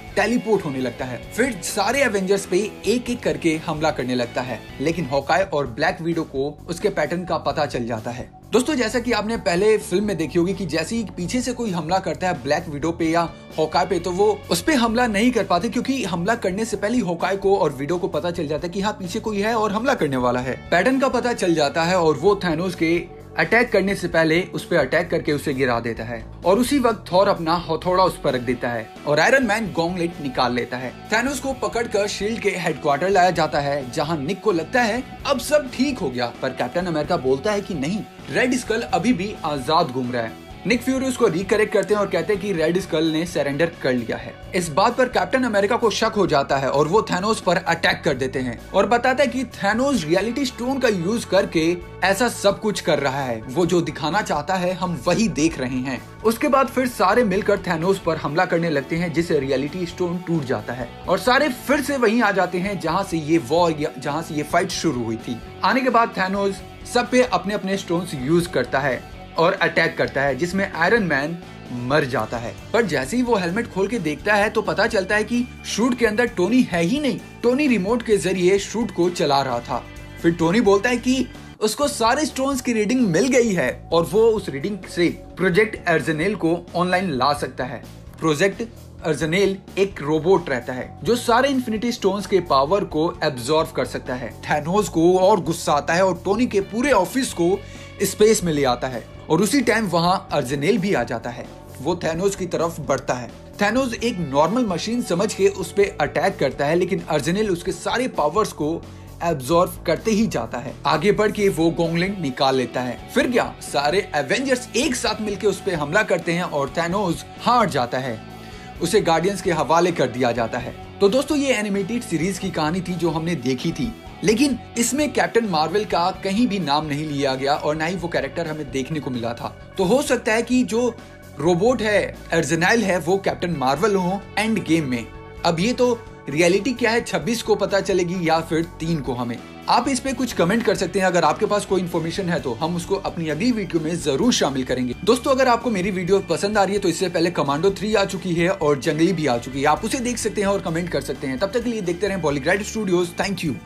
[SPEAKER 2] टेलीपोर्ट होने लगता है। फिर सारे एवेंजर्स पे एक एक करके हमला करने लगता है, लेकिन हॉकाई और ब्लैक विडो को उसके पैटर्न का पता चल जाता है। दोस्तों, जैसा कि आपने पहले फिल्म में देखी होगी कि जैसे ही पीछे से कोई हमला करता है ब्लैक विडो पे या हॉकाई पे, तो वो उस पे हमला नहीं कर पाते, क्योंकि हमला करने से पहले हॉकाई को और विडो को पता चल जाता है कि हाँ पीछे कोई है और हमला करने वाला है। पैटर्न का पता चल जाता है और वो थैनोस के अटैक करने से पहले उस पर अटैक करके उसे गिरा देता है और उसी वक्त थॉर अपना हथौड़ा उस पर रख देता है और आयरन मैन गॉन्गलेट निकाल लेता है। थैनोस को पकड़कर शील्ड के हेडक्वार्टर लाया जाता है, जहां निक को लगता है अब सब ठीक हो गया, पर कैप्टन अमेरिका बोलता है कि नहीं, रेड स्कल अभी भी आजाद घूम रहा है। निक फ्यूरी उसको रिकरेक्ट करते हैं और कहते हैं कि रेड स्कल ने सरेंडर कर लिया है। इस बात पर कैप्टन अमेरिका को शक हो जाता है और वो थैनोस पर अटैक कर देते हैं और बताता है कि थैनोस रियलिटी स्टोन का यूज करके ऐसा सब कुछ कर रहा है, वो जो दिखाना चाहता है हम वही देख रहे हैं। उसके बाद फिर सारे मिलकर थैनोस पर हमला करने लगते हैं, जिससे रियलिटी स्टोन टूट जाता है और सारे फिर से वहीं आ जाते हैं जहां से ये वॉर या जहां से ये फाइट शुरू हुई थी। आने के बाद थैनोस सब पे अपने अपने स्टोन्स यूज करता है और अटैक करता है, जिसमें आयरन मैन मर जाता है। पर जैसे ही वो हेलमेट खोल के देखता है तो पता चलता है कि शूट के अंदर टोनी है ही नहीं। टोनी रिमोट के जरिए शूट को चला रहा था। फिर टोनी बोलता है कि उसको सारे स्टोन्स की रीडिंग मिल गई है और वो उस रीडिंग से प्रोजेक्ट अर्जनेल को ऑनलाइन ला सकता है। प्रोजेक्ट अर्जनेल एक रोबोट रहता है जो सारे इन्फिनिटी स्टोन्स के पावर को एब्जॉर्व कर सकता है। थैनोस को और गुस्सा आता है और टोनी के पूरे ऑफिस को स्पेस में ले आता है और उसी टाइम वहां अर्जनेल भी आ जाता है। वो थैनोस की तरफ बढ़ता है। थैनोस एक नॉर्मल मशीन समझ के उस पे अटैक करता है, लेकिन अर्जनेल उसके सारे पावर्स को एब्जॉर्व करते ही जाता है। आगे बढ़ के वो गॉन्गलेट निकाल लेता है। फिर क्या, सारे एवेंजर्स एक साथ मिलकर उस पे हमला करते हैं और थैनोस हार जाता है। उसे गार्डियंस के हवाले कर दिया जाता है। तो दोस्तों, ये एनिमेटेड सीरीज की कहानी थी जो हमने देखी थी, लेकिन इसमें कैप्टन मार्वल का कहीं भी नाम नहीं लिया गया और ना ही वो कैरेक्टर हमें देखने को मिला था। तो हो सकता है कि जो रोबोट है, अर्जनेल है, वो कैप्टन मार्वल हो एंड गेम में। अब ये तो रियलिटी क्या है 26 को पता चलेगी या फिर 3 को। हमें आप इस पे कुछ कमेंट कर सकते हैं। अगर आपके पास कोई इन्फॉर्मेशन है तो हम उसको अपनी अगली वीडियो में जरूर शामिल करेंगे। दोस्तों, अगर आपको मेरी वीडियो पसंद आ रही है तो इससे पहले कमांडो 3 आ चुकी है और जंगली भी आ चुकी है, आप उसे देख सकते हैं और कमेंट कर सकते हैं। तब तक के लिए देखते रहें बॉलीग्राइड स्टूडियोज। Thank you.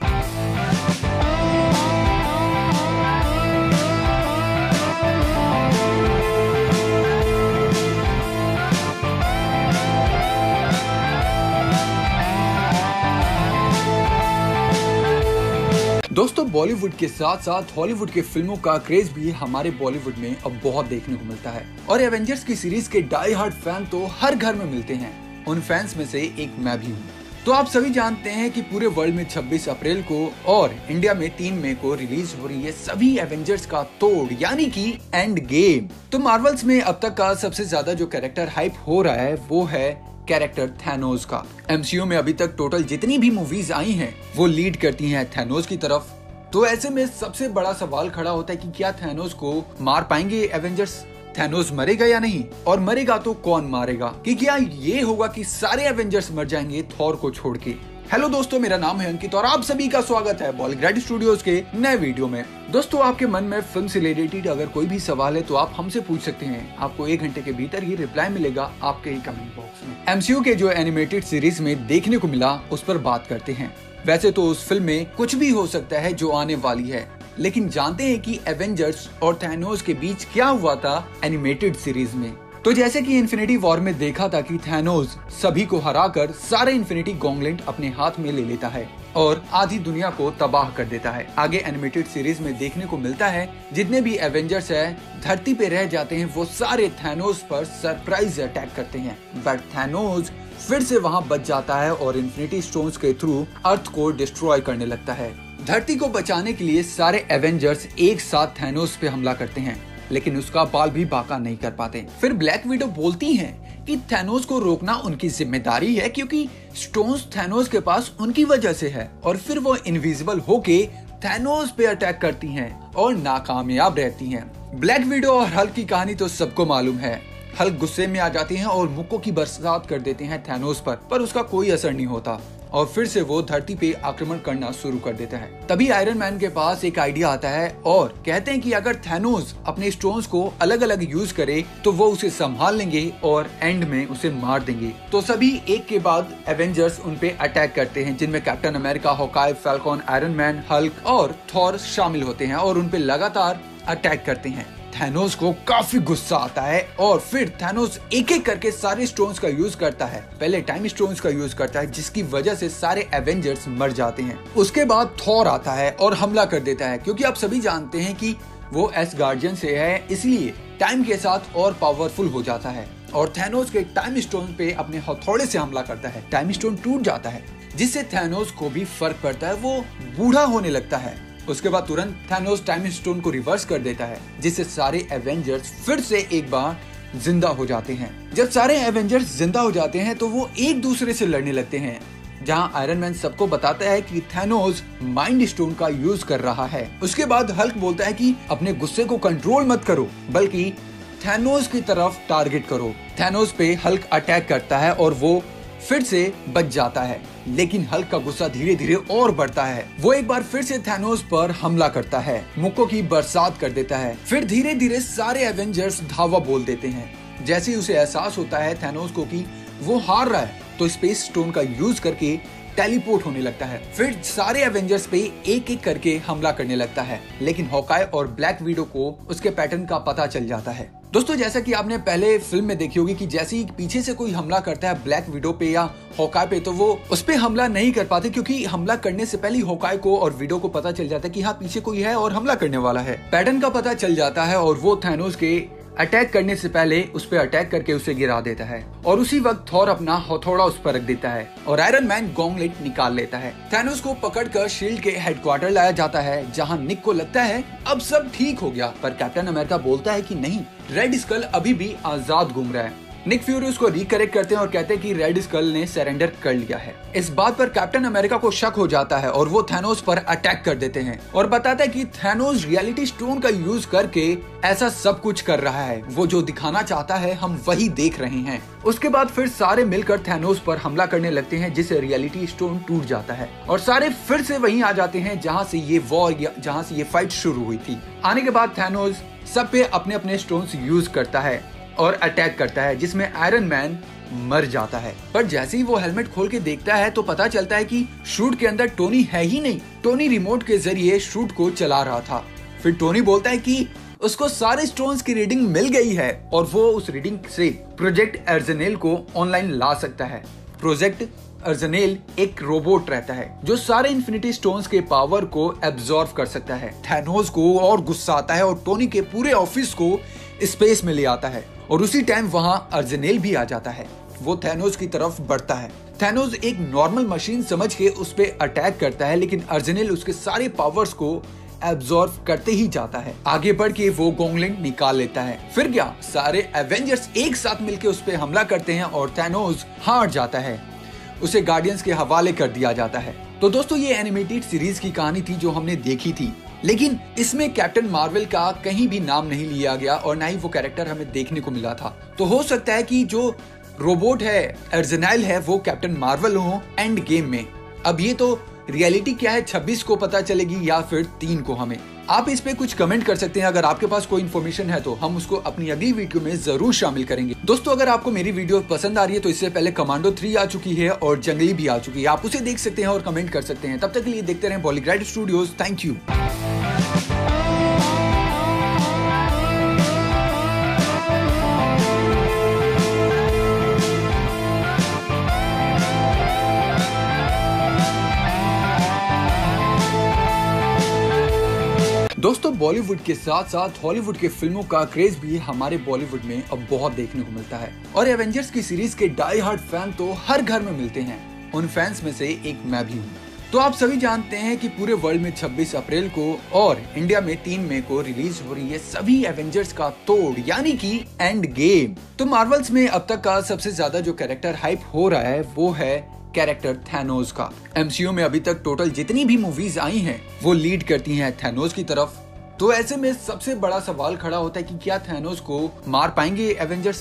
[SPEAKER 2] दोस्तों, बॉलीवुड के साथ साथ हॉलीवुड के फिल्मों का क्रेज भी हमारे बॉलीवुड में अब बहुत देखने को मिलता है और एवेंजर्स की सीरीज के डाई हार्ड फैन तो हर घर में मिलते हैं। उन फैंस में से एक मैं भी हूँ। तो आप सभी जानते हैं कि पूरे वर्ल्ड में 26 अप्रैल को और इंडिया में 3 मई को रिलीज हो रही है सभी एवेंजर्स का तोड़, यानी कि एंड गेम। तो मार्वल्स में अब तक का सबसे ज्यादा जो कैरेक्टर हाइप हो रहा है वो है कैरेक्टर थैनोस का। एमसीयू में अभी तक टोटल जितनी भी मूवीज आई हैं वो लीड करती हैं थैनोस की तरफ। तो ऐसे में सबसे बड़ा सवाल खड़ा होता है कि क्या थैनोस को मार पाएंगे एवेंजर्स? थैनोस मरेगा या नहीं, और मरेगा तो कौन मारेगा? कि क्या ये होगा कि सारे एवेंजर्स मर जाएंगे थॉर को छोड़ के? हेलो दोस्तों, मेरा नाम है अंकित और आप सभी का स्वागत है बॉलीग्राइड स्टूडियोज के नए वीडियो में। दोस्तों, आपके मन में फिल्म से रिलेटेड अगर कोई भी सवाल है तो आप हमसे पूछ सकते हैं। आपको 1 घंटे के भीतर ही रिप्लाई मिलेगा आपके ही कमेंट बॉक्स में। एमसीयू के जो एनिमेटेड सीरीज में देखने को मिला उस पर बात करते हैं। वैसे तो उस फिल्म में कुछ भी हो सकता है जो आने वाली है, लेकिन जानते हैं कि एवेंजर्स और थैनोस के बीच क्या हुआ था एनिमेटेड सीरीज में। तो जैसे कि इन्फिनिटी वॉर में देखा था कि थैनोस सभी को हराकर सारे इन्फिनिटी गॉन्गलेट अपने हाथ में ले लेता है और आधी दुनिया को तबाह कर देता है। आगे एनिमेटेड सीरीज में देखने को मिलता है जितने भी एवेंजर्स है धरती पे रह जाते हैं वो सारे थैनोस पर सरप्राइज अटैक करते हैं, बट थैनोस फिर से वहां बच जाता है और इन्फिनिटी स्टोन्स के थ्रू अर्थ को डिस्ट्रॉय करने लगता है। धरती को बचाने के लिए सारे एवेंजर्स एक साथ थैनोस पे हमला करते हैं, लेकिन उसका बाल भी बाका नहीं कर पाते। फिर ब्लैक विडो बोलती हैं कि थैनोस को रोकना उनकी जिम्मेदारी है क्योंकि स्टोन्स थैनोस के पास उनकी वजह से है, और फिर वो इनविजिबल होके थैनोस पे अटैक करती हैं और नाकामयाब रहती हैं। ब्लैक विडो और हल्क की कहानी तो सबको मालूम है। हल्क गुस्से में आ जाती हैं और मुक्कों की बरसात कर देते हैं थैनोस पर उसका कोई असर नहीं होता और फिर से वो धरती पे आक्रमण करना शुरू कर देता है। तभी आयरन मैन के पास एक आइडिया आता है और कहते हैं कि अगर थैनोस अपने स्टोन्स को अलग अलग यूज करे तो वो उसे संभाल लेंगे और एंड में उसे मार देंगे। तो सभी एक के बाद एवेंजर्स उन पे अटैक करते हैं, जिनमें Captain America, Hawkeye, Falcon, Iron Man, Hulk और थॉर शामिल होते हैं और उन पे लगातार अटैक करते हैं। थैनोस को काफी गुस्सा आता है और फिर थैनोस एक एक करके सारे स्टोन्स का यूज करता है। पहले टाइम स्टोन्स का यूज करता है, जिसकी वजह से सारे एवेंजर्स मर जाते हैं। उसके बाद थॉर आता है और हमला कर देता है, क्योंकि आप सभी जानते हैं कि वो एसगार्डियन से है, इसलिए टाइम के साथ और पावरफुल हो जाता है और थैनोस के टाइम स्टोन पे अपने हथौड़े से हमला करता है। टाइम स्टोन टूट जाता है, जिससे थैनोस को भी फर्क पड़ता है, वो बूढ़ा होने लगता है। उसके बाद तुरंत थैनोस टाइम स्टोन को रिवर्स कर देता है, जिससे सारे एवेंजर्स फिर से एक बार जिंदा हो जाते हैं। जब सारे एवेंजर्स जिंदा हो जाते हैं तो वो एक दूसरे से लड़ने लगते हैं, जहां आयरन मैन सबको बताता है कि थैनोस माइंड स्टोन का यूज कर रहा है। उसके बाद हल्क बोलता है कि अपने गुस्से को कंट्रोल मत करो, बल्कि थैनोस की तरफ टारगेट करो। थैनोस पे हल्क अटैक करता है और वो फिर से बच जाता है, लेकिन हल्क का गुस्सा धीरे धीरे और बढ़ता है। वो एक बार फिर से थैनोस पर हमला करता है, मुक्कों की बरसात कर देता है। फिर धीरे धीरे सारे एवेंजर्स धावा बोल देते हैं। जैसे ही उसे एहसास होता है थैनोस को कि वो हार रहा है, तो स्पेस स्टोन का यूज करके टेलीपोर्ट होने लगता है। फिर सारे एवेंजर्स पे एक एक करके हमला करने लगता है, लेकिन हॉकाई और ब्लैक विडो को उसके पैटर्न का पता चल जाता है। दोस्तों, जैसा कि आपने पहले फिल्म में देखी होगी कि जैसे ही पीछे से कोई हमला करता है ब्लैक विडो पे या हॉकाई पे, तो वो उस पे हमला नहीं कर पाते, क्योंकि हमला करने से पहले हॉकाई को और विडो को पता चल जाता है कि हाँ, पीछे कोई है और हमला करने वाला है। पैटर्न का पता चल जाता है और वो थैनोस के अटैक करने से पहले उस पर अटैक करके उसे गिरा देता है और उसी वक्त थॉर अपना हथौड़ा उस पर रख देता है और आयरन मैन गॉन्गलेट निकाल लेता है। थैनोस को पकड़कर शील्ड के हेडक्वार्टर लाया जाता है, जहां निक को लगता है अब सब ठीक हो गया, पर कैप्टन अमेरिका बोलता है कि नहीं, रेड स्कल अभी भी आजाद घूम रहा है। निक फ्यूरी उसको रिकरेक्ट करते हैं और कहते हैं कि रेड स्कल ने सरेंडर कर लिया है। इस बात पर कैप्टन अमेरिका को शक हो जाता है और वो थैनोस पर अटैक कर देते हैं और बताता है कि थैनोस रियलिटी स्टोन का यूज करके ऐसा सब कुछ कर रहा है, वो जो दिखाना चाहता है हम वही देख रहे हैं। उसके बाद फिर सारे मिलकर थैनोस पर हमला करने लगते हैं, जिससे रियलिटी स्टोन टूट जाता है और सारे फिर से वहीं आ जाते हैं जहाँ से ये वॉर या जहाँ से ये फाइट शुरू हुई थी। आने के बाद थैनोस सब पे अपने अपने स्टोन्स यूज करता है और अटैक करता है, जिसमें आयरन मैन मर जाता है। पर जैसे ही वो हेलमेट खोल के देखता है तो पता चलता है कि शूट के अंदर टोनी है ही नहीं। टोनी रिमोट के जरिए शूट को चला रहा था। फिर टोनी बोलता है कि उसको सारे स्टोन्स की रीडिंग मिल गई है और वो उस रीडिंग से प्रोजेक्ट अर्जेनेल को ऑनलाइन ला सकता है। प्रोजेक्ट अर्जेनेल एक रोबोट रहता है जो सारे इन्फिनिटी स्टोन्स के पावर को एब्जॉर्ब कर सकता है। थैनोस को और गुस्सा आता है और टोनी के पूरे ऑफिस को स्पेस में ले आता है और उसी टाइम वहां अर्जेनेल भी आ जाता है। वो थैनोस की तरफ बढ़ता है। थैनोस एक नॉर्मल मशीन समझ के उस पे अटैक करता है, लेकिन अर्जेनेल उसके सारे पावर्स को एब्जॉर्ब करते ही जाता है। आगे बढ़ के वो गॉन्गलेट निकाल लेता है। फिर क्या, सारे एवेंजर्स एक साथ मिलकर उस पे हमला करते हैं और थैनोस हार जाता है। उसे गार्डियंस के हवाले कर दिया जाता है। तो दोस्तों, ये एनिमेटेड सीरीज की कहानी थी जो हमने देखी थी, लेकिन इसमें कैप्टन मार्वल का कहीं भी नाम नहीं लिया गया और ना ही वो कैरेक्टर हमें देखने को मिला था। तो हो सकता है कि जो रोबोट है, अर्जेनाइल है, वो कैप्टन मार्वल हो एंड गेम में। अब ये तो रियलिटी क्या है 26 को पता चलेगी या फिर 3 को। हमें आप इस पे कुछ कमेंट कर सकते हैं। अगर आपके पास कोई इन्फॉर्मेशन है तो हम उसको अपनी अगली वीडियो में जरूर शामिल करेंगे। दोस्तों, अगर आपको मेरी वीडियो पसंद आ रही है तो इससे पहले कमांडो 3 आ चुकी है और जंगली भी आ चुकी है, आप उसे देख सकते हैं और कमेंट कर सकते हैं। तब तक के लिए देखते रहें बॉलीग्राइड स्टूडियोज। Thank you. दोस्तों, बॉलीवुड के साथ साथ हॉलीवुड के फिल्मों का क्रेज भी हमारे बॉलीवुड में अब बहुत देखने को मिलता है और एवेंजर्स की सीरीज के डाई हार्ड फैन तो हर घर में मिलते हैं। उन फैंस में से एक मैं भी हूँ। तो आप सभी जानते हैं कि पूरे वर्ल्ड में 26 अप्रैल को और इंडिया में 3 मई को रिलीज हो रही है सभी एवेंजर्स का तोड़, यानी कि एंड गेम। तो मार्वल्स में अब तक का सबसे ज्यादा जो कैरेक्टर हाइप हो रहा है वो है कैरेक्टर थैनोस का। एमसीयू में अभी तक टोटल जितनी भी मूवीज आई हैं वो लीड करती हैं थैनोस की तरफ। तो ऐसे में सबसे बड़ा सवाल खड़ा होता है कि क्या थैनोस को मार पाएंगे एवेंजर्स?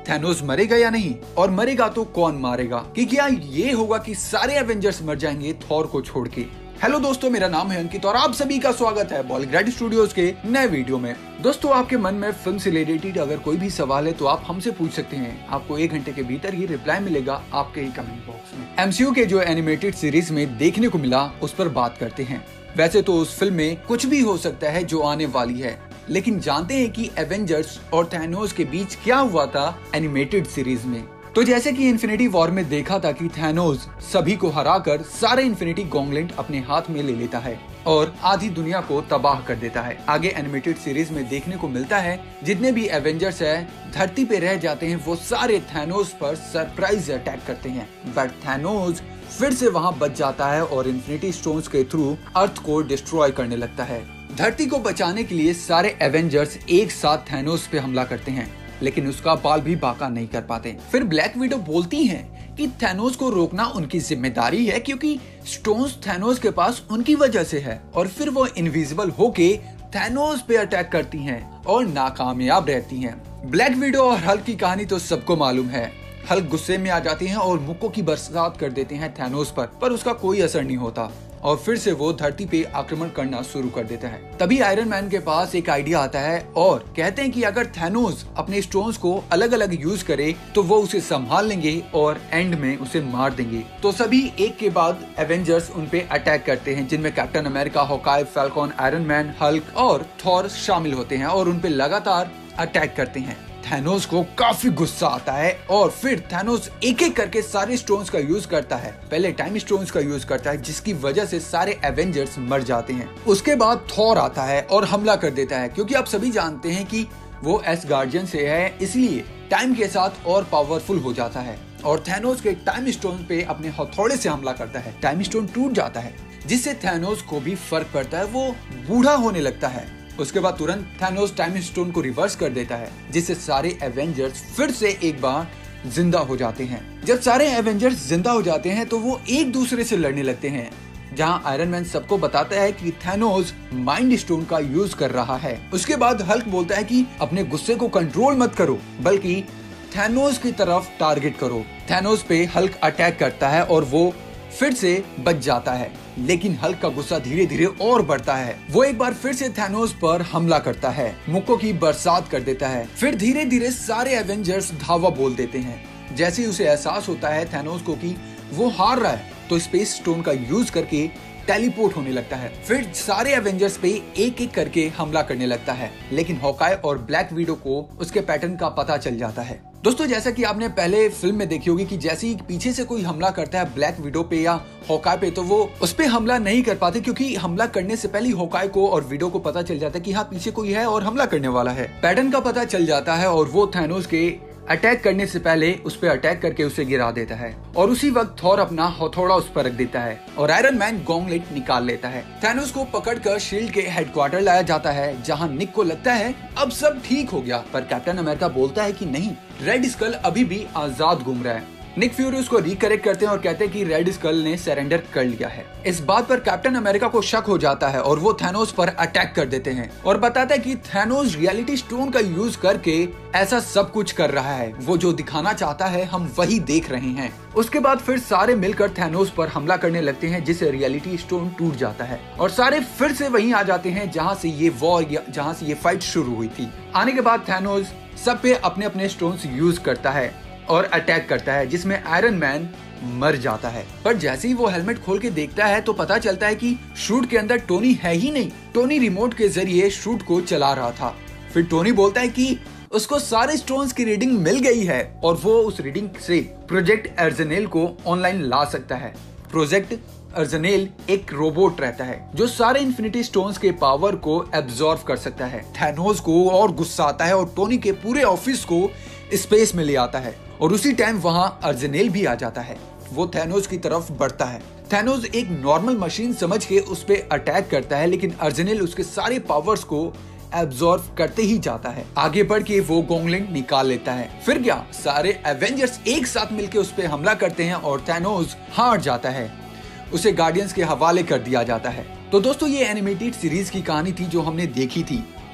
[SPEAKER 2] थैनोस मरेगा या नहीं, और मरेगा तो कौन मारेगा, कि क्या ये होगा कि सारे एवेंजर्स मर जाएंगे थॉर को छोड़ के। हेलो दोस्तों, मेरा नाम है अंकित और आप सभी का स्वागत है बॉलीवुड स्टूडियोज के नए वीडियो में। दोस्तों, आपके मन में फिल्म से रिलेटेड अगर कोई भी सवाल है तो आप हमसे पूछ सकते हैं। आपको 1 घंटे के भीतर ही रिप्लाई मिलेगा आपके ही कमेंट बॉक्स में। एमसीयू के जो एनिमेटेड सीरीज में देखने को मिला उस पर बात करते हैं। वैसे तो उस फिल्म में कुछ भी हो सकता है जो आने वाली है, लेकिन जानते हैं कि एवेंजर्स और थैनोस के बीच क्या हुआ था एनिमेटेड सीरीज में। तो जैसे कि इन्फिनिटी वॉर में देखा था कि थैनोस सभी को हराकर सारे इन्फिनिटी गॉन्गलेट अपने हाथ में ले लेता है और आधी दुनिया को तबाह कर देता है। आगे एनिमेटेड सीरीज में देखने को मिलता है जितने भी एवेंजर्स है धरती पे रह जाते हैं, वो सारे थैनोस पर सरप्राइज अटैक करते हैं। बट थैनोस फिर से वहाँ बच जाता है और इन्फिनिटी स्टोन्स के थ्रू अर्थ को डिस्ट्रॉय करने लगता है। धरती को बचाने के लिए सारे एवेंजर्स एक साथ थैनोस पे हमला करते हैं, लेकिन उसका बाल भी बाका नहीं कर पाते। फिर ब्लैक विडो बोलती हैं कि थैनोस को रोकना उनकी जिम्मेदारी है क्योंकि स्टोन्स थैनोस के पास उनकी वजह से है, और फिर वो इनविजिबल होके थैनोस पे अटैक करती हैं और नाकामयाब रहती हैं। ब्लैक विडो और हल्क की कहानी तो सबको मालूम है। हल्क गुस्से में आ जाती हैं और मुक्कों की बरसात कर देते हैं थैनोस पर उसका कोई असर नहीं होता और फिर से वो धरती पे आक्रमण करना शुरू कर देता है। तभी आयरन मैन के पास एक आइडिया आता है और कहते हैं कि अगर थैनोस अपने स्टोन्स को अलग अलग यूज करे तो वो उसे संभाल लेंगे और एंड में उसे मार देंगे। तो सभी एक के बाद एवेंजर्स उन पे अटैक करते हैं, जिनमें Captain America, Hawkeye, Falcon, Iron Man, Hulk और थॉर शामिल होते हैं और उन पे लगातार अटैक करते हैं। थैनोस को काफी गुस्सा आता है और फिर थैनोस एक एक करके सारे स्टोन्स का यूज करता है। पहले टाइम स्टोन्स का यूज करता है जिसकी वजह से सारे एवेंजर्स मर जाते हैं। उसके बाद थॉर आता है और हमला कर देता है, क्योंकि आप सभी जानते हैं कि वो एसगार्डियन से है, इसलिए टाइम के साथ और पावरफुल हो जाता है और थैनोस के टाइम स्टोन पे अपने हथौड़े से हमला करता है। टाइम स्टोन टूट जाता है जिससे थैनोस को भी फर्क पड़ता है, वो बूढ़ा होने लगता है। उसके बाद तुरंत थैनोस टाइम स्टोन को रिवर्स कर देता है जिससे सारे एवेंजर्स फिर से एक बार जिंदा हो जाते हैं। जब सारे एवेंजर्स जिंदा हो जाते हैं तो वो एक दूसरे से लड़ने लगते हैं, जहां आयरन मैन सबको बताता है कि थैनोस माइंड स्टोन का यूज कर रहा है। उसके बाद हल्क बोलता है कि अपने गुस्से को कंट्रोल मत करो बल्कि थैनोस की तरफ टारगेट करो। थैनोस पे हल्क अटैक करता है और वो फिर से बच जाता है, लेकिन हल्क का गुस्सा धीरे धीरे और बढ़ता है। वो एक बार फिर से थैनोस पर हमला करता है, मुक्कों की बरसात कर देता है। फिर धीरे धीरे सारे एवेंजर्स धावा बोल देते हैं। जैसे ही उसे एहसास होता है थैनोस को कि वो हार रहा है तो स्पेस स्टोन का यूज करके टेलीपोर्ट होने लगता है। फिर सारे एवेंजर्स पे एक एक करके हमला करने लगता है, लेकिन हॉकाई और ब्लैक विडो को उसके पैटर्न का पता चल जाता है। दोस्तों, जैसा कि आपने पहले फिल्म में देखी होगी कि जैसे ही पीछे से कोई हमला करता है ब्लैक विडो पे या हॉकाई पे, तो वो उस पे हमला नहीं कर पाते क्योंकि हमला करने से पहले हॉकाई को और विडो को पता चल जाता है कि हाँ पीछे कोई है और हमला करने वाला है। पैटर्न का पता चल जाता है और वो थैनोस के अटैक करने से पहले उस पर अटैक करके उसे गिरा देता है और उसी वक्त थॉर अपना हथौड़ा उस पर रख देता है और आयरन मैन गॉन्गलेट निकाल लेता है। थैनोस को पकड़कर शील्ड के हेडक्वार्टर लाया जाता है, जहां निक को लगता है अब सब ठीक हो गया, पर कैप्टन अमेरिका बोलता है कि नहीं, रेड स्कल अभी भी आजाद घूम रहा है। निक फ्यूरी उसको रिकरेक्ट करते हैं और कहते हैं कि रेड स्कल ने सरेंडर कर लिया है। इस बात पर कैप्टन अमेरिका को शक हो जाता है और वो थैनोस पर अटैक कर देते हैं और बताता है कि थैनोस रियलिटी स्टोन का यूज करके ऐसा सब कुछ कर रहा है, वो जो दिखाना चाहता है हम वही देख रहे हैं। उसके बाद फिर सारे मिलकर थैनोस पर हमला करने लगते हैं जिससे रियलिटी स्टोन टूट जाता है और सारे फिर से वहीं आ जाते हैं जहां से ये वॉर या जहां से ये फाइट शुरू हुई थी। आने के बाद थैनोस सब पे अपने अपने स्टोन्स यूज करता है और अटैक करता है, जिसमें आयरन मैन मर जाता है। पर जैसे ही वो हेलमेट खोल के देखता है तो पता चलता है कि शूट के अंदर टोनी है ही नहीं। टोनी रिमोट के जरिए शूट को चला रहा था। फिर टोनी बोलता है कि उसको सारे स्टोन्स की रीडिंग मिल गई है और वो उस रीडिंग से प्रोजेक्ट अर्जनेल को ऑनलाइन ला सकता है। प्रोजेक्ट अर्जनेल एक रोबोट रहता है जो सारे इन्फिनिटी स्टोन्स के पावर को एब्जॉर्ब कर सकता है। थैनोस को और गुस्सा आता है और टोनी के पूरे ऑफिस को स्पेस में ले आता है और उसी टाइम वहां अर्जनेल भी आ जाता है। वो थैनोस की तरफ बढ़ता है। थैनोस एक नॉर्मल मशीन समझ के उस पे अटैक करता है, लेकिन अर्जनेल उसके सारे पावर्स को एब्जॉर्ब करते ही जाता है। आगे बढ़ के वो गॉन्गलेट निकाल लेता है। फिर क्या, सारे एवेंजर्स एक साथ मिलकर उस पे हमला करते हैं और थैनोस हार जाता है। उसे गार्डियंस के हवाले कर दिया जाता है। तो दोस्तों, ये एनिमेटेड सीरीज की कहानी थी जो हमने देखी थी,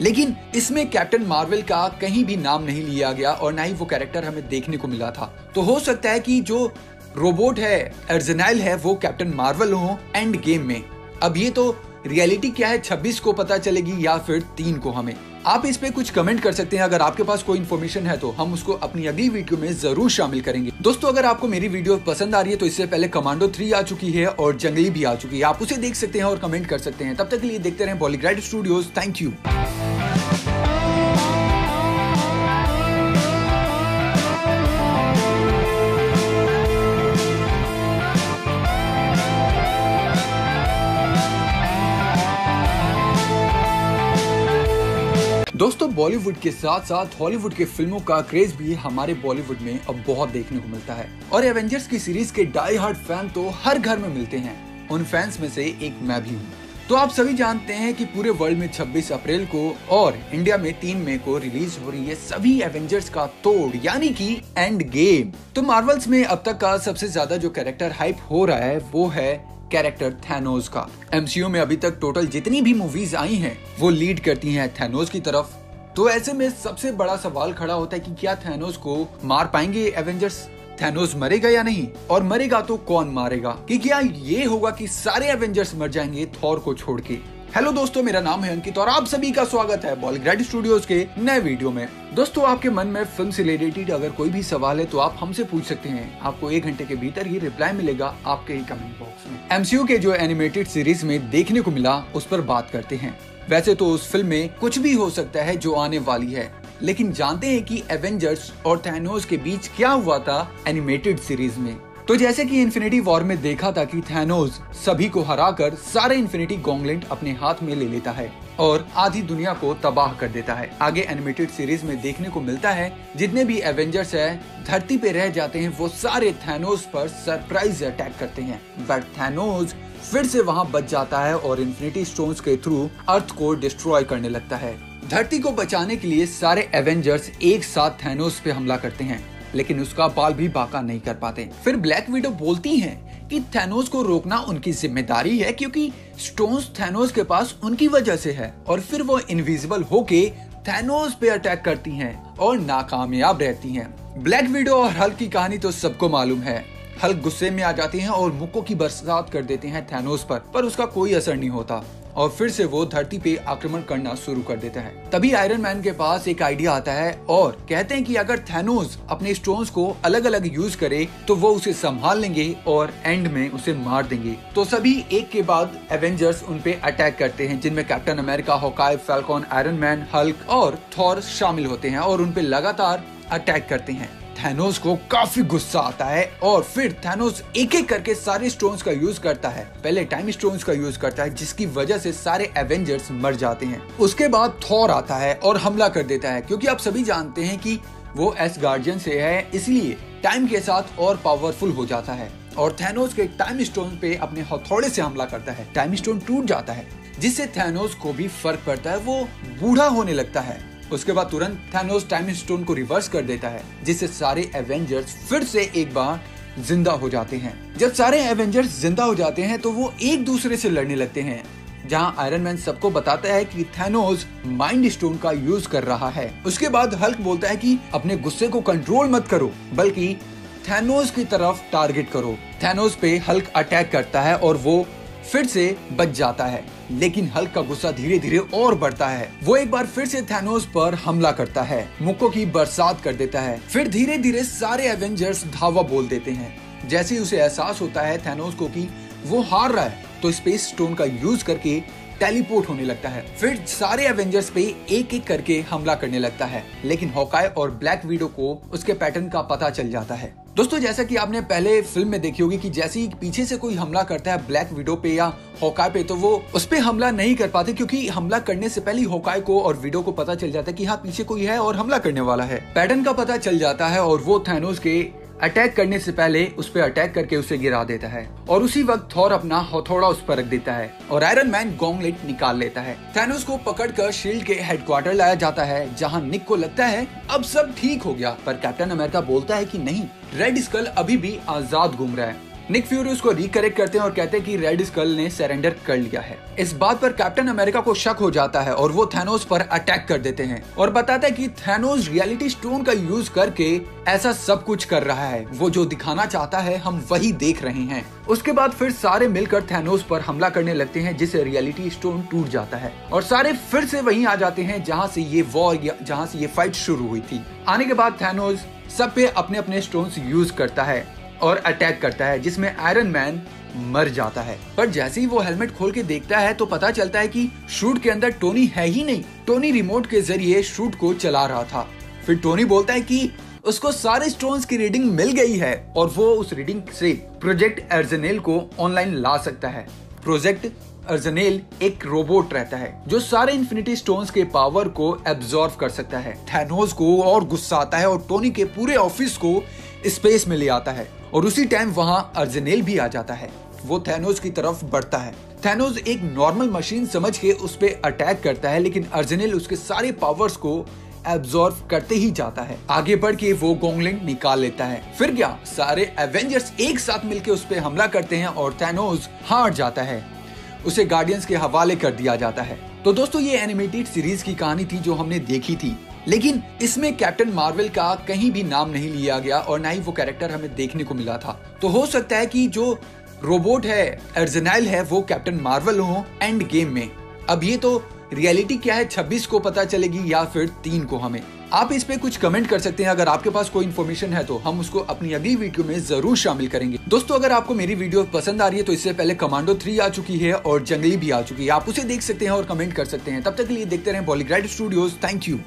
[SPEAKER 2] लेकिन इसमें कैप्टन मार्वल का कहीं भी नाम नहीं लिया गया और ना ही वो कैरेक्टर हमें देखने को मिला था। तो हो सकता है कि जो रोबोट है अर्जेनाइल है वो कैप्टन मार्वल हो एंड गेम में। अब ये तो रियलिटी क्या है 26 को पता चलेगी या फिर 3 को। हमें आप इस पे कुछ कमेंट कर सकते हैं। अगर आपके पास कोई इन्फॉर्मेशन है तो हम उसको अपनी अगली वीडियो में जरूर शामिल करेंगे। दोस्तों अगर आपको मेरी वीडियो पसंद आ रही है तो इससे पहले कमांडो 3 आ चुकी है और जंगली भी आ चुकी है, आप उसे देख सकते हैं और कमेंट कर सकते हैं। तब तक के लिए देखते रहें बॉलीग्राइड स्टूडियोज। Thank you. दोस्तों बॉलीवुड के साथ साथ हॉलीवुड के फिल्मों का क्रेज भी हमारे बॉलीवुड में अब बहुत देखने को मिलता है और एवेंजर्स की सीरीज के डाई हार्ड फैन तो हर घर में मिलते हैं। उन फैंस में से एक मैं भी हूँ। तो आप सभी जानते हैं कि पूरे वर्ल्ड में 26 अप्रैल को और इंडिया में 3 मई को रिलीज हो रही है सभी एवेंजर्स का तोड़ यानी कि एंड गेम। तो मार्वल्स में अब तक का सबसे ज्यादा जो कैरेक्टर हाइप हो रहा है वो है कैरेक्टर थैनोस का। एमसीयू में अभी तक टोटल जितनी भी मूवीज आई हैं वो लीड करती हैं थैनोस की तरफ। तो ऐसे में सबसे बड़ा सवाल खड़ा होता है कि क्या थैनोस को मार पाएंगे एवेंजर्स? थैनोस मरेगा या नहीं, और मरेगा तो कौन मारेगा? कि क्या ये होगा कि सारे एवेंजर्स मर जाएंगे थॉर को छोड़ के? हेलो दोस्तों, मेरा नाम है अंकित और आप सभी का स्वागत है बॉलीग्राइड स्टूडियोज के नए वीडियो में। दोस्तों आपके मन में फिल्म से रिलेटेड अगर कोई भी सवाल है तो आप हमसे पूछ सकते हैं। आपको 1 घंटे के भीतर ही रिप्लाई मिलेगा आपके ही कमेंट बॉक्स में। एमसीयू के जो एनिमेटेड सीरीज में देखने को मिला उस पर बात करते हैं। वैसे तो उस फिल्म में कुछ भी हो सकता है जो आने वाली है, लेकिन जानते हैं कि एवेंजर्स और थैनोस के बीच क्या हुआ था एनिमेटेड सीरीज में। तो जैसे कि इन्फिनिटी वॉर में देखा था कि थैनोस सभी को हराकर सारे इन्फिनिटी गॉन्गलेट अपने हाथ में ले लेता है और आधी दुनिया को तबाह कर देता है। आगे एनिमेटेड सीरीज में देखने को मिलता है जितने भी एवेंजर्स है धरती पे रह जाते हैं वो सारे थैनोस पर सरप्राइज अटैक करते हैं, बट थैनोस फिर से वहां बच जाता है और इन्फिनिटी स्टोन्स के थ्रू अर्थ को डिस्ट्रॉय करने लगता है। धरती को बचाने के लिए सारे एवेंजर्स एक साथ थैनोस पे हमला करते हैं, लेकिन उसका बाल भी बाका नहीं कर पाते। फिर ब्लैक विडो बोलती हैं कि थैनोस को रोकना उनकी जिम्मेदारी है क्योंकि स्टोन्स थैनोस के पास उनकी वजह से है, और फिर वो इनविजिबल होके थैनोस पे अटैक करती हैं और नाकामयाब रहती हैं। ब्लैक विडो और हल्क की कहानी तो सबको मालूम है। हल्क गुस्से में आ जाती हैं और मुक्कों की बरसात कर देते हैं थैनोस पर उसका कोई असर नहीं होता और फिर से वो धरती पे आक्रमण करना शुरू कर देता है। तभी आयरन मैन के पास एक आइडिया आता है और कहते हैं कि अगर थैनोस अपने स्टोन्स को अलग अलग यूज करे तो वो उसे संभाल लेंगे और एंड में उसे मार देंगे। तो सभी एक के बाद एवेंजर्स उन पे अटैक करते हैं, जिनमें Captain America, Hawkeye, Falcon, Iron Man, Hulk और थॉर शामिल होते हैं और उन पे लगातार अटैक करते हैं। थैनोस को काफी गुस्सा आता है और फिर थैनोस एक एक करके सारे स्टोन्स का यूज करता है। पहले टाइम स्टोन्स का यूज करता है जिसकी वजह से सारे एवेंजर्स मर जाते हैं। उसके बाद थॉर आता है और हमला कर देता है क्योंकि आप सभी जानते हैं कि वो एसगार्डियन से है, इसलिए टाइम के साथ और पावरफुल हो जाता है और थैनोस के टाइम स्टोन पे अपने हथौड़े से हमला करता है। टाइम स्टोन टूट जाता है जिससे थैनोस को भी फर्क पड़ता है, वो बूढ़ा होने लगता है। उसके बाद तुरंत थैनोस टाइम स्टोन को रिवर्स कर देता है जिससे सारे एवेंजर्स फिर से एक बार जिंदा हो जाते हैं। जब सारे एवेंजर्स जिंदा हो जाते हैं तो वो एक दूसरे से लड़ने लगते हैं, जहां आयरन मैन सबको बताता है कि थैनोस माइंड स्टोन का यूज कर रहा है। उसके बाद हल्क बोलता है कि अपने गुस्से को कंट्रोल मत करो बल्कि थैनोस की तरफ टारगेट करो। थैनोस पे हल्क अटैक करता है और वो फिर से बच जाता है, लेकिन हल्क का गुस्सा धीरे धीरे और बढ़ता है। वो एक बार फिर से थैनोस पर हमला करता है, मुक्कों की बरसात कर देता है। फिर धीरे धीरे सारे एवेंजर्स धावा बोल देते हैं। जैसे ही उसे एहसास होता है थैनोस को कि वो हार रहा है तो स्पेस स्टोन का यूज करके टेलीपोर्ट होने लगता है। फिर सारे एवेंजर्स पे एक एक करके हमला करने लगता है, लेकिन हॉकाई और ब्लैक विडो को उसके पैटर्न का पता चल जाता है। दोस्तों जैसा कि आपने पहले फिल्म में देखी होगी कि जैसे ही पीछे से कोई हमला करता है ब्लैक विडो पे या हॉकाई पे तो वो उस पे हमला नहीं कर पाते क्योंकि हमला करने से पहले हॉकाई को और विडो को पता चल जाता है कि हाँ पीछे कोई है और हमला करने वाला है। पैटर्न का पता चल जाता है और वो थैनोस के अटैक करने से पहले उस पर अटैक करके उसे गिरा देता है और उसी वक्त थॉर अपना हथौड़ा उस पर रख देता है और आयरन मैन गॉन्गलेट निकाल लेता है। थैनोस को पकड़कर शील्ड के हेडक्वार्टर लाया जाता है जहां निक को लगता है अब सब ठीक हो गया, पर कैप्टन अमेरिका बोलता है कि नहीं, रेड स्कल अभी भी आजाद घूम रहा है निक फ्यूरी उसको रिकरेक्ट करते हैं और कहते हैं कि रेड स्कल ने सरेंडर कर लिया है। इस बात पर कैप्टन अमेरिका को शक हो जाता है और वो थैनोस पर अटैक कर देते हैं और बताता है कि थैनोस रियलिटी स्टोन का यूज करके ऐसा सब कुछ कर रहा है, वो जो दिखाना चाहता है हम वही देख रहे हैं। उसके बाद फिर सारे मिलकर थैनोस पर हमला करने लगते हैं, जिससे रियलिटी स्टोन टूट जाता है और सारे फिर से वहीं आ जाते हैं जहां से ये वॉर या जहां से ये फाइट शुरू हुई थी। आने के बाद थैनोस सब पे अपने अपने स्टोन्स यूज करता है और अटैक करता है, जिसमें आयरन मैन मर जाता है। पर जैसे ही वो हेलमेट खोल के देखता है तो पता चलता है कि शूट के अंदर टोनी है ही नहीं। टोनी रिमोट के जरिए शूट को चला रहा था। फिर टोनी बोलता है कि उसको सारे स्टोन्स की रीडिंग मिल गई है और वो उस रीडिंग से प्रोजेक्ट अर्जनेल को ऑनलाइन ला सकता है। प्रोजेक्ट अर्जनेल एक रोबोट रहता है जो सारे इन्फिनिटी स्टोन्स के पावर को एब्जॉर्ब कर सकता है। थैनोस को और गुस्सा आता है और टोनी के पूरे ऑफिस को स्पेस में ले आता है और उसी टाइम वहां अर्जनेल भी आ जाता है। वो थैनोस की तरफ बढ़ता है। थैनोस एक नॉर्मल मशीन समझ के उस पे अटैक करता है, लेकिन अर्जनेल उसके सारे पावर्स को एब्जॉर्ब करते ही जाता है। आगे बढ़ के वो गॉन्गलिंग निकाल लेता है। फिर क्या, सारे एवेंजर्स एक साथ मिलकर उस पे हमला करते हैं और थैनोस हार जाता है। उसे गार्डियंस के हवाले कर दिया जाता है। तो दोस्तों, ये एनिमेटेड सीरीज की कहानी थी जो हमने देखी थी, लेकिन इसमें कैप्टन मार्वल का कहीं भी नाम नहीं लिया गया और ना ही वो कैरेक्टर हमें देखने को मिला था। तो हो सकता है कि जो रोबोट है, अर्जनेल है, वो कैप्टन मार्वल हो एंड गेम में। अब ये तो रियलिटी क्या है 26 को पता चलेगी या फिर 3 को। हमें आप इस पे कुछ कमेंट कर सकते हैं। अगर आपके पास कोई इन्फॉर्मेशन है तो हम उसको अपनी अगली वीडियो में जरूर शामिल करेंगे। दोस्तों, अगर आपको मेरी वीडियो पसंद आ रही है तो इससे पहले कमांडो 3 आ चुकी है और जंगली भी आ चुकी है। आप उसे देख सकते हैं और कमेंट कर सकते हैं। तब तक के लिए देखते रहें बॉलीग्राइड स्टूडियोज। Thank you.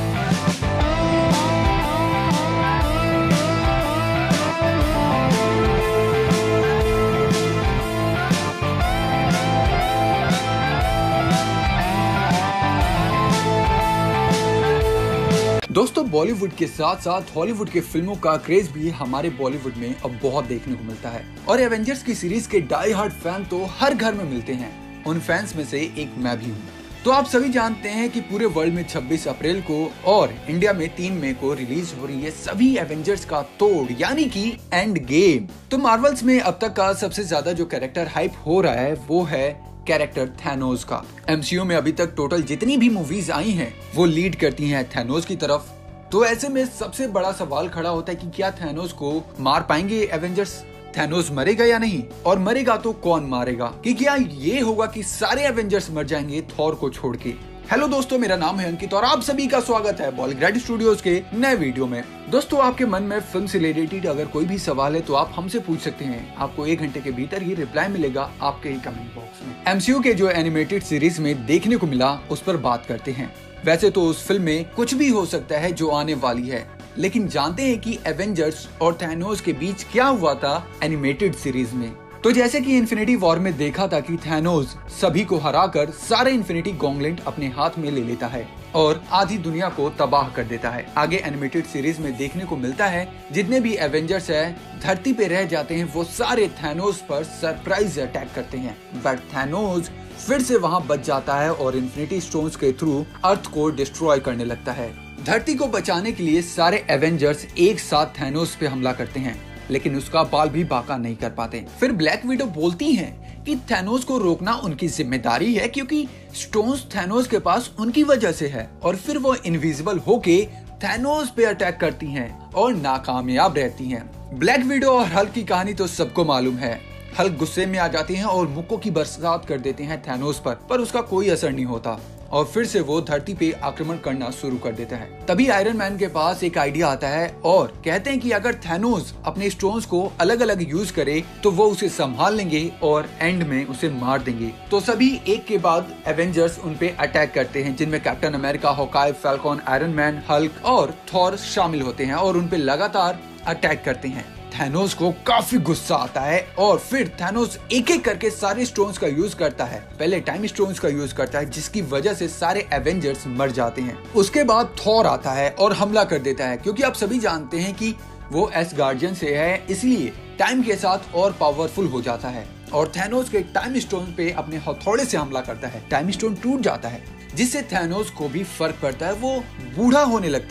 [SPEAKER 2] दोस्तों, बॉलीवुड के साथ साथ हॉलीवुड के फिल्मों का क्रेज भी हमारे बॉलीवुड में अब बहुत देखने को मिलता है और एवेंजर्स की सीरीज के डाई हार्ड फैन तो हर घर में मिलते हैं। उन फैंस में से एक मैं भी हूँ। तो आप सभी जानते हैं कि पूरे वर्ल्ड में 26 अप्रैल को और इंडिया में 3 मई को रिलीज हो रही है सभी एवेंजर्स का तोड़, यानी कि एंड गेम। तो मार्वल्स में अब तक का सबसे ज्यादा जो कैरेक्टर हाइप हो रहा है वो है कैरेक्टर थैनोस का। एमसीयू में अभी तक टोटल जितनी भी मूवीज आई हैं वो लीड करती हैं थैनोस की तरफ। तो ऐसे में सबसे बड़ा सवाल खड़ा होता है कि क्या थैनोस को मार पाएंगे एवेंजर्स? थैनोस मरेगा या नहीं, और मरेगा तो कौन मारेगा? कि क्या ये होगा कि सारे एवेंजर्स मर जाएंगे थॉर को छोड़ के? हेलो दोस्तों, मेरा नाम है अंकित और आप सभी का स्वागत है बॉलीग्राइड स्टूडियोज के नए वीडियो में। दोस्तों, आपके मन में फिल्म से रिलेटेड अगर कोई भी सवाल है तो आप हमसे पूछ सकते हैं। आपको 1 घंटे के भीतर ही रिप्लाई मिलेगा आपके ही कमेंट बॉक्स में। एमसीयू के जो एनिमेटेड सीरीज में देखने को मिला उस पर बात करते हैं। वैसे तो उस फिल्म में कुछ भी हो सकता है जो आने वाली है, लेकिन जानते हैं कि एवेंजर्स और थैनोस के बीच क्या हुआ था एनिमेटेड सीरीज में। तो जैसे कि इन्फिनिटी वॉर में देखा था कि थैनोस सभी को हराकर सारे इन्फिनिटी गॉन्गलेट अपने हाथ में ले लेता है और आधी दुनिया को तबाह कर देता है। आगे एनिमेटेड सीरीज में देखने को मिलता है जितने भी एवेंजर्स है धरती पे रह जाते हैं वो सारे थैनोस पर सरप्राइज अटैक करते हैं, बट थैनोस फिर से वहां बच जाता है और इन्फिनिटी स्टोन्स के थ्रू अर्थ को डिस्ट्रॉय करने लगता है। धरती को बचाने के लिए सारे एवेंजर्स एक साथ थैनोस पे हमला करते हैं, लेकिन उसका बाल भी बाका नहीं कर पाते। फिर ब्लैक विडो बोलती हैं कि थैनोस को रोकना उनकी जिम्मेदारी है क्योंकि स्टोन्स थैनोस के पास उनकी वजह से है, और फिर वो इनविजिबल होके थैनोस पे अटैक करती हैं और नाकामयाब रहती हैं। ब्लैक विडो और हल्क की कहानी तो सबको मालूम है। हल्क गुस्से में आ जाती हैं और मुक्कों की बरसात कर देते हैं थैनोस पर उसका कोई असर नहीं होता और फिर से वो धरती पे आक्रमण करना शुरू कर देता है। तभी आयरन मैन के पास एक आइडिया आता है और कहते हैं कि अगर थैनोस अपने स्टोन्स को अलग अलग यूज करे तो वो उसे संभाल लेंगे और एंड में उसे मार देंगे। तो सभी एक के बाद एवेंजर्स उन पे अटैक करते हैं, जिनमें Captain America, Hawkeye, Falcon, Iron Man, Hulk और थॉर शामिल होते हैं और उन पे लगातार अटैक करते हैं। थैनोस को काफी गुस्सा आता है और फिर थैनोस एक एक करके सारे स्टोन्स का यूज करता है। पहले टाइम स्टोन्स का यूज करता है जिसकी वजह से सारे एवेंजर्स मर जाते हैं। उसके बाद थॉर आता है और हमला कर देता है, क्योंकि आप सभी जानते हैं कि वो एसगार्डियन से है, इसलिए टाइम के साथ और पावरफुल हो जाता है और थैनोस के टाइम स्टोन पे अपने हथौड़े से हमला करता है। टाइम स्टोन टूट जाता है जिससे थैनोस को भी फर्क पड़ता है, वो बूढ़ा होने लगता है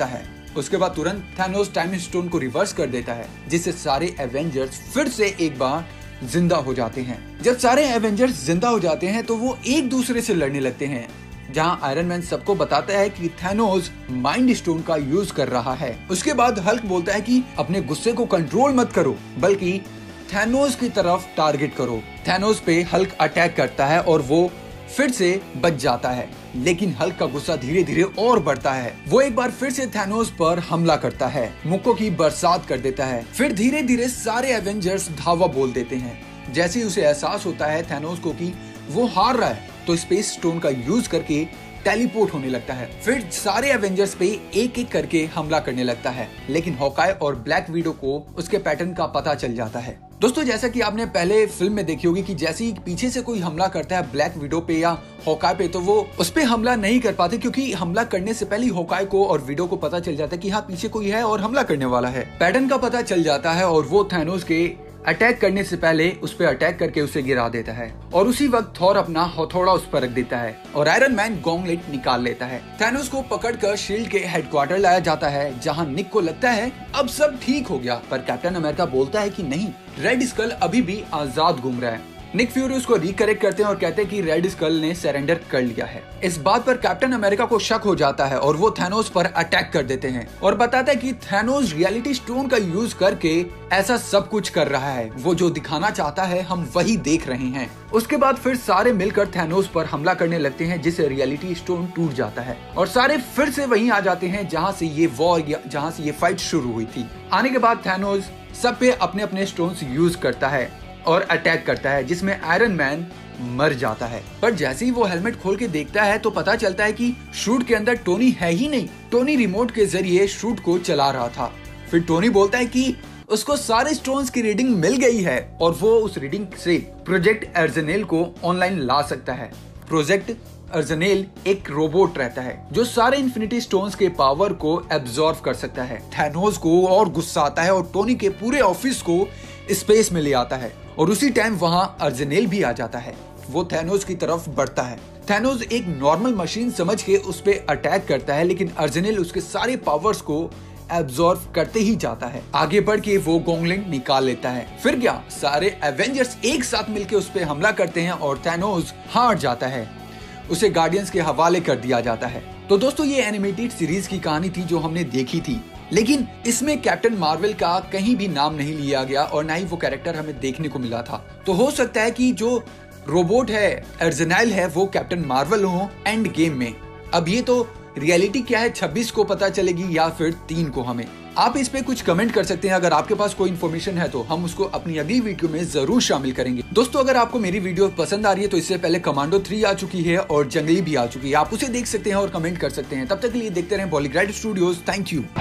[SPEAKER 2] उसके बाद तुरंत थैनोस टाइम स्टोन को रिवर्स कर देता है, जिससे सारे एवेंजर्स फिर से एक बार जिंदा हो जाते हैं। जब सारे एवेंजर्स जिंदा हो जाते हैं तो वो एक दूसरे से लड़ने लगते हैं, जहां आयरन मैन सबको बताता है कि थैनोस माइंड स्टोन का यूज कर रहा है। उसके बाद हल्क बोलता है कि अपने गुस्से को कंट्रोल मत करो, बल्कि थैनोस की तरफ टारगेट करो। थैनोस पे हल्क अटैक करता है और वो फिर से बच जाता है, लेकिन हल्क का गुस्सा धीरे धीरे और बढ़ता है। वो एक बार फिर से थैनोस पर हमला करता है, मुक्कों की बरसात कर देता है। फिर धीरे धीरे सारे एवेंजर्स धावा बोल देते हैं। जैसे ही उसे एहसास होता है थैनोस को कि वो हार रहा है, तो स्पेस स्टोन का यूज करके टेलीपोर्ट होने लगता है। फिर सारे एवेंजर्स पे एक एक करके हमला करने लगता है, लेकिन हॉकाई और ब्लैक विडो को उसके पैटर्न का पता चल जाता है। दोस्तों, जैसा कि आपने पहले फिल्म में देखी होगी कि जैसे ही पीछे से कोई हमला करता है ब्लैक विडो पे या हॉकाई पे, तो वो उस पे हमला नहीं कर पाते, क्योंकि हमला करने से पहले हॉकाई को और विडो को पता चल जाता है कि हाँ, पीछे कोई है और हमला करने वाला है। पैटर्न का पता चल जाता है और वो थैनोस के अटैक करने से पहले उस पर अटैक करके उसे गिरा देता है। और उसी वक्त थॉर अपना हथौड़ा उस पर रख देता है और आयरन मैन गॉन्गलेट निकाल लेता है। थैनोस को पकड़कर शील्ड के हेडक्वार्टर लाया जाता है, जहां निक को लगता है अब सब ठीक हो गया, पर कैप्टन अमेरिका बोलता है कि नहीं, रेड स्कल अभी भी आजाद घूम रहा है। निक फ्यूरी उसको रिकरेक्ट करते हैं और कहते हैं कि रेड स्कल ने सरेंडर कर लिया है। इस बात पर कैप्टन अमेरिका को शक हो जाता है और वो थैनोस पर अटैक कर देते हैं और बताता है कि थैनोस रियलिटी स्टोन का यूज करके ऐसा सब कुछ कर रहा है, वो जो दिखाना चाहता है हम वही देख रहे हैं। उसके बाद फिर सारे मिलकर थैनोस पर हमला करने लगते हैं, जिससे रियलिटी स्टोन टूट जाता है और सारे फिर से वहीं आ जाते हैं जहाँ से ये वॉर या जहाँ से ये फाइट शुरू हुई थी। आने के बाद थैनोस सब पे अपने अपने स्टोन्स यूज करता है और अटैक करता है, जिसमें आयरन मैन मर जाता है। पर जैसे ही वो हेलमेट खोल के देखता है तो पता चलता है कि शूट के अंदर टोनी है ही नहीं। टोनी रिमोट के जरिए शूट को चला रहा था। फिर टोनी बोलता है कि उसको सारे स्टोन्स की रीडिंग मिल गई है और वो उस रीडिंग से प्रोजेक्ट अर्जेनेल को ऑनलाइन ला सकता है। प्रोजेक्ट अर्जेनेल एक रोबोट रहता है जो सारे इन्फिनिटी स्टोन्स के पावर को एब्जॉर्ब कर सकता है। थैनोस को और गुस्सा आता है और टोनी के पूरे ऑफिस को स्पेस में ले आता है और उसी टाइम वहां अर्जेनेल भी आ जाता है। वो थैनोस की तरफ बढ़ता है। थैनोस एक नॉर्मल मशीन समझ के उस पे अटैक करता है, लेकिन अर्जेनेल उसके सारे पावर्स को एब्जॉर्ब करते ही जाता है। आगे बढ़ के वो गॉन्गलेट निकाल लेता है। फिर क्या, सारे एवेंजर्स एक साथ मिलकर उस पे हमला करते हैं और थैनोस हार जाता है। उसे गार्डियंस के हवाले कर दिया जाता है। तो दोस्तों, ये एनिमेटेड सीरीज की कहानी थी जो हमने देखी थी, लेकिन इसमें कैप्टन मार्वल का कहीं भी नाम नहीं लिया गया और ना ही वो कैरेक्टर हमें देखने को मिला था। तो हो सकता है कि जो रोबोट है, अर्जेनाइल है, वो कैप्टन मार्वल हो एंड गेम में। अब ये तो रियलिटी क्या है 26 को पता चलेगी या फिर 3 को। हमें आप इस पे कुछ कमेंट कर सकते हैं। अगर आपके पास कोई इन्फॉर्मेशन है तो हम उसको अपनी अगली वीडियो में जरूर शामिल करेंगे। दोस्तों, अगर आपको मेरी वीडियो पसंद आ रही है तो इससे पहले कमांडो 3 आ चुकी है और जंगली भी आ चुकी है, आप उसे देख सकते हैं और कमेंट कर सकते हैं। तब तक के लिए देखते रहें बॉलीग्राइड स्टूडियोज। Thank you.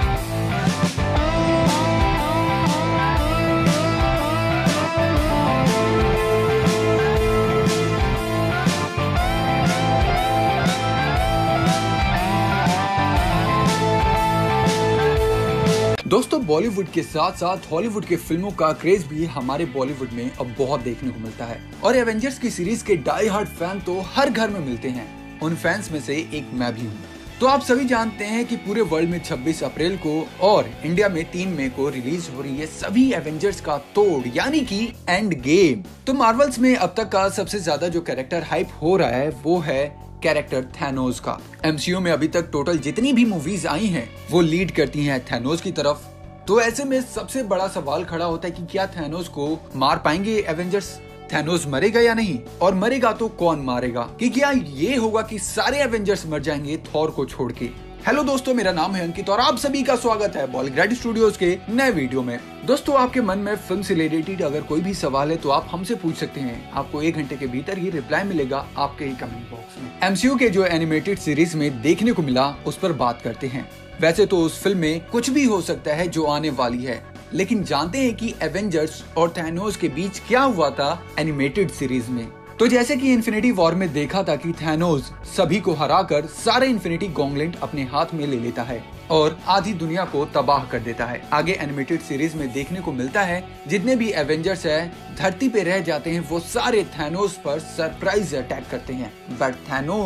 [SPEAKER 2] दोस्तों, बॉलीवुड के साथ साथ हॉलीवुड के फिल्मों का क्रेज भी हमारे बॉलीवुड में अब बहुत देखने को मिलता है और एवेंजर्स की सीरीज के डाई हार्ड फैन तो हर घर में मिलते हैं। उन फैंस में से एक मैं भी हूँ। तो आप सभी जानते हैं कि पूरे वर्ल्ड में 26 अप्रैल को और इंडिया में 3 मई को रिलीज हो रही है सभी एवेंजर्स का तोड़, यानी कि एंड गेम। तो मार्वल्स में अब तक का सबसे ज्यादा जो कैरेक्टर हाइप हो रहा है वो है कैरेक्टर थैनोस का। एमसीयू में अभी तक टोटल जितनी भी मूवीज आई हैं वो लीड करती हैं थैनोस की तरफ। तो ऐसे में सबसे बड़ा सवाल खड़ा होता है कि क्या थैनोस को मार पाएंगे एवेंजर्स? थैनोस मरेगा या नहीं, और मरेगा तो कौन मारेगा? कि क्या ये होगा कि सारे एवेंजर्स मर जाएंगे थॉर को छोड़ के? हेलो दोस्तों, मेरा नाम है अंकित और आप सभी का स्वागत है बॉलीग्राइड स्टूडियोज के नए वीडियो में। दोस्तों, आपके मन में फिल्म से रिलेटेड अगर कोई भी सवाल है तो आप हमसे पूछ सकते हैं। आपको 1 घंटे के भीतर ही रिप्लाई मिलेगा आपके ही कमेंट बॉक्स में। एमसीयू के जो एनिमेटेड सीरीज में देखने को मिला उस पर बात करते हैं। वैसे तो उस फिल्म में कुछ भी हो सकता है जो आने वाली है, लेकिन जानते हैं कि एवेंजर्स और थैनोस के बीच क्या हुआ था एनिमेटेड सीरीज में। तो जैसे कि इन्फिनिटी वॉर में देखा था कि थैनोस सभी को हराकर सारे इन्फिनिटी गॉन्गलेट अपने हाथ में ले लेता है और आधी दुनिया को तबाह कर देता है। आगे एनिमेटेड सीरीज में देखने को मिलता है जितने भी एवेंजर्स है धरती पे रह जाते हैं वो सारे थैनोस पर सरप्राइज अटैक करते हैं, बट थैनोस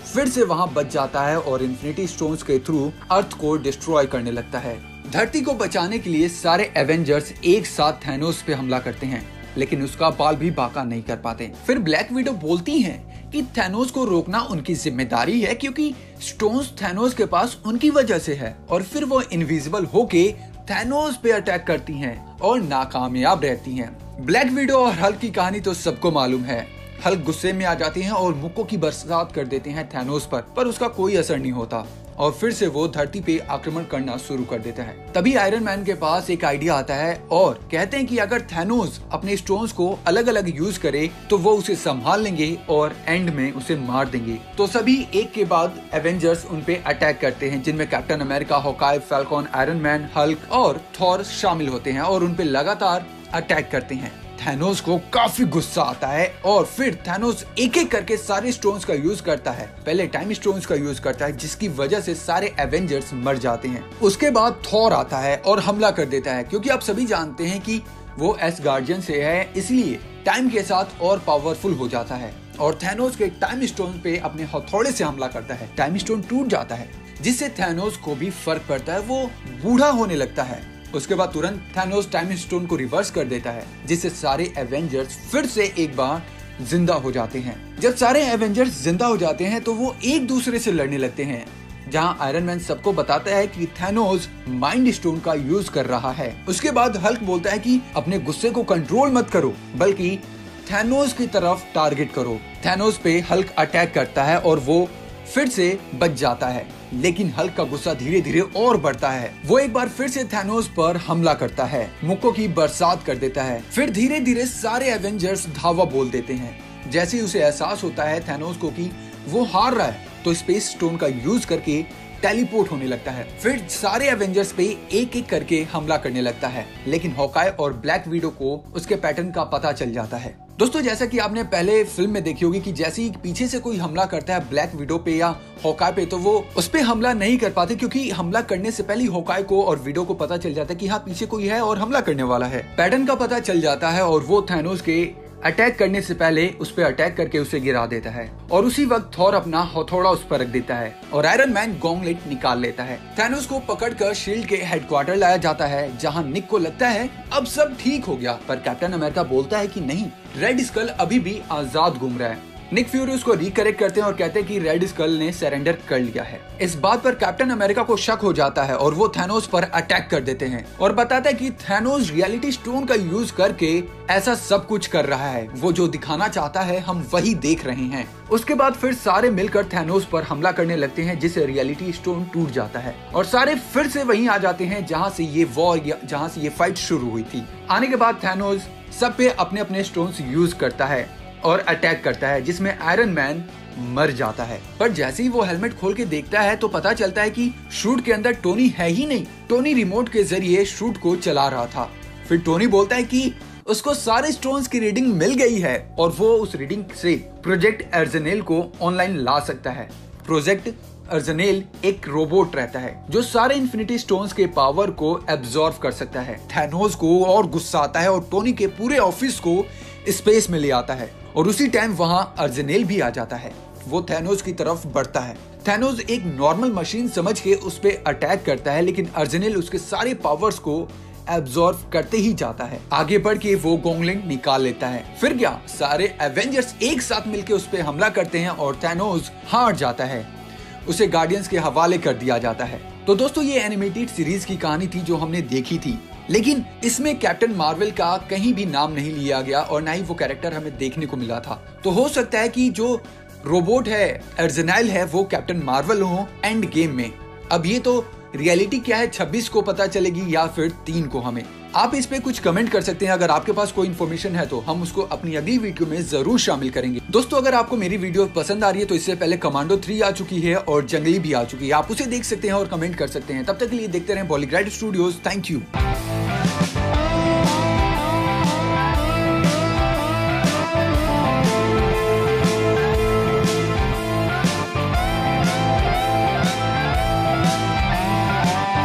[SPEAKER 2] फिर से वहाँ बच जाता है और इन्फिनिटी स्टोन्स के थ्रू अर्थ को डिस्ट्रॉय करने लगता है। धरती को बचाने के लिए सारे एवेंजर्स एक साथ थैनोस पे हमला करते हैं, लेकिन उसका बाल भी बाका नहीं कर पाते। फिर ब्लैक विडो बोलती हैं कि थैनोस को रोकना उनकी जिम्मेदारी है, क्योंकि स्टोन्स थैनोस के पास उनकी वजह से है। और फिर वो इनविजिबल होके थैनोस पे अटैक करती हैं और नाकामयाब रहती हैं। ब्लैक विडो और हल्क की कहानी तो सबको मालूम है। हल्क गुस्से में आ जाती हैं और मुक्कों की बरसात कर देते हैं थैनोस पर उसका कोई असर नहीं होता और फिर से वो धरती पे आक्रमण करना शुरू कर देता है। तभी आयरन मैन के पास एक आइडिया आता है और कहते हैं कि अगर थैनोस अपने स्टोन्स को अलग अलग यूज करे तो वो उसे संभाल लेंगे और एंड में उसे मार देंगे। तो सभी एक के बाद एवेंजर्स उन पे अटैक करते हैं, जिनमें Captain America, Hawkeye, Falcon, Iron Man, Hulk और थॉर शामिल होते हैं और उन पे लगातार अटैक करते हैं। थैनोस को काफी गुस्सा आता है और फिर थैनोस एक एक करके सारे स्टोन्स का यूज करता है। पहले टाइम स्टोन्स का यूज करता है, जिसकी वजह से सारे एवेंजर्स मर जाते हैं। उसके बाद थॉर आता है और हमला कर देता है, क्योंकि आप सभी जानते हैं कि वो एसगार्डियन से है, इसलिए टाइम के साथ और पावरफुल हो जाता है और थैनोस के टाइम स्टोन पे अपने हथौड़े से हमला करता है। टाइम स्टोन टूट जाता है, जिससे थैनोस को भी फर्क पड़ता है, वो बूढ़ा होने लगता है। उसके बाद तुरंत थैनोस टाइम स्टोन को रिवर्स कर देता है, जिससे सारे एवेंजर्स फिर से एक बार जिंदा हो जाते हैं। जब सारे एवेंजर्स जिंदा हो जाते हैं तो वो एक दूसरे से लड़ने लगते हैं, जहां आयरन मैन सबको बताता है कि थैनोस माइंड स्टोन का यूज कर रहा है। उसके बाद हल्क बोलता है कि अपने गुस्से को कंट्रोल मत करो, बल्कि थैनोस की तरफ टारगेट करो। थैनोस पे हल्क अटैक करता है और वो फिर से बच जाता है, लेकिन हल्क का गुस्सा धीरे धीरे और बढ़ता है। वो एक बार फिर से थैनोस पर हमला करता है, मुक्कों की बरसात कर देता है। फिर धीरे धीरे सारे एवेंजर्स धावा बोल देते हैं। जैसे ही उसे एहसास होता है थैनोस को कि वो हार रहा है, तो स्पेस स्टोन का यूज करके टेलीपोर्ट होने लगता है। फिर सारे एवेंजर्स पे एक एक करके हमला करने लगता है, लेकिन हॉकाई और ब्लैक विडो को उसके पैटर्न का पता चल जाता है। दोस्तों, जैसा कि आपने पहले फिल्म में देखी होगी कि जैसे ही पीछे से कोई हमला करता है ब्लैक विडो पे या हॉकाई पे, तो वो उस पे हमला नहीं कर पाते, क्योंकि हमला करने से पहले हॉकाई को और विडो को पता चल जाता है कि हाँ, पीछे कोई है और हमला करने वाला है। पैटर्न का पता चल जाता है और वो थैनोस के अटैक करने से पहले उस पर अटैक करके उसे गिरा देता है और उसी वक्त थॉर अपना हथौड़ा उस पर रख देता है और आयरन मैन गॉन्गलेट निकाल लेता है। थैनोस को पकड़कर शील्ड के हेडक्वार्टर लाया जाता है, जहां निक को लगता है अब सब ठीक हो गया, पर कैप्टन अमेरिका बोलता है कि नहीं, रेड स्कल अभी भी आजाद घूम रहा है। निक फ्यूरी उसको रिकरेक्ट करते हैं और कहते हैं कि रेड स्कल ने सरेंडर कर लिया है। इस बात पर कैप्टन अमेरिका को शक हो जाता है और वो थैनोस पर अटैक कर देते हैं और बताता है कि थैनोस रियलिटी स्टोन का यूज करके ऐसा सब कुछ कर रहा है, वो जो दिखाना चाहता है हम वही देख रहे हैं। उसके बाद फिर सारे मिलकर थैनोस पर हमला करने लगते हैं, जिससे रियलिटी स्टोन टूट जाता है और सारे फिर से वहीं आ जाते हैं जहां से ये वॉर या जहां से ये फाइट शुरू हुई थी। आने के बाद थैनोस सब पे अपने अपने स्टोन्स यूज करता है और अटैक करता है, जिसमें आयरन मैन मर जाता है। पर जैसे ही वो हेलमेट खोल के देखता है तो पता चलता है कि शूट के अंदर टोनी है ही नहीं। टोनी रिमोट के जरिए शूट को चला रहा था। फिर टोनी बोलता है कि उसको सारे स्टोन्स की रीडिंग मिल गई है और वो उस रीडिंग से प्रोजेक्ट अर्जनेल को ऑनलाइन ला सकता है। प्रोजेक्ट अर्जनेल एक रोबोट रहता है जो सारे इन्फिनिटी स्टोन्स के पावर को एब्जॉर्व कर सकता है। थैनोस को और गुस्सा आता है और टोनी के पूरे ऑफिस को स्पेस में ले आता है और उसी टाइम वहां अर्जनेल भी आ जाता है। वो थैनोस की तरफ बढ़ता है। थैनोस एक नॉर्मल मशीन समझ के उस पे अटैक करता है, लेकिन अर्जनेल उसके सारे पावर्स को एब्जॉर्व करते ही जाता है। आगे बढ़ के वो गॉन्गलिंग निकाल लेता है। फिर क्या, सारे एवेंजर्स एक साथ मिलकर उस पे हमला करते हैं और थैनोस हार जाता है। उसे गार्डियंस के हवाले कर दिया जाता है। तो दोस्तों, ये एनिमेटेड सीरीज की कहानी थी जो हमने देखी थी, लेकिन इसमें कैप्टन मार्वल का कहीं भी नाम नहीं लिया गया और ना ही वो कैरेक्टर हमें देखने को मिला था। तो हो सकता है कि जो रोबोट है अर्जनेल है वो कैप्टन मार्वल हो एंड गेम में। अब ये तो रियलिटी क्या है 26 को पता चलेगी या फिर 3 को। हमें आप इस पे कुछ कमेंट कर सकते हैं। अगर आपके पास कोई इन्फॉर्मेशन है तो हम उसको अपनी अगली वीडियो में जरूर शामिल करेंगे। दोस्तों, अगर आपको मेरी वीडियो पसंद आ रही है तो इससे पहले कमांडो 3 आ चुकी है और जंगली भी आ चुकी है। आप उसे देख सकते हैं और कमेंट कर सकते हैं। तब तक के लिए देखते रहें बॉलीग्राइड स्टूडियोज। Thank you.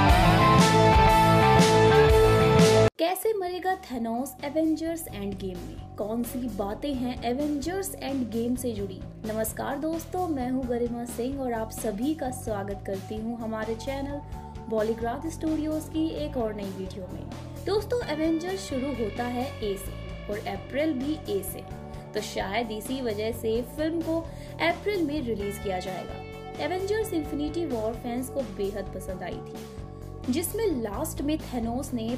[SPEAKER 3] कैसे मरेगा थैनोस एवेंजर्स एंड गेम में? में कौन सी बातें हैं एवेंजर्स एंड गेम से जुड़ी। नमस्कार दोस्तों, मैं हूं गरिमा सिंह और आप सभी का स्वागत करती हूं हमारे चैनल बॉलीग्राफ स्टूडियोज की एक और नई वीडियो में। दोस्तों, एवेंजर्स शुरू होता है ए से और अप्रैल भी ए से, तो शायद इसी वजह से फिल्म को अप्रैल में रिलीज किया जाएगा। एवेंजर्स इन्फिनिटी वॉर फैंस को बेहद पसंद आई थी, जिसमें लास्ट में थैनोस ने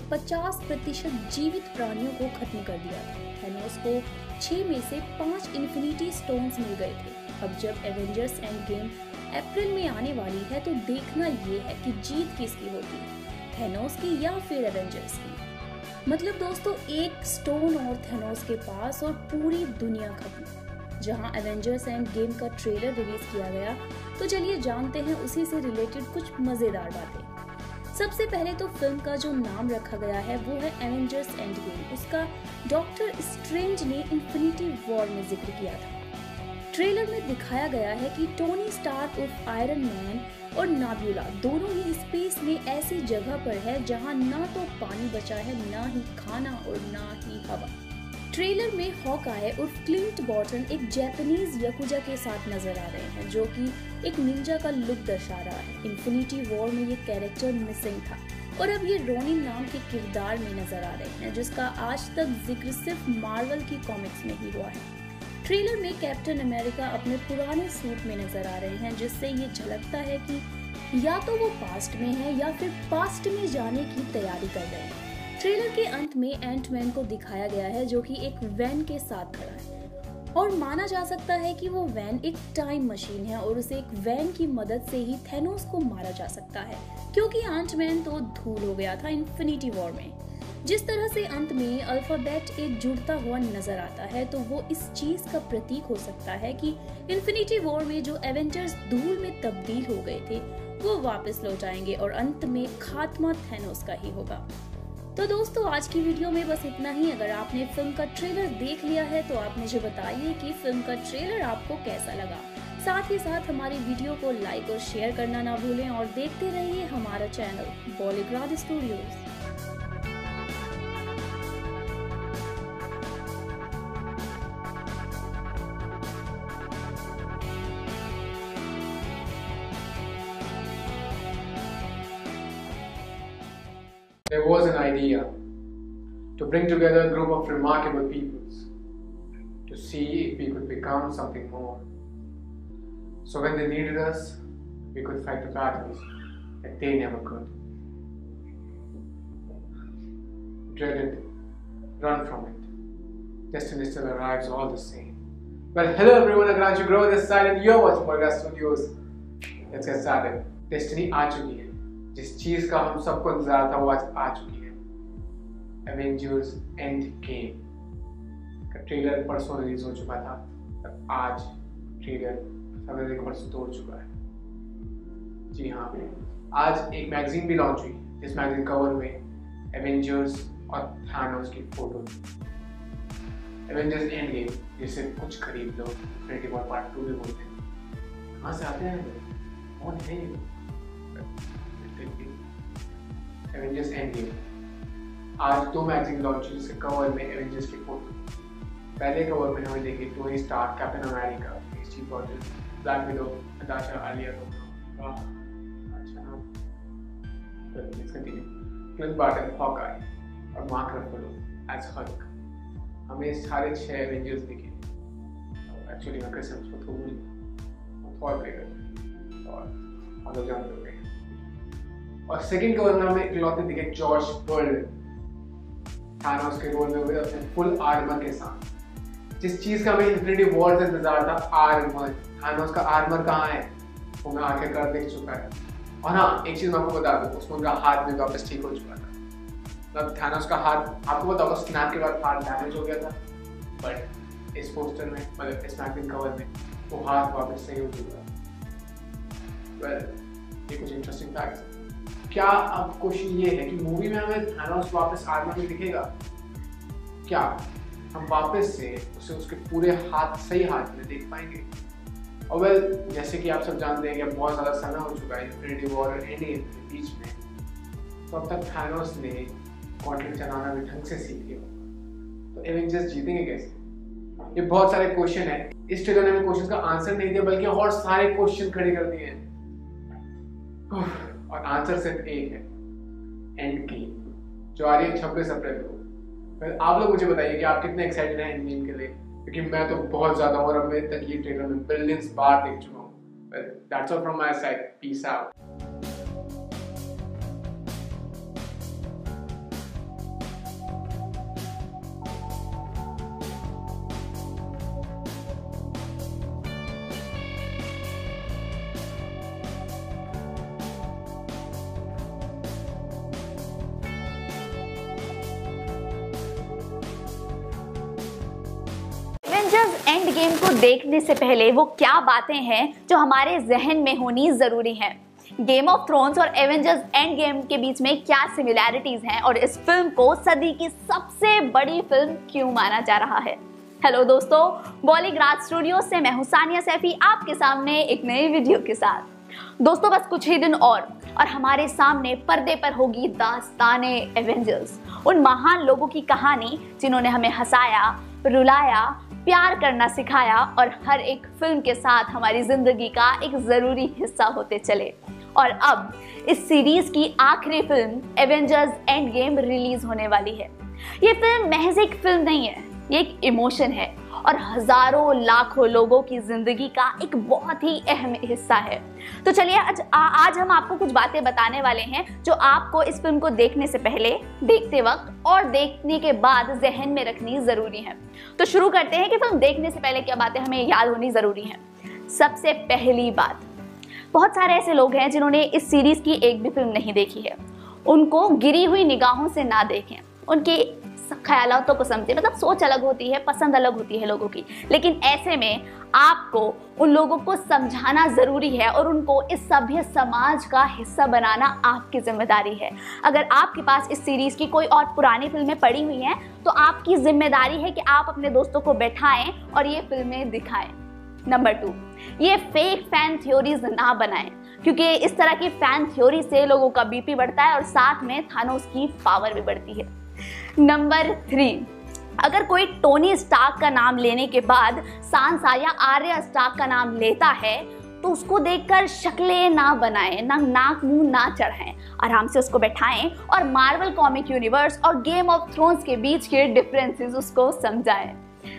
[SPEAKER 3] 50% जीवित प्राणियों को खत्म कर दिया था। थैनोस को 6 में से 5 इन्फिनिटी स्टोन्स मिल गए थे। अब जब एवेंजर्स एंड गेम अप्रैल में आने वाली है तो देखना ये है कि जीत किसकी होती है, थैनोस की या फिर एवेंजर्स की। मतलब दोस्तों, एक स्टोन और थैनोस के पास और पूरी दुनिया खत्म। जहां एवेंजर्स एंड गेम का ट्रेलर रिलीज किया गया, तो चलिए जानते हैं उसी से रिलेटेड कुछ मजेदार बातें। सबसे पहले तो फिल्म का जो नाम रखा गया है वो है एवेंजर्स एंड गेम। उसका डॉक्टर स्ट्रेंज ने इन्फिनिटी वॉर में जिक्र किया था। ट्रेलर में दिखाया गया है कि टोनी स्टार्क उर्फ आयरन मैन और नाब्यूला दोनों ही स्पेस में ऐसी जगह पर है जहां ना तो पानी बचा है, ना ही खाना और ना ही हवा। ट्रेलर में हॉकआई उर्फ क्लिंट बॉर्टन एक जापानीज याकुजा के साथ नजर आ रहे हैं, जो कि एक निंजा का लुक दर्शा रहा है। इन्फिनिटी वॉर में ये कैरेक्टर मिसिंग था और अब ये रोनिन नाम के किरदार में नजर आ रहे हैं, जिसका आज तक जिक्र सिर्फ मार्वल की कॉमिक्स में ही हुआ है। ट्रेलर में कैप्टन अमेरिका अपने पुराने सूट में नजर आ रहे हैं, जिससे ये झलकता है कि या तो वो पास्ट में है या फिर पास्ट में जाने की तैयारी कर रहे हैं। ट्रेलर के अंत में एंटमैन को दिखाया गया है, जो कि एक वैन के साथ खड़ा है और माना जा सकता है कि वो वैन एक टाइम मशीन है और उसे एक वैन की मदद से ही थैनोस को मारा जा सकता है, क्योंकि एंटमैन तो धूल हो गया था इन्फिनिटी वॉर में। जिस तरह से अंत में अल्फाबेट एक जुड़ता हुआ नजर आता है, तो वो इस चीज का प्रतीक हो सकता है कि इन्फिनिटी वॉर में जो एवेंजर्स धूल में तब्दील हो गए थे वो वापस लौट आएंगे और अंत में खात्मा थैनोस का ही होगा। तो दोस्तों, आज की वीडियो में बस इतना ही। अगर आपने फिल्म का ट्रेलर देख लिया है तो आप मुझे बताइए कि फिल्म का ट्रेलर आपको कैसा लगा। साथ ही साथ हमारी वीडियो को लाइक और शेयर करना ना भूलें और देखते रहिए हमारा channel Bollygraph studios.
[SPEAKER 4] There was an idea to bring together a group of remarkable peoples to see if we could become something more. So when they needed us, we could fight the battles that they never could. Dread it, run from it. Destiny still arrives all the same. Well, hello everyone, Agranju Grow this side and you're watching Bollygraph Studios. Let's get started. Destiny आ चुकी है। जिस चीज का हम सबको इंतजार था वो आज आ चुकी है। एवेंजर्स एंड गेम का ट्रेलर परसों रिलीज हो चुका था, आज ट्रेलर सबने रिकॉर्ड्स तोड़ चुका है। जी हाँ, आज एक मैगजीन भी लॉन्च हुई, जिस मैगजीन कवर में एवेंजर्स और थानोस की फोटो थी। एवेंजर्स एंड गेम, जिसे कुछ खरीद लो इन्फिनिटी वॉर पार्ट 2 भी बोलते हैं। कहाँ से आते हैं, कौन है ये? एवेंजर्स एंड गेम आज 2 मैगजीन लॉन्च हुई, जिसके कवर में एवेंजर्स की फोटो। पहले कवर में हमें देखी Tony Stark, Captain America, Steve Rogers, Black Widow, Natasha Alia, अच्छा नाम, let's continue, Clint Barton, Hawkeye और मार्क रफेलो एज हल्क। हमें सारे 6 एवेंजर्स दिखे। एक्चुअली मैं क्रिसमस को थॉर पे गए और हम लोग जानते हो गए। और सेकंड कवर में हमें इकलौते दिखे जॉर्ज बर्लिन, थानोस के रोल में हुए अपने फुल आर्मर के साथ। जिस चीज का हमें इन्फिनिटी वॉर से इंतजार था, आर्मर। थानोस का आर्मर कहाँ है वो मैं आखिरकार देख चुका है। और हाँ, एक चीज मैं आपको बता दूं, उसमें उनका हाथ भी वापस ठीक हो चुका था। मतलब थानोस का हाथ, आपको बताओ, स्नैप के बाद हाथ डैमेज हो गया था, बट इस पोस्टर में, मतलब इस मैगजीन कवर में वो हाथ वापस सही हो चुका है। वेल, ये कुछ इंटरेस्टिंग फैक्ट्स। क्या अब क्वेश्चन ये है कि मूवी में हमें थानोस वापस आर्मर में दिखेगा? क्या हम वापस से उसे उसके पूरे हाथ, सही हाथ में देख पाएंगे? और वेल, जैसे कि आप सब जानते हैं कि अब बहुत ज़्यादा समय हो चुका है इन्फिनिटी वॉर और एंड गेम के बीच में, तो अब तक थानोस ने गॉटलिन चलाना भी ढंग से सीख लिया। तो एवेंजर्स जीतेंगे कैसे? ये बहुत सारे क्वेश्चन है। इस ट्रेलर ने हमें क्वेश्चन का आंसर नहीं दिया बल्कि और सारे क्वेश्चन खड़े कर दिए हैं। और आंसर सिर्फ एक है, एंड गेम, जो आ रही है 26 अप्रैल को। आप लोग मुझे बताइए कि आप कितने एक्साइटेड हैं एंड गेम के लिए, क्योंकि मैं तो बहुत ज्यादा हूं और अब मैं तक ये ट्रेलर में बिलियंस बार देख चुका हूं। That's all from my side, peace out.
[SPEAKER 1] Avengers Endgame को देखने से पहले वो क्या बातें हैं जो हमारे जहन में होनी जरूरी हैं। गेम ऑफ थ्रोन्स और एवेंजर्स एंड गेम के बीच में क्या सिमिलैरिटीज हैं और इस फिल्म को सदी की सबसे बड़ी फिल्म क्यों माना जा रहा है। हेलो दोस्तों, बॉलीग्राज स्टूडियो से मैं हूं सानिया सैफी आपके सामने एक नई वीडियो के साथ। दोस्तों बस कुछ ही दिन और हमारे सामने पर्दे पर होगी दास्ताने एवेंजर्स, उन महान लोगों की कहानी जिन्होंने हमें हंसाया, रुलाया, प्यार करना सिखाया और हर एक फिल्म के साथ हमारी जिंदगी का एक जरूरी हिस्सा होते चले। और अब इस सीरीज की आखिरी film Avengers Endgame release होने वाली है। ये फिल्म महज एक फिल्म नहीं है, ये एक इमोशन है और हजारों लाखों लोगों की जिंदगी का एक बहुत ही अहम हिस्सा है। तो चलिए आज हम आपको कुछ बातें बताने वाले हैं जो आपको इस फिल्म को देखने से पहले, देखते वक्त और देखने के बाद जहन में रखनी जरूरी है। तो शुरू करते हैं कि फिल्म देखने से पहले क्या बातें हमें याद होनी जरूरी हैं। सबसे पहली बात, बहुत सारे ऐसे लोग हैं जिन्होंने इस सीरीज की एक भी फिल्म नहीं देखी है। उनको गिरी हुई निगाहों से ना देखें, उनके ख्यालातों को समझे। मतलब सोच अलग होती है, पसंद अलग होती है लोगों की, लेकिन ऐसे में आपको उन लोगों को समझाना जरूरी है और उनको इस सभ्य समाज का हिस्सा बनाना आपकी जिम्मेदारी है। अगर आपके पास इस सीरीज की कोई और पुरानी फिल्में पड़ी हुई हैं तो आपकी जिम्मेदारी है कि आप अपने दोस्तों को बैठाएं और ये फिल्में दिखाएं। नंबर 2, ये फेक फैन थ्योरीज ना बनाएं, क्योंकि इस तरह की फैन थ्योरी से लोगों का बीपी बढ़ता है और साथ में थानोस की पावर भी बढ़ती है। नंबर 3, अगर कोई टोनी स्टार्क का नाम लेने के बाद सांसा या आर्या स्टार्क का नाम लेता है तो उसको देखकर शक्लें ना बनाएं, ना नाक मुंह ना चढ़ाएं, आराम से उसको बैठाएं और मार्वल कॉमिक यूनिवर्स और गेम ऑफ थ्रोन्स के बीच के डिफरेंसेस उसको समझाएं।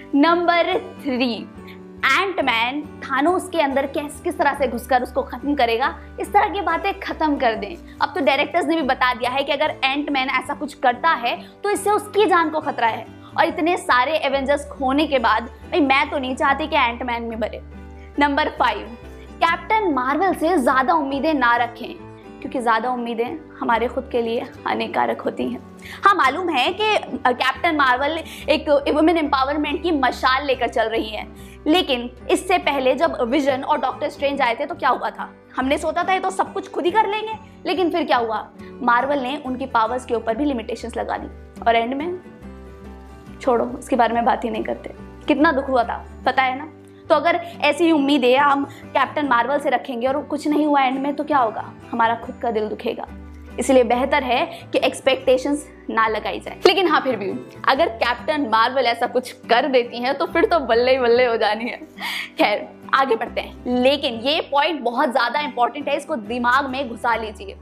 [SPEAKER 1] नंबर 3, एंटमैन थानोस के अंदर किस तरह से घुसकर उसको खत्म करेगा, इस तरह की बातें खत्म कर दें। अब तो डायरेक्टर्स ने भी बता दिया है कि अगर एंटमैन ऐसा कुछ करता है तो इससे उसकी जान को खतरा है। और इतने सारे एवेंजर्स खोने के बाद भाई मैं तो नहीं चाहती कि एंटमैन में मरे। नंबर 5, कैप्टन मार्वल से ज्यादा उम्मीदें ना रखें, क्योंकि ज्यादा उम्मीदें हमारे खुद के लिए हानिकारक होती हैं। हाँ, मालूम है कि कैप्टन मार्वल एक वुमेन एम्पावरमेंट की मशाल लेकर चल रही है, लेकिन इससे पहले जब विजन और डॉक्टर स्ट्रेंज आए थे तो क्या हुआ था? हमने सोचा था ये तो सब कुछ खुद ही कर लेंगे, लेकिन फिर क्या हुआ? मार्वल ने उनकी पावर्स के ऊपर भी लिमिटेशंस लगा दी और एंड में छोड़ो, उसके बारे में बात ही नहीं करते। कितना दुख हुआ था, पता है ना? तो अगर ऐसी उम्मीदें हम कैप्टन मार्वल से रखेंगे और कुछ नहीं हुआ एंड में तो क्या होगा? हमारा खुद का दिल दुखेगा। इसलिए बेहतर है कि एक्सपेक्टेशंस ना लगाई जाए। लेकिन हाँ, फिर भी अगर कैप्टन मार्वल ऐसा कुछ कर देती है तो फिर तो बल्ले ही बल्ले हो जानी है। खैर, आगे बढ़ते हैं। लेकिन ये पॉइंट बहुत ज्यादा इंपॉर्टेंट है, इसको दिमाग में घुसा लीजिए।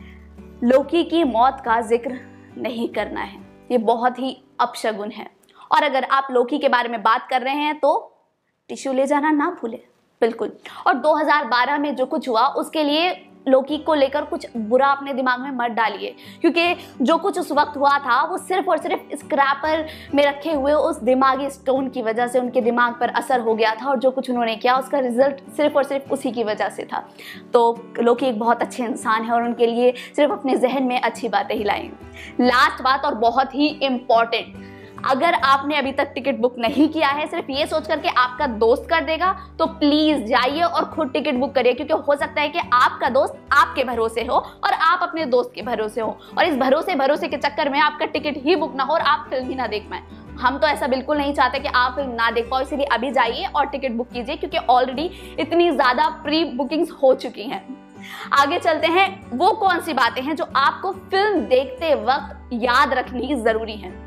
[SPEAKER 1] लोकी की मौत का जिक्र नहीं करना है, ये बहुत ही अपशगुन है। और अगर आप लोकी के बारे में बात कर रहे हैं तो टिश्यू ले जाना ना भूलें, बिल्कुल। और 2012 में जो कुछ हुआ उसके लिए लोकी को लेकर कुछ बुरा अपने दिमाग में मत डालिए, क्योंकि जो कुछ उस वक्त हुआ था वो सिर्फ और सिर्फ स्क्रैपर में रखे हुए उस दिमागी स्टोन की वजह से उनके दिमाग पर असर हो गया था और जो कुछ उन्होंने किया उसका रिजल्ट सिर्फ और सिर्फ उसी की वजह से था। तो लोकी एक बहुत अच्छे इंसान है और उनके लिए सिर्फ अपने जहन में अच्छी बातें ही लाएं। लास्ट बात और बहुत ही इम्पॉर्टेंट, अगर आपने अभी तक टिकट बुक नहीं किया है सिर्फ ये सोच करके आपका दोस्त कर देगा तो प्लीज जाइए और खुद टिकट बुक करिए, क्योंकि हो सकता है कि आपका दोस्त आपके भरोसे हो और आप अपने दोस्त के भरोसे हो और इस भरोसे के चक्कर में आपका टिकट ही बुक ना हो और आप फिल्म ही ना देख पाए। हम तो ऐसा बिल्कुल नहीं चाहते कि आप फिल्म ना देख पाओ, इसलिए अभी जाइए और टिकट बुक कीजिए, क्योंकि ऑलरेडी इतनी ज्यादा प्री बुकिंग्स हो चुकी हैं। आगे चलते हैं, वो कौन सी बातें हैं जो आपको फिल्म देखते वक्त याद रखनी जरूरी है।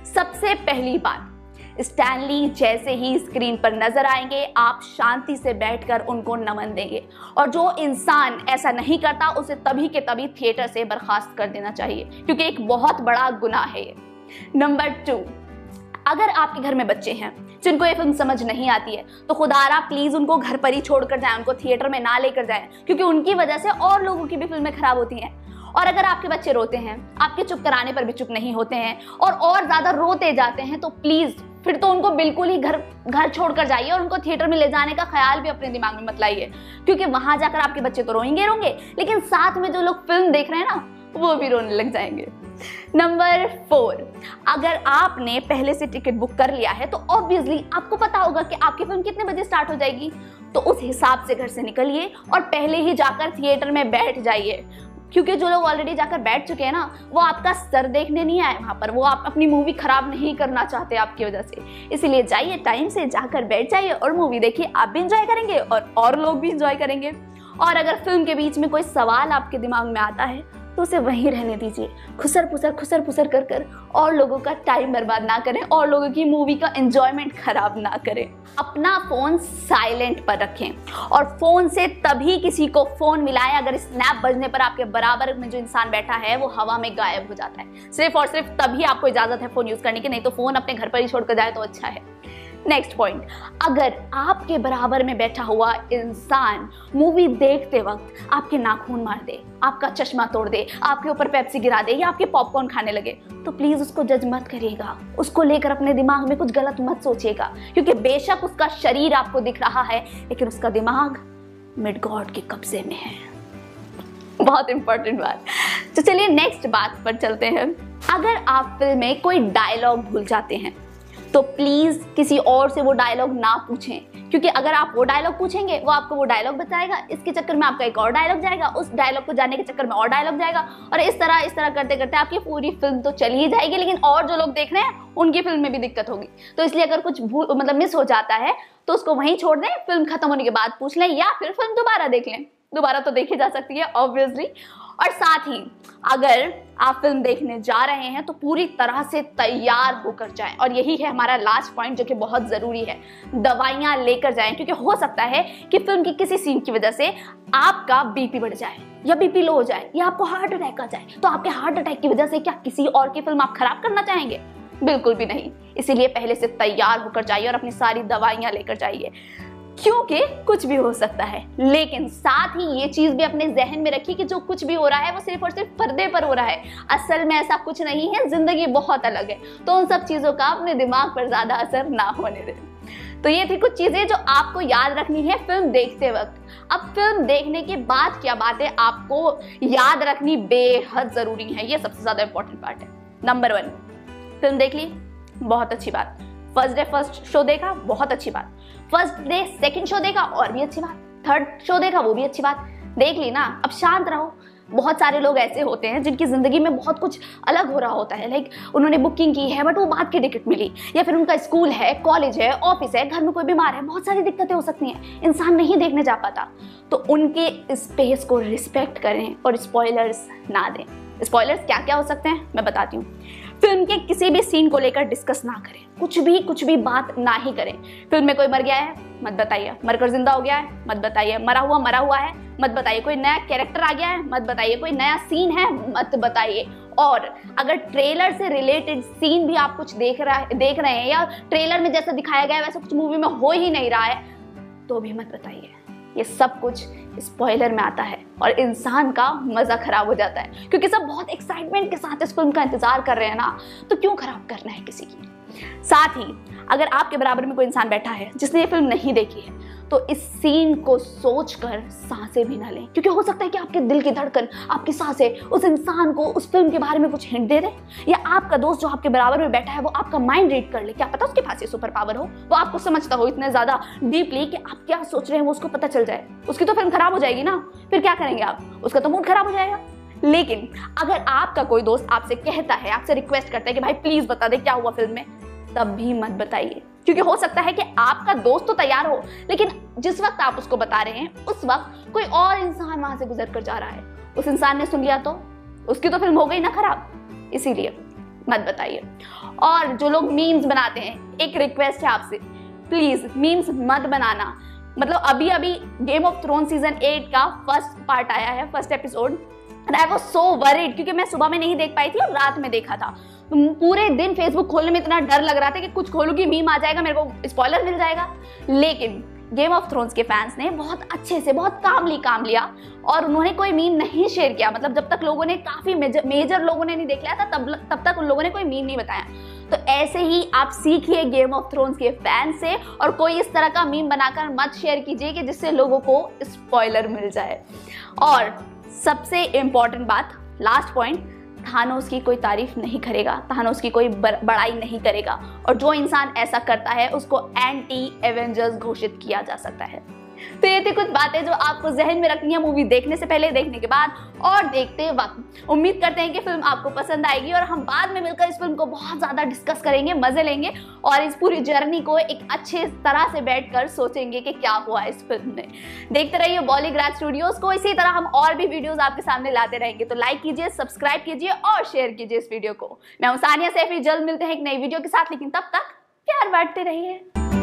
[SPEAKER 1] सबसे पहली बात, स्टैनली जैसे ही स्क्रीन पर नजर आएंगे आप शांति से बैठकर उनको नमन देंगे, और जो इंसान ऐसा नहीं करता उसे तभी के तभी थिएटर से बर्खास्त कर देना चाहिए, क्योंकि एक बहुत बड़ा गुनाह है ये। नंबर 2, अगर आपके घर में बच्चे हैं जिनको ये फिल्म समझ नहीं आती है तो खुदारा प्लीज उनको घर पर ही छोड़कर जाएं, उनको थिएटर में ना लेकर जाएं, क्योंकि उनकी वजह से और लोगों की भी फिल्में खराब होती हैं। और अगर आपके बच्चे रोते हैं, आपके चुप कराने पर भी चुप नहीं होते हैं और ज्यादा रोते जाते हैं, तो प्लीज फिर तो उनको बिल्कुल ही घर छोड़कर जाइए और उनको थिएटर में ले जाने का ख्याल भी अपने दिमाग में मत लाइए, क्योंकि वहां जाकर आपके बच्चे तो रोएंगे, लेकिन साथ में जो लोग फिल्म देख रहे हैं ना वो भी रोने लग जाएंगे। नंबर 4, अगर आपने पहले से टिकट बुक कर लिया है तो ऑब्वियसली आपको पता होगा कि आपकी फिल्म कितने बजे स्टार्ट हो जाएगी, तो उस हिसाब से घर से निकलिए और पहले ही जाकर थिएटर में बैठ जाइए, क्योंकि जो लोग ऑलरेडी जाकर बैठ चुके हैं ना वो आपका सर देखने नहीं आए वहां पर, वो आप अपनी मूवी खराब नहीं करना चाहते आपकी वजह से। इसीलिए जाइए, टाइम से जाकर बैठ जाइए और मूवी देखिए, आप भी इंजॉय करेंगे और लोग भी इंजॉय करेंगे। और अगर फिल्म के बीच में कोई सवाल आपके दिमाग में आता है तो उसे वहीं रहने दीजिए, खुसर पुसर कर और लोगों का टाइम बर्बाद ना करें और लोगों की मूवी का एंजॉयमेंट खराब ना करें। अपना फोन साइलेंट पर रखें और फोन से तभी किसी को फोन मिलाएं अगर स्नैप बजने पर आपके बराबर में जो इंसान बैठा है वो हवा में गायब हो जाता है। सिर्फ और सिर्फ तभी आपको इजाजत है फोन यूज करने की, नहीं तो फोन अपने घर पर ही छोड़कर जाए तो अच्छा है। नेक्स्ट पॉइंट, अगर आपके बराबर में बैठा हुआ इंसान मूवी देखते वक्त आपके नाखून मार दे, आपका चश्मा तोड़ दे, आपके ऊपर पेप्सी गिरा दे या आपके पॉपकॉर्न खाने लगे, तो प्लीज उसको जज मत करिएगा, उसको लेकर अपने दिमाग में कुछ गलत मत सोचिएगा, क्योंकि बेशक उसका शरीर आपको दिख रहा है लेकिन उसका दिमाग मिड गॉड के कब्जे में है। बहुत इंपॉर्टेंट बात। तो चलिए नेक्स्ट बात पर चलते हैं। अगर आप फिल्म में कोई डायलॉग भूल जाते हैं तो प्लीज किसी और से वो डायलॉग ना पूछें, क्योंकि अगर आप वो डायलॉग पूछेंगे वो आपको वो डायलॉग बताएगा, इसके चक्कर में आपका एक और डायलॉग जाएगा, उस डायलॉग को जानने के चक्कर में और डायलॉग जाएगा, और इस तरह करते करते आपकी पूरी फिल्म तो चली ही जाएगी, लेकिन और जो लोग देख रहे हैं उनकी फिल्म में भी दिक्कत होगी। तो इसलिए अगर कुछ मिस हो जाता है तो उसको वहीं छोड़ दें, फिल्म खत्म होने के बाद पूछ लें या फिर फिल्म दोबारा देख लें, दोबारा तो देखी जा सकती है ऑब्वियसली। और साथ ही अगर आप फिल्म देखने जा रहे हैं तो पूरी तरह से तैयार होकर जाएं, और यही है हमारा लास्ट पॉइंट जो कि बहुत जरूरी है, दवाइयां लेकर जाएं, क्योंकि हो सकता है कि फिल्म की किसी सीन की वजह से आपका बीपी बढ़ जाए या बीपी लो हो जाए या आपको हार्ट अटैक आ जाए, तो आपके हार्ट अटैक की वजह से क्या किसी और की फिल्म आप खराब करना चाहेंगे? बिल्कुल भी नहीं। इसीलिए पहले से तैयार होकर जाइए और अपनी सारी दवाइयां लेकर जाइए, क्योंकि कुछ भी हो सकता है। लेकिन साथ ही ये चीज भी अपने जहन में रखिए कि जो कुछ भी हो रहा है वो सिर्फ और सिर्फ पर्दे पर हो रहा है, असल में ऐसा कुछ नहीं है, जिंदगी बहुत अलग है। तो उन सब चीजों का अपने दिमाग पर ज्यादा असर ना होने दें। तो ये थी कुछ चीजें जो आपको याद रखनी है फिल्म देखते वक्त। अब फिल्म देखने के बाद क्या बातें आपको याद रखनी बेहद जरूरी है, ये सबसे ज्यादा इंपॉर्टेंट पार्ट है। नंबर 1, फिल्म देख ली, बहुत अच्छी बात। फर्स्ट डे फर्स्ट शो देखा, बहुत अच्छी बात। फर्स्ट डे सेकंड शो देखा, और भी अच्छी बात। थर्ड शो देखा, वो भी अच्छी बात। देख ली ना, अब शांत रहो। बहुत सारे लोग ऐसे होते हैं जिनकी जिंदगी में बहुत कुछ अलग हो रहा होता है, लाइक उन्होंने बुकिंग की है बट वो बाद की टिकट मिली, या फिर उनका स्कूल है, कॉलेज है, ऑफिस है, घर में कोई बीमार है, बहुत सारी दिक्कतें हो सकती हैं, इंसान नहीं देखने जा पाता। तो उनके स्पेस को रिस्पेक्ट करें और स्पॉयलर्स ना दें। स्पॉयलर्स क्या क्या हो सकते हैं मैं बताती हूँ। फिल्म के किसी भी सीन को लेकर डिस्कस ना करें, कुछ भी बात ना ही करें। फिल्म में कोई मर गया है, मत बताइए। मरकर जिंदा हो गया है, मत बताइए। मरा हुआ है, मत बताइए। कोई नया कैरेक्टर आ गया है, मत बताइए। कोई नया सीन है, मत बताइए। और अगर ट्रेलर से रिलेटेड सीन भी आप कुछ देख रहे हैं या ट्रेलर में जैसा दिखाया गया है वैसा कुछ मूवी में हो ही नहीं रहा है तो भी मत बताइए। ये सब कुछ स्पॉइलर में आता है और इंसान का मजा खराब हो जाता है, क्योंकि सब बहुत एक्साइटमेंट के साथ इस फिल्म का इंतजार कर रहे हैं ना, तो क्यों खराब करना है किसी की। साथ ही अगर आपके बराबर में कोई इंसान बैठा है जिसने ये फिल्म नहीं देखी है तो इस सीन को सोचकर सांसें भी ना लें, क्योंकि हो सकता है कि आपके दिल की धड़कन, आपकी सांसें उस इंसान को उस फिल्म के बारे में कुछ हिंट दे दे, या आपका दोस्त जो आपके बराबर में बैठा है वो आपका माइंड रीड कर ले। क्या पता उसके पास ये सुपर पावर हो, वो आपको समझता हो इतने ज्यादा डीपली कि आप क्या सोच रहे हैं वो उसको पता चल जाए। उसकी तो फिल्म खराब हो जाएगी ना, फिर क्या करेंगे आप, उसका तो मूड खराब हो जाएगा। लेकिन अगर आपका कोई दोस्त आपसे कहता है, आपसे रिक्वेस्ट करता है कि भाई प्लीज बता दे क्या हुआ फिल्म में, तब भी मत बताइए, क्योंकि हो सकता है कि आपका दोस्त तो तैयार हो लेकिन जिस वक्त आप उसको बता रहे हैं उस वक्त कोई और इंसान वहां से गुजर कर जा रहा है, उस इंसान ने सुन लिया तो उसकी तो फिल्म हो गई ना खराब। इसीलिए मत बताइए। और जो लोग मीम्स बनाते हैं, एक रिक्वेस्ट है आपसे, प्लीज मीम्स मत बनाना। मतलब अभी गेम ऑफ थ्रोन सीजन 8 का फर्स्ट पार्ट आया है, first episode, and I was so worried क्योंकि मैं सुबह में नहीं देख पाई थी और रात में देखा था। पूरे दिन फेसबुक खोलने में इतना डर लग रहा था कि कुछ खोलूंगी मीम आ जाएगा, मेरे को स्पॉइलर मिल जाएगा। लेकिन गेम ऑफ थ्रोन्स के फैंस ने बहुत अच्छे से, बहुत कामली काम लिया और उन्होंने कोई मीम नहीं शेयर किया। मतलब जब तक लोगों ने, काफी मेजर लोगों ने नहीं देख लिया था, तब तक उन लोगों ने कोई मीम नहीं बताया। तो ऐसे ही आप सीखिए गेम ऑफ थ्रोन्स के फैन से, और कोई इस तरह का मीम बनाकर मत शेयर कीजिए कि जिससे लोगों को स्पॉइलर मिल जाए। और सबसे इंपॉर्टेंट बात, लास्ट पॉइंट, थानोस की कोई तारीफ नहीं करेगा, थानोस की कोई बड़ाई नहीं करेगा, और जो इंसान ऐसा करता है उसको एंटी एवेंजर्स घोषित किया जा सकता है। तो ये थी कुछ बातें जो आपको जहन में रखनी है मूवी देखने से पहले, देखने के बाद और देखते वक्त। उम्मीद करते हैं कि फिल्म आपको पसंद आएगी और हम बाद में मिलकर इस फिल्म को बहुत ज्यादा डिस्कस करेंगे, मजे लेंगे और इस पूरी जर्नी को एक अच्छे तरह से बैठकर सोचेंगे कि क्या हुआ इस फिल्म में। देखते रहिए बॉलीग्राज स्टूडियोज को, इसी तरह हम और भी वीडियोस आपके सामने लाते रहेंगे। तो लाइक कीजिए, सब्सक्राइब कीजिए और शेयर कीजिए इस वीडियो को। मैं हूं सानिया सैफी, जल्द मिलते हैं एक नई वीडियो के साथ, लेकिन तब तक प्यार बांटते रहिए।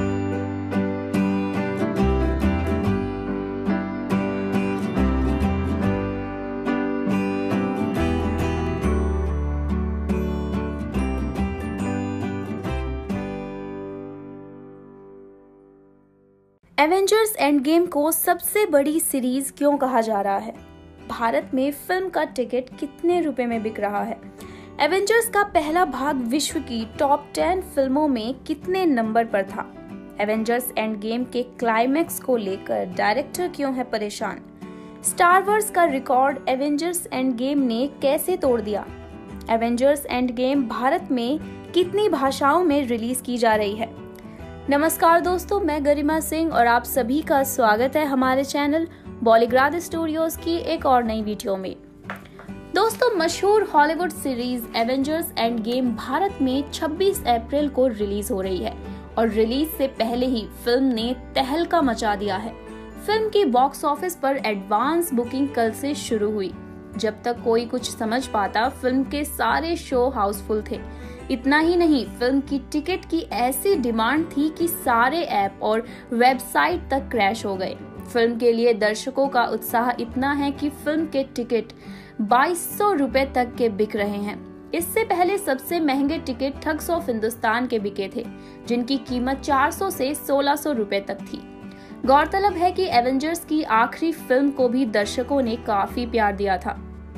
[SPEAKER 3] एवेंजर्स एंड गेम को सबसे बड़ी सीरीज क्यों कहा जा रहा है? भारत में फिल्म का टिकट कितने रुपए में बिक रहा है? एवेंजर्स का पहला भाग विश्व की टॉप 10 फिल्मों में कितने नंबर पर था? एवेंजर्स एंड गेम के क्लाइमैक्स को लेकर डायरेक्टर क्यों है परेशान? स्टार वॉर्स का रिकॉर्ड एवेंजर्स एंड गेम ने कैसे तोड़ दिया? एवेंजर्स एंड गेम भारत में कितनी भाषाओं में रिलीज की जा रही है? नमस्कार दोस्तों, मैं गरिमा सिंह और आप सभी का स्वागत है हमारे चैनल बॉलीग्राज स्टूडियोज की एक और नई वीडियो में। दोस्तों, मशहूर Hollywood series Avengers Endgame Bharat में 26 अप्रैल को रिलीज हो रही है और रिलीज से पहले ही फिल्म ने तहलका मचा दिया है। फिल्म की बॉक्स ऑफिस पर एडवांस बुकिंग कल से शुरू हुई। जब तक कोई कुछ समझ पाता, फिल्म के सारे शो हाउसफुल थे। इतना ही नहीं, फिल्म की टिकट की ऐसी डिमांड थी कि सारे ऐप और वेबसाइट तक क्रैश हो गए। फिल्म के लिए दर्शकों का उत्साह इतना है कि फिल्म के टिकट 2200 रुपए तक के बिक रहे हैं। इससे पहले सबसे महंगे टिकट ठग्स ऑफ हिंदुस्तान के बिके थे, जिनकी कीमत 400 से 1600 रुपए तक थी। गौरतलब है कि एवेंजर्स की आखिरी फिल्म को भी दर्शकों ने काफी प्यार दिया था।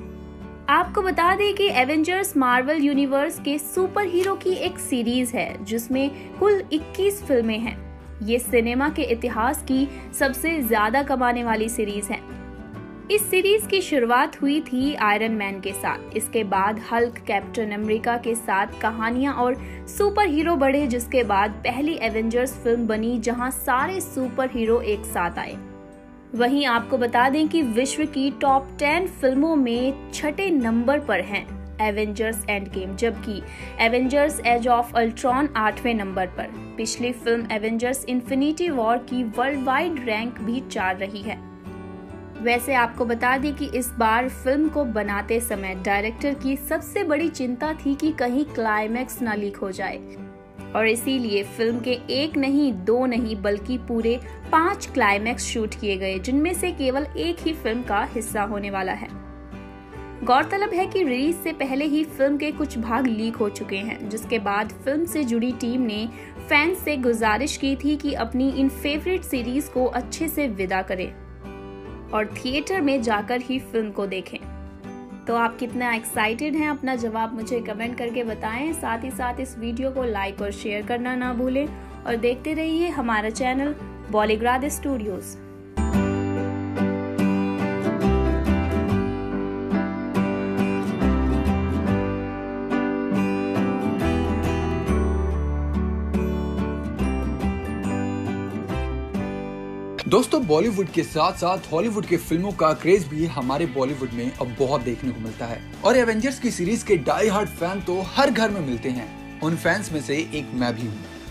[SPEAKER 3] आपको बता दें कि एवेंजर्स मार्वल यूनिवर्स के सुपर हीरो की एक सीरीज है जिसमें कुल 21 फिल्में हैं। ये सिनेमा के इतिहास की सबसे ज्यादा कमाने वाली सीरीज है। इस सीरीज की शुरुआत हुई थी आयरन मैन के साथ। इसके बाद हल्क, कैप्टन अमेरिका के साथ कहानियां और सुपर हीरो बढ़े, जिसके बाद पहली एवेंजर्स फिल्म बनी जहां सारे सुपर हीरो एक साथ आए। वहीं आपको बता दें कि विश्व की टॉप 10 फिल्मों में 6ठे नंबर पर हैं एवेंजर्स एंड गेम, जबकि एवेंजर्स एज ऑफ अल्ट्रॉन 8वें नंबर पर। पिछली फिल्म एवेंजर्स इन्फिनिटी वॉर की वर्ल्ड वाइड रैंक भी 4 रही है। वैसे आपको बता दें कि इस बार फिल्म को बनाते समय डायरेक्टर की सबसे बड़ी चिंता थी कि कहीं क्लाइमैक्स ना लीक हो जाए, और इसीलिए फिल्म के 1 नहीं 2 नहीं बल्कि पूरे 5 क्लाइमैक्स शूट किए गए, जिनमें से केवल एक ही फिल्म का हिस्सा होने वाला है। गौरतलब है कि रिलीज से पहले ही फिल्म के कुछ भाग लीक हो चुके हैं, जिसके बाद फिल्म से जुड़ी टीम ने फैंस से गुजारिश की थी कि अपनी इन फेवरेट सीरीज को अच्छे से विदा करें और थिएटर में जाकर ही फिल्म को देखें। तो आप कितना एक्साइटेड हैं? अपना जवाब मुझे कमेंट करके बताएं। साथ ही साथ इस वीडियो को लाइक और शेयर करना ना भूलें और देखते रहिए हमारा चैनल बॉलीग्राज स्टूडियोज।
[SPEAKER 2] दोस्तों, बॉलीवुड के साथ साथ हॉलीवुड के फिल्मों का क्रेज भी हमारे बॉलीवुड में अब बहुत देखने को मिलता है और एवेंजर्स की सीरीज के डाई हार्ड फैन तो हर घर में मिलते हैं। उन फैंस में से एक मैं भी हूँ।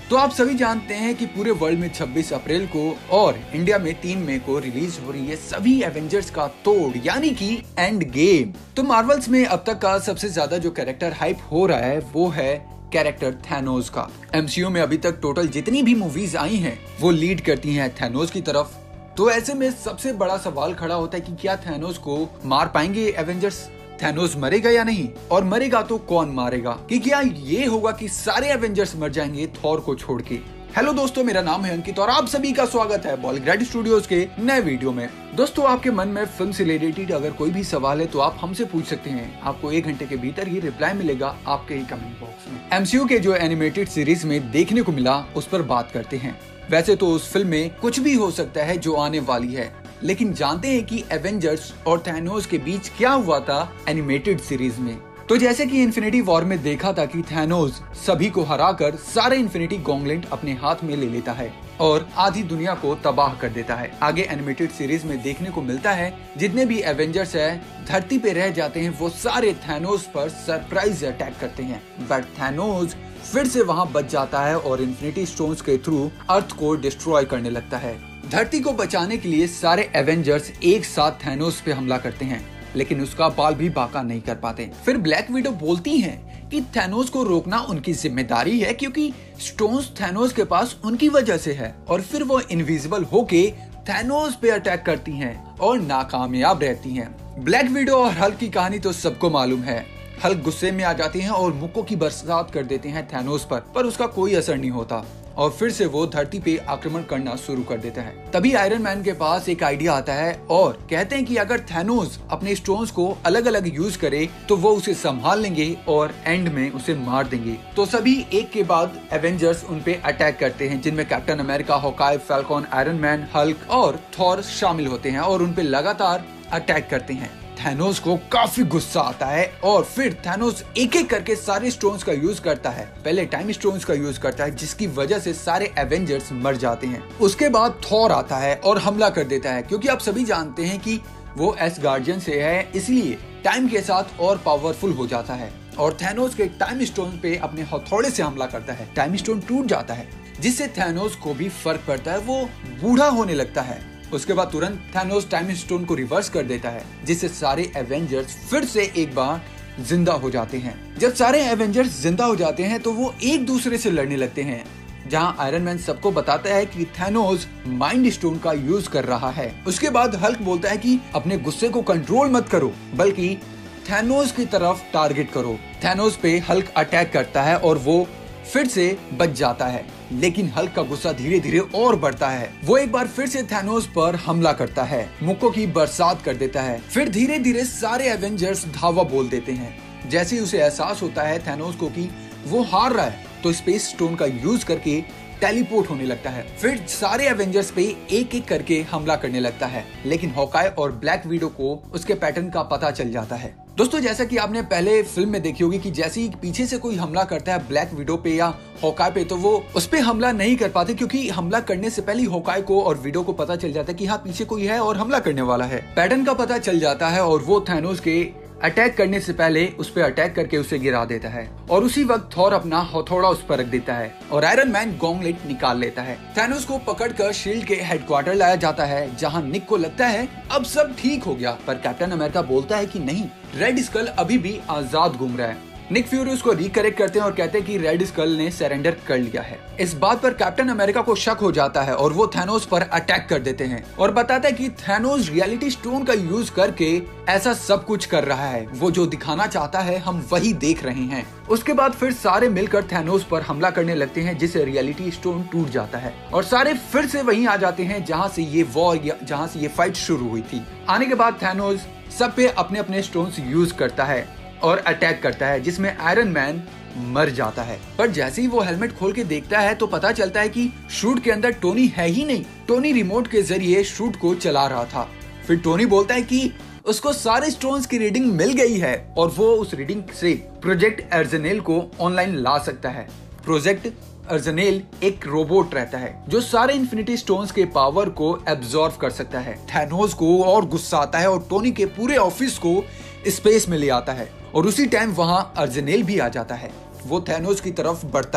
[SPEAKER 2] तो आप सभी जानते हैं कि पूरे वर्ल्ड में 26 अप्रैल को और इंडिया में 3 मई को रिलीज हो रही है सभी एवेंजर्स का तोड़ यानी कि एंड गेम। तो मार्वल्स में अब तक का सबसे ज्यादा जो कैरेक्टर हाइप हो रहा है वो है कैरेक्टर थैनोस का। एमसीयू में अभी तक टोटल जितनी भी मूवीज आई हैं वो लीड करती हैं थैनोस की तरफ। तो ऐसे में सबसे बड़ा सवाल खड़ा होता है कि क्या थैनोस को मार पाएंगे एवेंजर्स? थैनोस मरेगा या नहीं, और मरेगा तो कौन मारेगा? कि क्या ये होगा कि सारे एवेंजर्स मर जाएंगे थॉर को छोड़ के? हेलो दोस्तों, मेरा नाम है अंकित और आप सभी का स्वागत है बॉलीवुड स्टूडियोज के नए वीडियो में। दोस्तों, आपके मन में फिल्म से रिलेटेड अगर कोई भी सवाल है तो आप हमसे पूछ सकते हैं। आपको 1 घंटे के भीतर ही रिप्लाई मिलेगा आपके ही कमेंट बॉक्स में। एमसीयू के जो एनिमेटेड सीरीज में देखने को मिला उस पर बात करते हैं। वैसे तो उस फिल्म में कुछ भी हो सकता है जो आने वाली है, लेकिन जानते हैं कि एवेंजर्स और थैनोस के बीच क्या हुआ था एनिमेटेड सीरीज में। तो जैसे कि इन्फिनिटी वॉर में देखा था कि थैनोस सभी को हराकर सारे इन्फिनिटी गॉन्गलेट अपने हाथ में ले लेता है और आधी दुनिया को तबाह कर देता है। आगे एनिमेटेड सीरीज में देखने को मिलता है जितने भी एवेंजर्स है धरती पे रह जाते हैं वो सारे थैनोस पर सरप्राइज अटैक करते हैं, बट थैनोस फिर से वहां बच जाता है और इन्फिनिटी स्टोन्स के थ्रू अर्थ को डिस्ट्रॉय करने लगता है। धरती को बचाने के लिए सारे एवेंजर्स एक साथ थैनोस पे हमला करते हैं, लेकिन उसका बाल भी बांका नहीं कर पाते। फिर ब्लैक विडो बोलती हैं कि थैनोस को रोकना उनकी जिम्मेदारी है क्योंकि स्टोन्स थैनोस के पास उनकी वजह से है, और फिर वो इनविजिबल होके थैनोस पे अटैक करती हैं और नाकामयाब रहती हैं। ब्लैक विडो और हल्क की कहानी तो सबको मालूम है। हल्क गुस्से में आ जाती हैं और मुक्कों की बरसात कर देते हैं थैनोस पर उसका कोई असर नहीं होता और फिर से वो धरती पे आक्रमण करना शुरू कर देता है। तभी आयरन मैन के पास एक आइडिया आता है और कहते हैं कि अगर थैनोस अपने स्टोन्स को अलग अलग यूज करे तो वो उसे संभाल लेंगे और एंड में उसे मार देंगे। तो सभी एक के बाद एवेंजर्स उन पे अटैक करते हैं, जिनमें Captain America, Hawkeye, Falcon, Iron Man, Hulk और थॉर शामिल होते हैं और उन पे लगातार अटैक करते हैं। थैनोस को काफी गुस्सा आता है और फिर थैनोस एक एक करके सारे स्टोन्स का यूज करता है। पहले टाइम स्टोन्स का यूज करता है जिसकी वजह से सारे एवेंजर्स मर जाते हैं। उसके बाद थॉर आता है और हमला कर देता है क्योंकि आप सभी जानते हैं कि वो एसगार्डियन से है, इसलिए टाइम के साथ और पावरफुल हो जाता है और थैनोस के टाइम स्टोन पे अपने हथौड़े से हमला करता है। टाइम स्टोन टूट जाता है जिससे थैनोस को भी फर्क पड़ता है, वो बूढ़ा होने लगता है। उसके बाद तुरंत थैनोस टाइम स्टोन को रिवर्स कर देता है जिससे सारे एवेंजर्स फिर से एक बार जिंदा हो जाते हैं। जब सारे एवेंजर्स जिंदा हो जाते हैं तो वो एक दूसरे से लड़ने लगते हैं, जहां आयरन मैन सबको बताता है कि थैनोस माइंड स्टोन का यूज कर रहा है। उसके बाद हल्क बोलता है कि अपने गुस्से को कंट्रोल मत करो बल्कि थैनोस की तरफ टारगेट करो। थैनोस पे हल्क अटैक करता है और वो फिर से बच जाता है, लेकिन हल्क का गुस्सा धीरे धीरे और बढ़ता है। वो एक बार फिर से थैनोस पर हमला करता है, मुक्कों की बरसात कर देता है। फिर धीरे धीरे सारे एवेंजर्स धावा बोल देते हैं। जैसे ही उसे एहसास होता है थैनोस को कि वो हार रहा है तो स्पेस स्टोन का यूज करके टेलीपोर्ट होने लगता है। फिर सारे एवेंजर्स पे एक एक करके हमला करने लगता है, लेकिन हॉकाई और ब्लैक विडो को उसके पैटर्न का पता चल जाता है। दोस्तों, जैसा कि आपने पहले फिल्म में देखी होगी कि जैसे ही पीछे से कोई हमला करता है ब्लैक विडो पे या हॉकाई पे तो वो उस पे हमला नहीं कर पाते क्योंकि हमला करने से पहले हॉकाई को और विडो को पता चल जाता है कि हाँ पीछे कोई है और हमला करने वाला है। पैटर्न का पता चल जाता है और वो थैनोस के अटैक करने से पहले उस पे अटैक करके उसे गिरा देता है और उसी वक्त थॉर अपना हथौड़ा उस पर रख देता है और आयरन मैन गॉन्गलेट निकाल लेता है। थैनोस को पकड़कर शील्ड के हेडक्वार्टर लाया जाता है जहां निक को लगता है अब सब ठीक हो गया, पर कैप्टन अमेरिका बोलता है कि नहीं, रेड स्कल अभी भी आजाद घूम रहा है। निक फ्यूरी उसको रिकरेक्ट करते हैं और कहते हैं कि रेड स्कल ने सरेंडर कर लिया है। इस बात पर कैप्टन अमेरिका को शक हो जाता है और वो थैनोस पर अटैक कर देते हैं और बताता है कि थैनोस रियलिटी स्टोन का यूज करके ऐसा सब कुछ कर रहा है, वो जो दिखाना चाहता है हम वही देख रहे हैं। उसके बाद फिर सारे मिलकर थैनोस पर हमला करने लगते हैं जिससे रियलिटी स्टोन टूट जाता है और सारे फिर से वहीं आ जाते हैं जहां से ये वॉर जहां से ये फाइट शुरू हुई थी। आने के बाद थैनोस सब पे अपने अपने स्टोन्स यूज करता है और अटैक करता है जिसमें आयरन मैन मर जाता है। पर जैसे ही वो हेलमेट खोल के देखता है तो पता चलता है कि शूट के अंदर टोनी है ही नहीं। टोनी रिमोट के जरिए शूट को चला रहा था। फिर टोनी बोलता है कि उसको सारे स्टोन्स की रीडिंग मिल गई है और वो उस रीडिंग से प्रोजेक्ट अर्जनेल को ऑनलाइन ला सकता है। प्रोजेक्ट अर्जनेल एक रोबोट रहता है जो सारे इन्फिनिटी स्टोन्स के पावर को एब्जॉर्ब कर सकता है। थैनोस को और गुस्सा आता है और टोनी के पूरे ऑफिस को स्पेस में ले आता है और उसी टाइम वहां अर्जनेल भी आ जाता है। वो थैनोस की तरफ बढ़ता है।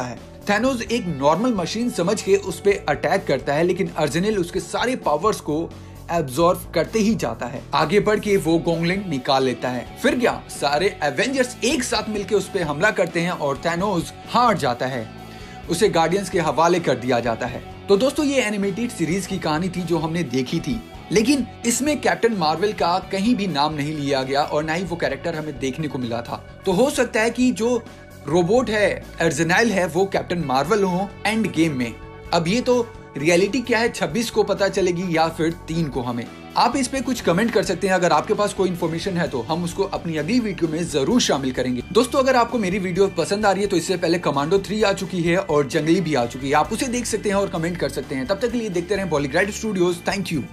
[SPEAKER 2] थैनोस एक नॉर्मल मशीन समझ के उस पे अटैक करता है, लेकिन अर्जेनिल उसके सारे पावर्स को एब्जॉर्ब करते ही जाता है। आगे बढ़ के वो गोंगलिंग निकाल लेता है। फिर क्या, सारे एवेंजर्स एक साथ मिलकर उस पे हमला करते हैं और थैनोस हार जाता है। उसे गार्डियंस के हवाले कर दिया जाता है। तो दोस्तों, ये एनिमेटेड सीरीज की कहानी थी जो हमने देखी थी, लेकिन इसमें कैप्टन मार्वल का कहीं भी नाम नहीं लिया गया और ना ही वो कैरेक्टर हमें देखने को मिला था। तो हो सकता है कि जो रोबोट है, अर्जेनाइल है, वो कैप्टन मार्वल हो एंड गेम में। अब ये तो रियलिटी क्या है 26 को पता चलेगी या फिर 3 को। हमें आप इस पे कुछ कमेंट कर सकते हैं। अगर आपके पास कोई इन्फॉर्मेशन है तो हम उसको अपनी अगली वीडियो में जरूर शामिल करेंगे। दोस्तों, अगर आपको मेरी वीडियो पसंद आ रही है तो इससे पहले कमांडो 3 आ चुकी है और जंगली भी आ चुकी है। आप उसे देख सकते हैं और कमेंट कर सकते हैं। तब तक के लिए देखते रहें बॉलीग्राइड स्टूडियोज। Thank you.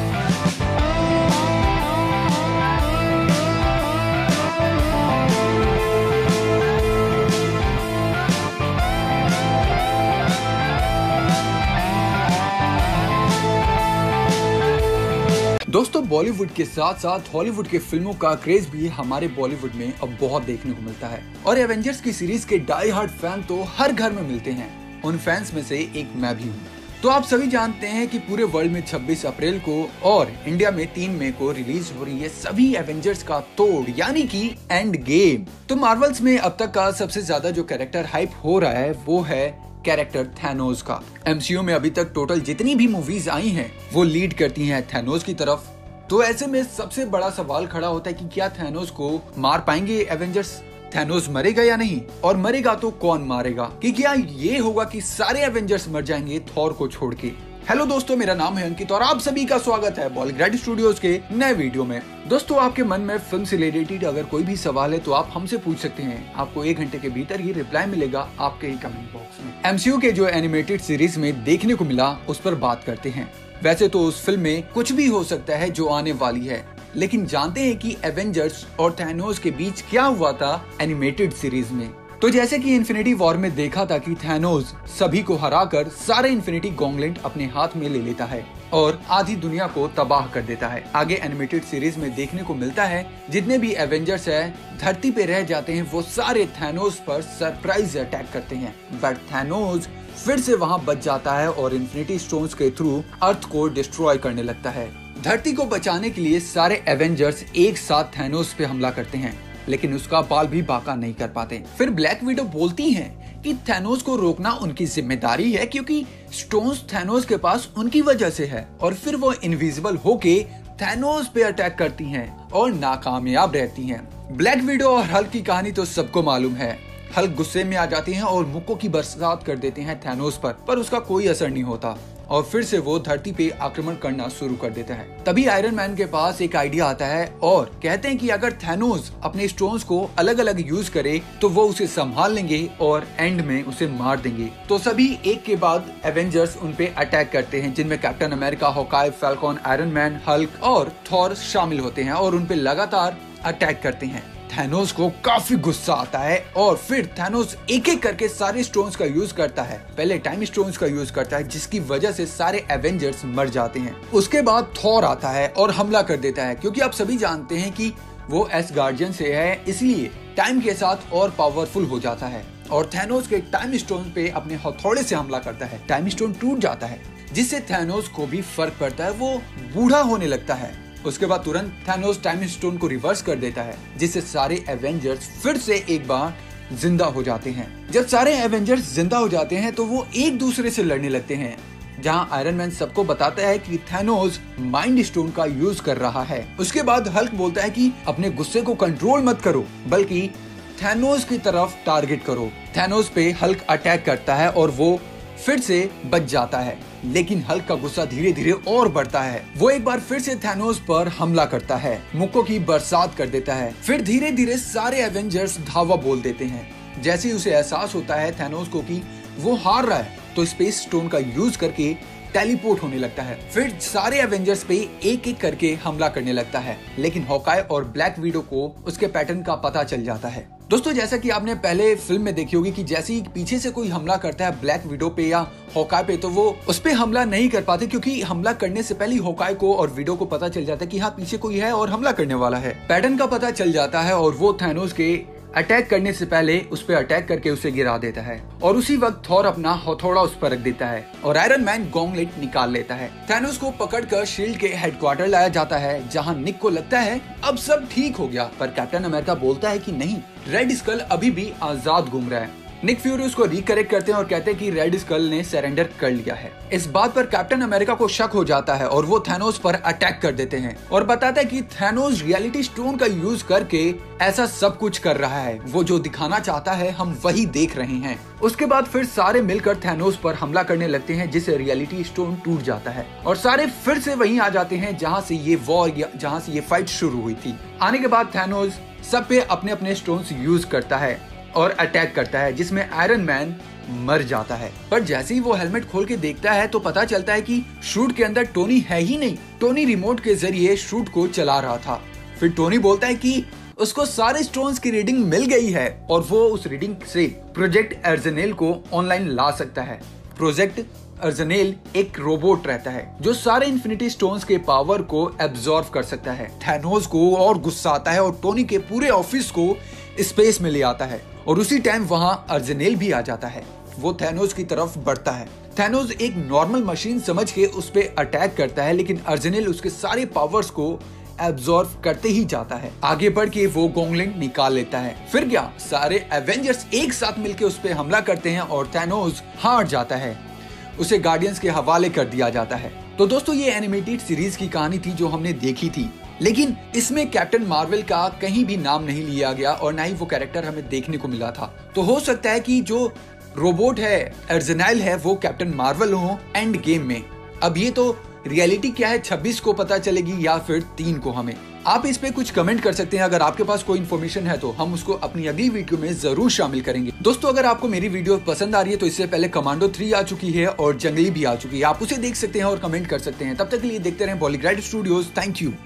[SPEAKER 2] दोस्तों, बॉलीवुड के साथ साथ हॉलीवुड के फिल्मों का क्रेज भी हमारे बॉलीवुड में अब बहुत देखने को मिलता है और एवेंजर्स की सीरीज के डाई हार्ड फैन तो हर घर में मिलते हैं। उन फैंस में से एक मैं भी हूँ। तो आप सभी जानते हैं कि पूरे वर्ल्ड में 26 अप्रैल को और इंडिया में 3 मई को रिलीज हो रही है सभी एवेंजर्स का तोड़, यानी कि एंड गेम। तो मार्वल्स में अब तक का सबसे ज्यादा जो कैरेक्टर हाइप हो रहा है वो है कैरेक्टर थैनोस का। एमसीयू में अभी तक टोटल जितनी भी मूवीज आई हैं वो लीड करती हैं थैनोस की तरफ। तो ऐसे में सबसे बड़ा सवाल खड़ा होता है कि क्या थैनोस को मार पाएंगे एवेंजर्स? थैनोस मरेगा या नहीं, और मरेगा तो कौन मारेगा? कि क्या ये होगा कि सारे एवेंजर्स मर जाएंगे थॉर को छोड़ के? हेलो दोस्तों, मेरा नाम है अंकित और आप सभी का स्वागत है बॉलीग्राइड स्टूडियोज के नए वीडियो में। दोस्तों, आपके मन में फिल्म से रिलेटेड अगर कोई भी सवाल है तो आप हमसे पूछ सकते हैं। आपको 1 घंटे के भीतर ही रिप्लाई मिलेगा आपके ही कमेंट बॉक्स में। एमसीयू के जो एनिमेटेड सीरीज में देखने को मिला उस पर बात करते हैं। वैसे तो उस फिल्म में कुछ भी हो सकता है जो आने वाली है, लेकिन जानते हैं कि एवेंजर्स और थैनोस के बीच क्या हुआ था एनिमेटेड सीरीज में। तो जैसे कि इन्फिनिटी वॉर में देखा था कि थैनोस सभी को हराकर सारे इन्फिनिटी गॉन्गलेट अपने हाथ में ले लेता है और आधी दुनिया को तबाह कर देता है। आगे एनिमेटेड सीरीज में देखने को मिलता है जितने भी एवेंजर्स है धरती पे रह जाते हैं वो सारे थैनोस पर सरप्राइज अटैक करते हैं, बट थैनोस फिर से वहां बच जाता है और इन्फिनिटी स्टोन्स के थ्रू अर्थ को डिस्ट्रॉय करने लगता है। धरती को बचाने के लिए सारे एवेंजर्स एक साथ थैनोस पे हमला करते हैं, लेकिन उसका बाल भी बाका नहीं कर पाते। फिर ब्लैक विडो बोलती हैं कि थैनोस को रोकना उनकी जिम्मेदारी है क्योंकि स्टोन्स थैनोस के पास उनकी वजह से है, और फिर वो इनविजिबल होके थैनोस पे अटैक करती हैं और नाकामयाब रहती हैं। ब्लैक विडो और हल्क की कहानी तो सबको मालूम है। हल्क गुस्से में आ जाती हैं और मुक्कों की बरसात कर देते हैं थैनोस पर उसका कोई असर नहीं होता और फिर से वो धरती पे आक्रमण करना शुरू कर देता है। तभी आयरन मैन के पास एक आइडिया आता है और कहते हैं कि अगर थैनोस अपने स्टोन्स को अलग अलग यूज करे तो वो उसे संभाल लेंगे और एंड में उसे मार देंगे। तो सभी एक के बाद एवेंजर्स उन पे अटैक करते हैं, जिनमें Captain America, Hawkeye, Falcon, Iron Man, Hulk और थॉर शामिल होते हैं और उन पे लगातार अटैक करते हैं। थैनोस को काफी गुस्सा आता है और फिर थैनोस एक एक करके सारे स्टोन्स का यूज करता है। पहले टाइम स्टोन्स का यूज करता है जिसकी वजह से सारे एवेंजर्स मर जाते हैं। उसके बाद थॉर आता है और हमला कर देता है, क्योंकि आप सभी जानते हैं कि वो एसगार्डियन से है, इसलिए टाइम के साथ और पावरफुल हो जाता है और थैनोस के टाइम स्टोन पे अपने हथौड़े से हमला करता है। टाइम स्टोन टूट जाता है जिससे थैनोस को भी फर्क पड़ता है, वो बूढ़ा होने लगता है। उसके बाद तुरंत थैनोस टाइम स्टोन को रिवर्स कर देता है जिससे सारे एवेंजर्स फिर से एक बार जिंदा हो जाते हैं। जब सारे एवेंजर्स जिंदा हो जाते हैं तो वो एक दूसरे से लड़ने लगते हैं, जहां आयरन मैन सबको बताता है कि थैनोस माइंड स्टोन का यूज कर रहा है। उसके बाद हल्क बोलता है कि अपने गुस्से को कंट्रोल मत करो बल्कि थैनोस की तरफ टारगेट करो। थैनोस पे हल्क अटैक करता है और वो फिर से बच जाता है, लेकिन हल्क का गुस्सा धीरे धीरे और बढ़ता है। वो एक बार फिर से थैनोस पर हमला करता है, मुक्कों की बरसात कर देता है। फिर धीरे धीरे सारे एवेंजर्स धावा बोल देते हैं। जैसे ही उसे एहसास होता है थैनोस को कि वो हार रहा है तो स्पेस स्टोन का यूज करके टेलीपोर्ट होने लगता है। फिर सारे एवेंजर्स पे एक एक करके हमला करने लगता है, लेकिन हॉकाई और ब्लैक विडो को उसके पैटर्न का पता चल जाता है। दोस्तों, जैसा कि आपने पहले फिल्म में देखी होगी कि जैसे ही पीछे से कोई हमला करता है ब्लैक विडो पे या हॉकाई पे तो वो उस पे हमला नहीं कर पाते, क्योंकि हमला करने से पहले हॉकाई को और विडो को पता चल जाता है कि हाँ पीछे कोई है और हमला करने वाला है। पैटर्न का पता चल जाता है और वो थैनोस के अटैक करने से पहले उस पर अटैक करके उसे गिरा देता है और उसी वक्त थॉर अपना हथौड़ा उस पर रख देता है और आयरन मैन गॉन्गलेट निकाल लेता है। थैनोस को पकड़कर शील्ड के हेडक्वार्टर लाया जाता है, जहां निक को लगता है अब सब ठीक हो गया, पर कैप्टन अमेरिका बोलता है कि नहीं, रेड स्कल अभी भी आजाद घूम रहा है। निक फ्यूरी उसको रिकरेक्ट करते हैं और कहते हैं कि रेड स्कल ने सरेंडर कर लिया है। इस बात पर कैप्टन अमेरिका को शक हो जाता है और वो थैनोस पर अटैक कर देते हैं और बताता है कि थैनोस रियलिटी स्टोन का यूज करके ऐसा सब कुछ कर रहा है, वो जो दिखाना चाहता है हम वही देख रहे हैं। उसके बाद फिर सारे मिलकर थैनोस पर हमला करने लगते हैं, जिससे रियलिटी स्टोन टूट जाता है और सारे फिर से वहीं आ जाते हैं जहाँ से ये वॉर जहाँ से ये फाइट शुरू हुई थी। आने के बाद थैनोस सब पे अपने अपने स्टोन्स यूज करता है और अटैक करता है, जिसमें आयरन मैन मर जाता है। पर जैसे ही वो हेलमेट खोल के देखता है तो पता चलता है कि शूट के अंदर टोनी है ही नहीं। टोनी रिमोट के जरिए शूट को चला रहा था। फिर टोनी बोलता है कि उसको सारे स्टोन्स की रीडिंग मिल गई है और वो उस रीडिंग से प्रोजेक्ट अर्जेनेल को ऑनलाइन ला सकता है। प्रोजेक्ट अर्जेनेल एक रोबोट रहता है जो सारे इन्फिनिटी स्टोन्स के पावर को एब्जॉर्ब कर सकता है। थैनोस को और गुस्सा आता है और टोनी के पूरे ऑफिस को स्पेस में ले आता है और उसी टाइम वहां अर्जेनेल भी आ जाता है। वो थैनोस की तरफ बढ़ता है। थैनोस एक नॉर्मल मशीन समझ के उस पे अटैक करता है, लेकिन अर्जेनेल उसके सारे पावर्स को एब्जॉर्ब करते ही जाता है। आगे बढ़ के वो गॉन्गलेट निकाल लेता है। फिर क्या, सारे एवेंजर्स एक साथ मिलकर उस पे हमला करते हैं और थैनोस हार जाता है। उसे गार्डियंस के हवाले कर दिया जाता है। तो दोस्तों, ये एनिमेटेड सीरीज की कहानी थी जो हमने देखी थी, लेकिन इसमें कैप्टन मार्वल का कहीं भी नाम नहीं लिया गया और ना ही वो कैरेक्टर हमें देखने को मिला था। तो हो सकता है कि जो रोबोट है, अर्जेनाइल है, वो कैप्टन मार्वल हो एंड गेम में। अब ये तो रियलिटी क्या है 26 को पता चलेगी या फिर 3 को। हमें आप इस पे कुछ कमेंट कर सकते हैं। अगर आपके पास कोई इन्फॉर्मेशन है तो हम उसको अपनी अगली वीडियो में जरूर शामिल करेंगे। दोस्तों, अगर आपको मेरी वीडियो पसंद आ रही है तो इससे पहले कमांडो 3 आ चुकी है और जंगली भी आ चुकी है, आप उसे देख सकते हैं और कमेंट कर सकते हैं। तब तक के लिए देखते रहें बॉलीग्राइड स्टूडियोज। Thank you.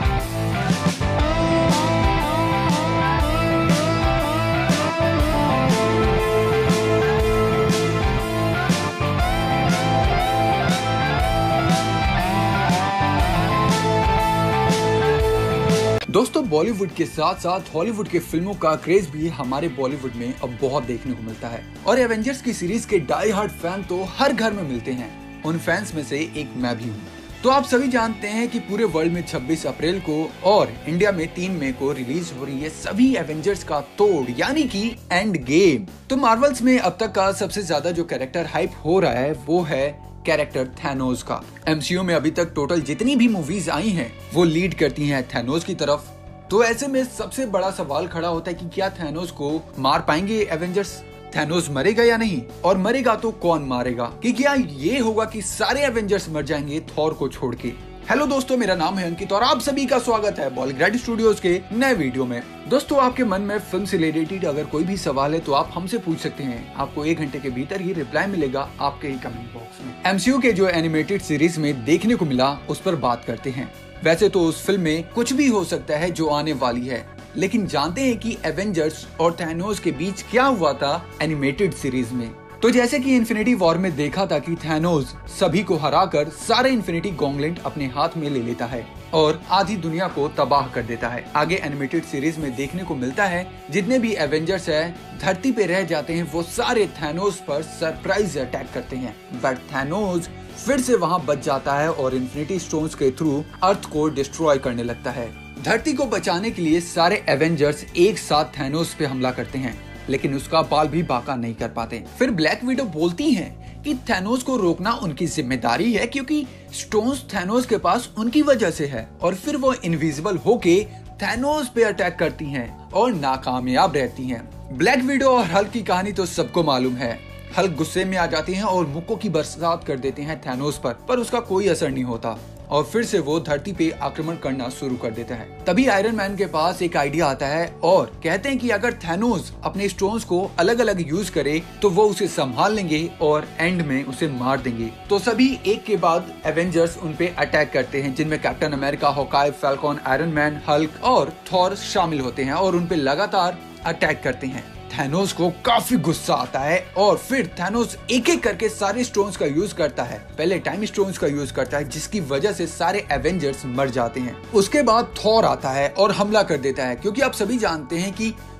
[SPEAKER 2] दोस्तों, बॉलीवुड के साथ साथ हॉलीवुड के फिल्मों का क्रेज भी हमारे बॉलीवुड में अब बहुत देखने को मिलता है और एवेंजर्स की सीरीज के डाई हार्ड फैन तो हर घर में मिलते हैं। उन फैंस में से एक मैं भी हूँ। तो आप सभी जानते हैं कि पूरे वर्ल्ड में 26 अप्रैल को और इंडिया में 3 मई को रिलीज हो रही है सभी एवेंजर्स का तोड़, यानी कि एंड गेम। तो मार्वल्स में अब तक का सबसे ज्यादा जो कैरेक्टर हाइप हो रहा है वो है कैरेक्टर थैनोस का। एमसीयू में अभी तक टोटल जितनी भी मूवीज आई हैं वो लीड करती हैं थैनोस की तरफ। तो ऐसे में सबसे बड़ा सवाल खड़ा होता है कि क्या थैनोस को मार पाएंगे एवेंजर्स? थैनोस मरेगा या नहीं, और मरेगा तो कौन मारेगा? कि क्या ये होगा कि सारे एवेंजर्स मर जाएंगे थॉर को छोड़ के? हेलो दोस्तों, मेरा नाम है अंकित और आप सभी का स्वागत है बॉलीग्राइड स्टूडियोज के नए वीडियो में। दोस्तों, आपके मन में फिल्म से रिलेटेड अगर कोई भी सवाल है तो आप हमसे पूछ सकते हैं। आपको 1 घंटे के भीतर ही रिप्लाई मिलेगा आपके ही कमेंट बॉक्स में। एमसीयू के जो एनिमेटेड सीरीज में देखने को मिला उस पर बात करते हैं। वैसे तो उस फिल्म में कुछ भी हो सकता है जो आने वाली है, लेकिन जानते हैं कि एवेंजर्स और थैनोस के बीच क्या हुआ था एनिमेटेड सीरीज में। तो जैसे कि इन्फिनिटी वॉर में देखा था कि थैनोस सभी को हराकर सारे इन्फिनिटी गॉन्गलेट अपने हाथ में ले लेता है और आधी दुनिया को तबाह कर देता है। आगे एनिमेटेड सीरीज में देखने को मिलता है जितने भी एवेंजर्स है धरती पे रह जाते हैं वो सारे थैनोस पर सरप्राइज अटैक करते हैं, बट थैनोस फिर से वहां बच जाता है और इन्फिनिटी स्टोन्स के थ्रू अर्थ को डिस्ट्रॉय करने लगता है। धरती को बचाने के लिए सारे एवेंजर्स एक साथ थैनोस पे हमला करते हैं, लेकिन उसका बाल भी बाका नहीं कर पाते। फिर ब्लैक विडो बोलती हैं कि थैनोस को रोकना उनकी जिम्मेदारी है क्योंकि स्टोन्स थैनोस के पास उनकी वजह से है, और फिर वो इनविजिबल होके थैनोस पे अटैक करती हैं और नाकामयाब रहती हैं। ब्लैक विडो और हल्क की कहानी तो सबको मालूम है। हल्क गुस्से में आ जाते हैं और मुक्कों की बरसात कर देते हैं थैनोस पर उसका कोई असर नहीं होता और फिर से वो धरती पे आक्रमण करना शुरू कर देता है। तभी आयरन मैन के पास एक आइडिया आता है और कहते हैं कि अगर थैनोस अपने स्टोन्स को अलग अलग यूज करे तो वो उसे संभाल लेंगे और एंड में उसे मार देंगे। तो सभी एक के बाद एवेंजर्स उन पे अटैक करते हैं, जिनमें Captain America, Hawkeye, Falcon, Iron Man, Hulk और थॉर शामिल होते हैं और उन पे लगातार अटैक करते हैं। थैनोस को काफी गुस्सा आता है और फिर थैनोस एक एक करके सारे स्टोन्स का यूज करता है। पहले टाइम स्टोन्स का यूज करता है जिसकी वजह से सारे एवेंजर्स मर जाते हैं। उसके बाद थॉर आता है और हमला कर देता है, क्योंकि आप सभी जानते हैं कि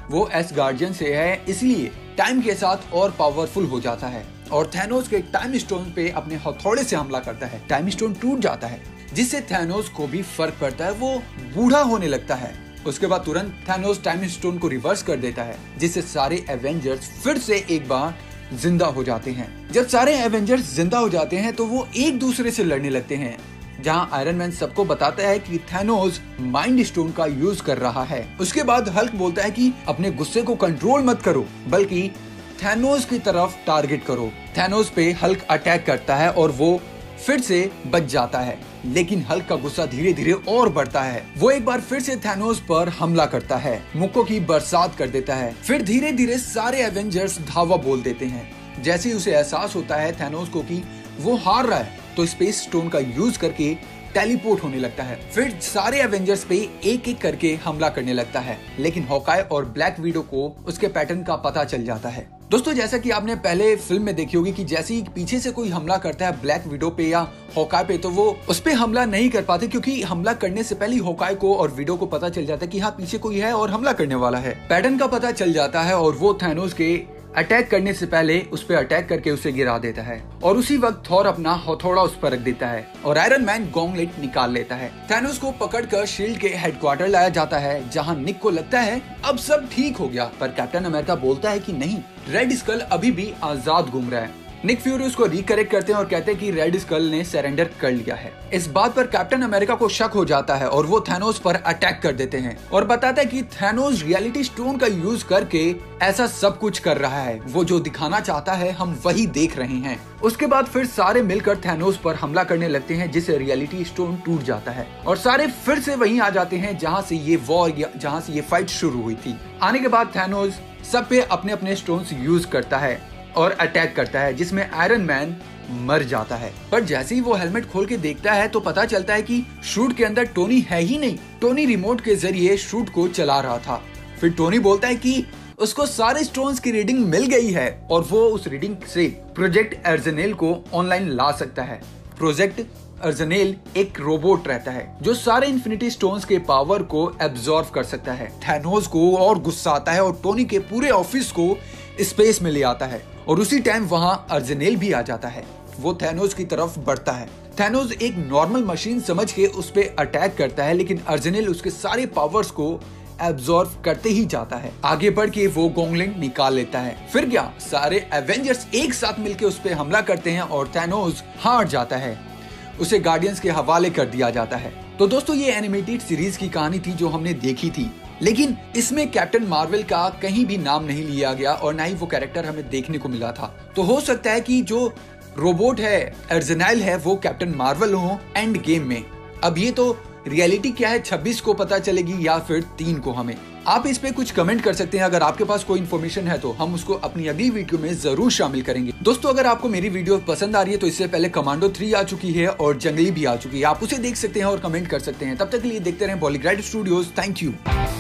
[SPEAKER 2] वो एसगार्डियन से है, इसलिए टाइम के साथ और पावरफुल हो जाता है और थैनोस के टाइम स्टोन पे अपने हथौड़े से हमला करता है। टाइम स्टोन टूट जाता है जिससे थैनोस को भी फर्क पड़ता है, वो बूढ़ा होने लगता है। उसके बाद तुरंत थैनोस टाइम स्टोन को रिवर्स कर देता है जिससे सारे एवेंजर्स फिर से एक बार जिंदा हो जाते हैं। जब सारे एवेंजर्स जिंदा हो जाते हैं तो वो एक दूसरे से लड़ने लगते हैं, जहां आयरन मैन सबको बताता है कि थैनोस माइंड स्टोन का यूज कर रहा है। उसके बाद हल्क बोलता है कि अपने गुस्से को कंट्रोल मत करो बल्कि थैनोस की तरफ टारगेट करो। थैनोस पे हल्क अटैक करता है और वो फिर से बच जाता है, लेकिन हल्क का गुस्सा धीरे धीरे और बढ़ता है। वो एक बार फिर से थैनोस पर हमला करता है, मुक्कों की बरसात कर देता है। फिर धीरे धीरे सारे एवेंजर्स धावा बोल देते हैं। जैसे ही उसे एहसास होता है थैनोस को कि वो हार रहा है तो स्पेस स्टोन का यूज करके टेलीपोर्ट होने लगता है। फिर सारे एवेंजर्स पे एक एक करके हमला करने लगता है, लेकिन हॉकाई और ब्लैक विडो को उसके पैटर्न का पता चल जाता है। दोस्तों, जैसा कि आपने पहले फिल्म में देखी होगी कि जैसे ही पीछे से कोई हमला करता है ब्लैक विडो पे या हॉकाई पे, तो वो उस पे हमला नहीं कर पाते क्योंकि हमला करने से पहले हॉकाई को और विडो को पता चल जाता है कि हाँ पीछे कोई है और हमला करने वाला है। पैटर्न का पता चल जाता है और वो थैनोस के अटैक करने से पहले उस पर अटैक करके उसे गिरा देता है और उसी वक्त थॉर अपना हथौड़ा उस पर रख देता है और आयरन मैन गॉन्गलेट निकाल लेता है। थैनोस को पकड़कर शील्ड के हेडक्वार्टर लाया जाता है, जहां निक को लगता है अब सब ठीक हो गया, पर कैप्टन अमेरिका बोलता है कि नहीं, रेड स्कल अभी भी आजाद घूम रहा है। निक फ्यूरी उसको रिकरेक्ट करते हैं और कहते हैं कि रेड स्कल ने सरेंडर कर लिया है। इस बात पर कैप्टन अमेरिका को शक हो जाता है और वो थैनोस पर अटैक कर देते हैं और बताता है कि थैनोस रियलिटी स्टोन का यूज करके ऐसा सब कुछ कर रहा है, वो जो दिखाना चाहता है हम वही देख रहे हैं। उसके बाद फिर सारे मिलकर थैनोस पर हमला करने लगते हैं जिससे रियलिटी स्टोन टूट जाता है और सारे फिर से वहीं आ जाते हैं जहां से ये वॉर या जहां से ये फाइट शुरू हुई थी। आने के बाद थैनोस सब पे अपने अपने स्टोन्स यूज करता है और अटैक करता है जिसमें आयरन मैन मर जाता है। पर जैसे ही वो हेलमेट खोल के देखता है तो पता चलता है कि शूट के अंदर टोनी है ही नहीं। टोनी रिमोट के जरिए शूट को चला रहा था। फिर टोनी बोलता है कि उसको सारे स्टोन्स की रीडिंग मिल गई है और वो उस रीडिंग से प्रोजेक्ट अर्जनेल को ऑनलाइन ला सकता है। प्रोजेक्ट अर्जनेल एक रोबोट रहता है जो सारे इन्फिनिटी स्टोन्स के पावर को एब्जॉर्ब कर सकता है। थैनोस को और गुस्सा आता है और टोनी के पूरे ऑफिस को स्पेस में ले आता है और उसी टाइम वहां अर्जनेल भी आ जाता है। वो थैनोस की तरफ बढ़ता है। थैनोस एक नॉर्मल मशीन समझ के उस पे अटैक करता है, लेकिन अर्जनेल उसके सारे पावर्स को एब्जॉर्ब करते ही जाता है। आगे बढ़ के वो गॉन्गलेट निकाल लेता है। फिर क्या, सारे एवेंजर्स एक साथ मिलकर उस पे हमला करते हैं और थैनोस हार जाता है। उसे गार्डियंस के हवाले कर दिया जाता है। तो दोस्तों, ये एनिमेटेड सीरीज की कहानी थी जो हमने देखी थी, लेकिन इसमें कैप्टन मार्वल का कहीं भी नाम नहीं लिया गया और ना ही वो कैरेक्टर हमें देखने को मिला था। तो हो सकता है कि जो रोबोट है अर्जनेल है वो कैप्टन मार्वल हो एंड गेम में। अब ये तो रियलिटी क्या है 26 को पता चलेगी या फिर 3 को। हमें आप इस पे कुछ कमेंट कर सकते हैं। अगर आपके पास कोई इन्फॉर्मेशन है तो हम उसको अपनी अगली वीडियो में जरूर शामिल करेंगे। दोस्तों, अगर आपको मेरी वीडियो पसंद आ रही है तो इससे पहले कमांडो 3 आ चुकी है और जंगली भी आ चुकी है, आप उसे देख सकते हैं और कमेंट कर सकते हैं। तब तक के लिए देखते रहें बॉलीग्राइड स्टूडियोज। Thank you.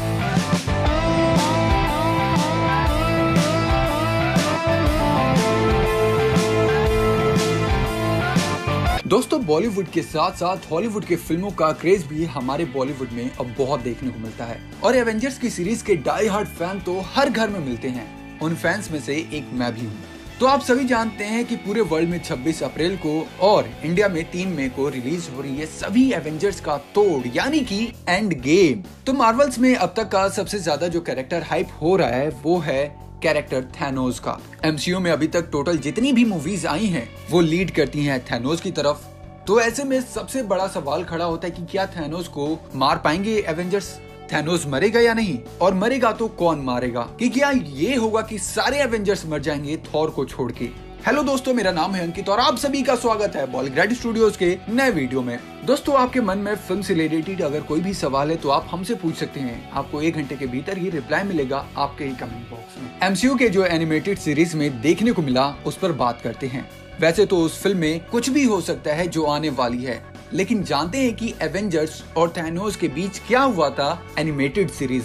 [SPEAKER 2] दोस्तों, बॉलीवुड के साथ साथ हॉलीवुड के फिल्मों का क्रेज भी हमारे बॉलीवुड में अब बहुत देखने को मिलता है और एवेंजर्स की सीरीज के डाई हार्ड फैन तो हर घर में मिलते हैं। उन फैंस में से एक मैं भी हूँ। तो आप सभी जानते हैं कि पूरे वर्ल्ड में 26 अप्रैल को और इंडिया में 3 मई को रिलीज हो रही है सभी एवेंजर्स का तोड़ यानी कि एंड गेम। तो मार्वल्स में अब तक का सबसे ज्यादा जो कैरेक्टर हाइप हो रहा है वो है कैरेक्टर थैनोस का। एमसीयू में अभी तक टोटल जितनी भी मूवीज आई हैं वो लीड करती हैं थैनोस की तरफ। तो ऐसे में सबसे बड़ा सवाल खड़ा होता है कि क्या थैनोस को मार पाएंगे एवेंजर्स? थैनोस मरेगा या नहीं, और मरेगा तो कौन मारेगा? कि क्या ये होगा कि सारे एवेंजर्स मर जाएंगे थॉर को छोड़ के? हेलो दोस्तों, मेरा नाम है अंकित और आप सभी का स्वागत है बॉलीग्राइड स्टूडियोज के नए वीडियो में। दोस्तों, आपके मन में फिल्म से रिलेटेड अगर कोई भी सवाल है तो आप हमसे पूछ सकते हैं। आपको 1 घंटे के भीतर ही रिप्लाई मिलेगा आपके ही कमेंट बॉक्स में। एमसीयू के जो एनिमेटेड सीरीज में देखने को मिला उस पर बात करते हैं। वैसे तो उस फिल्म में कुछ भी हो सकता है जो आने वाली है, लेकिन जानते हैं कि एवेंजर्स और थैनोस के बीच क्या हुआ था एनिमेटेड सीरीज में।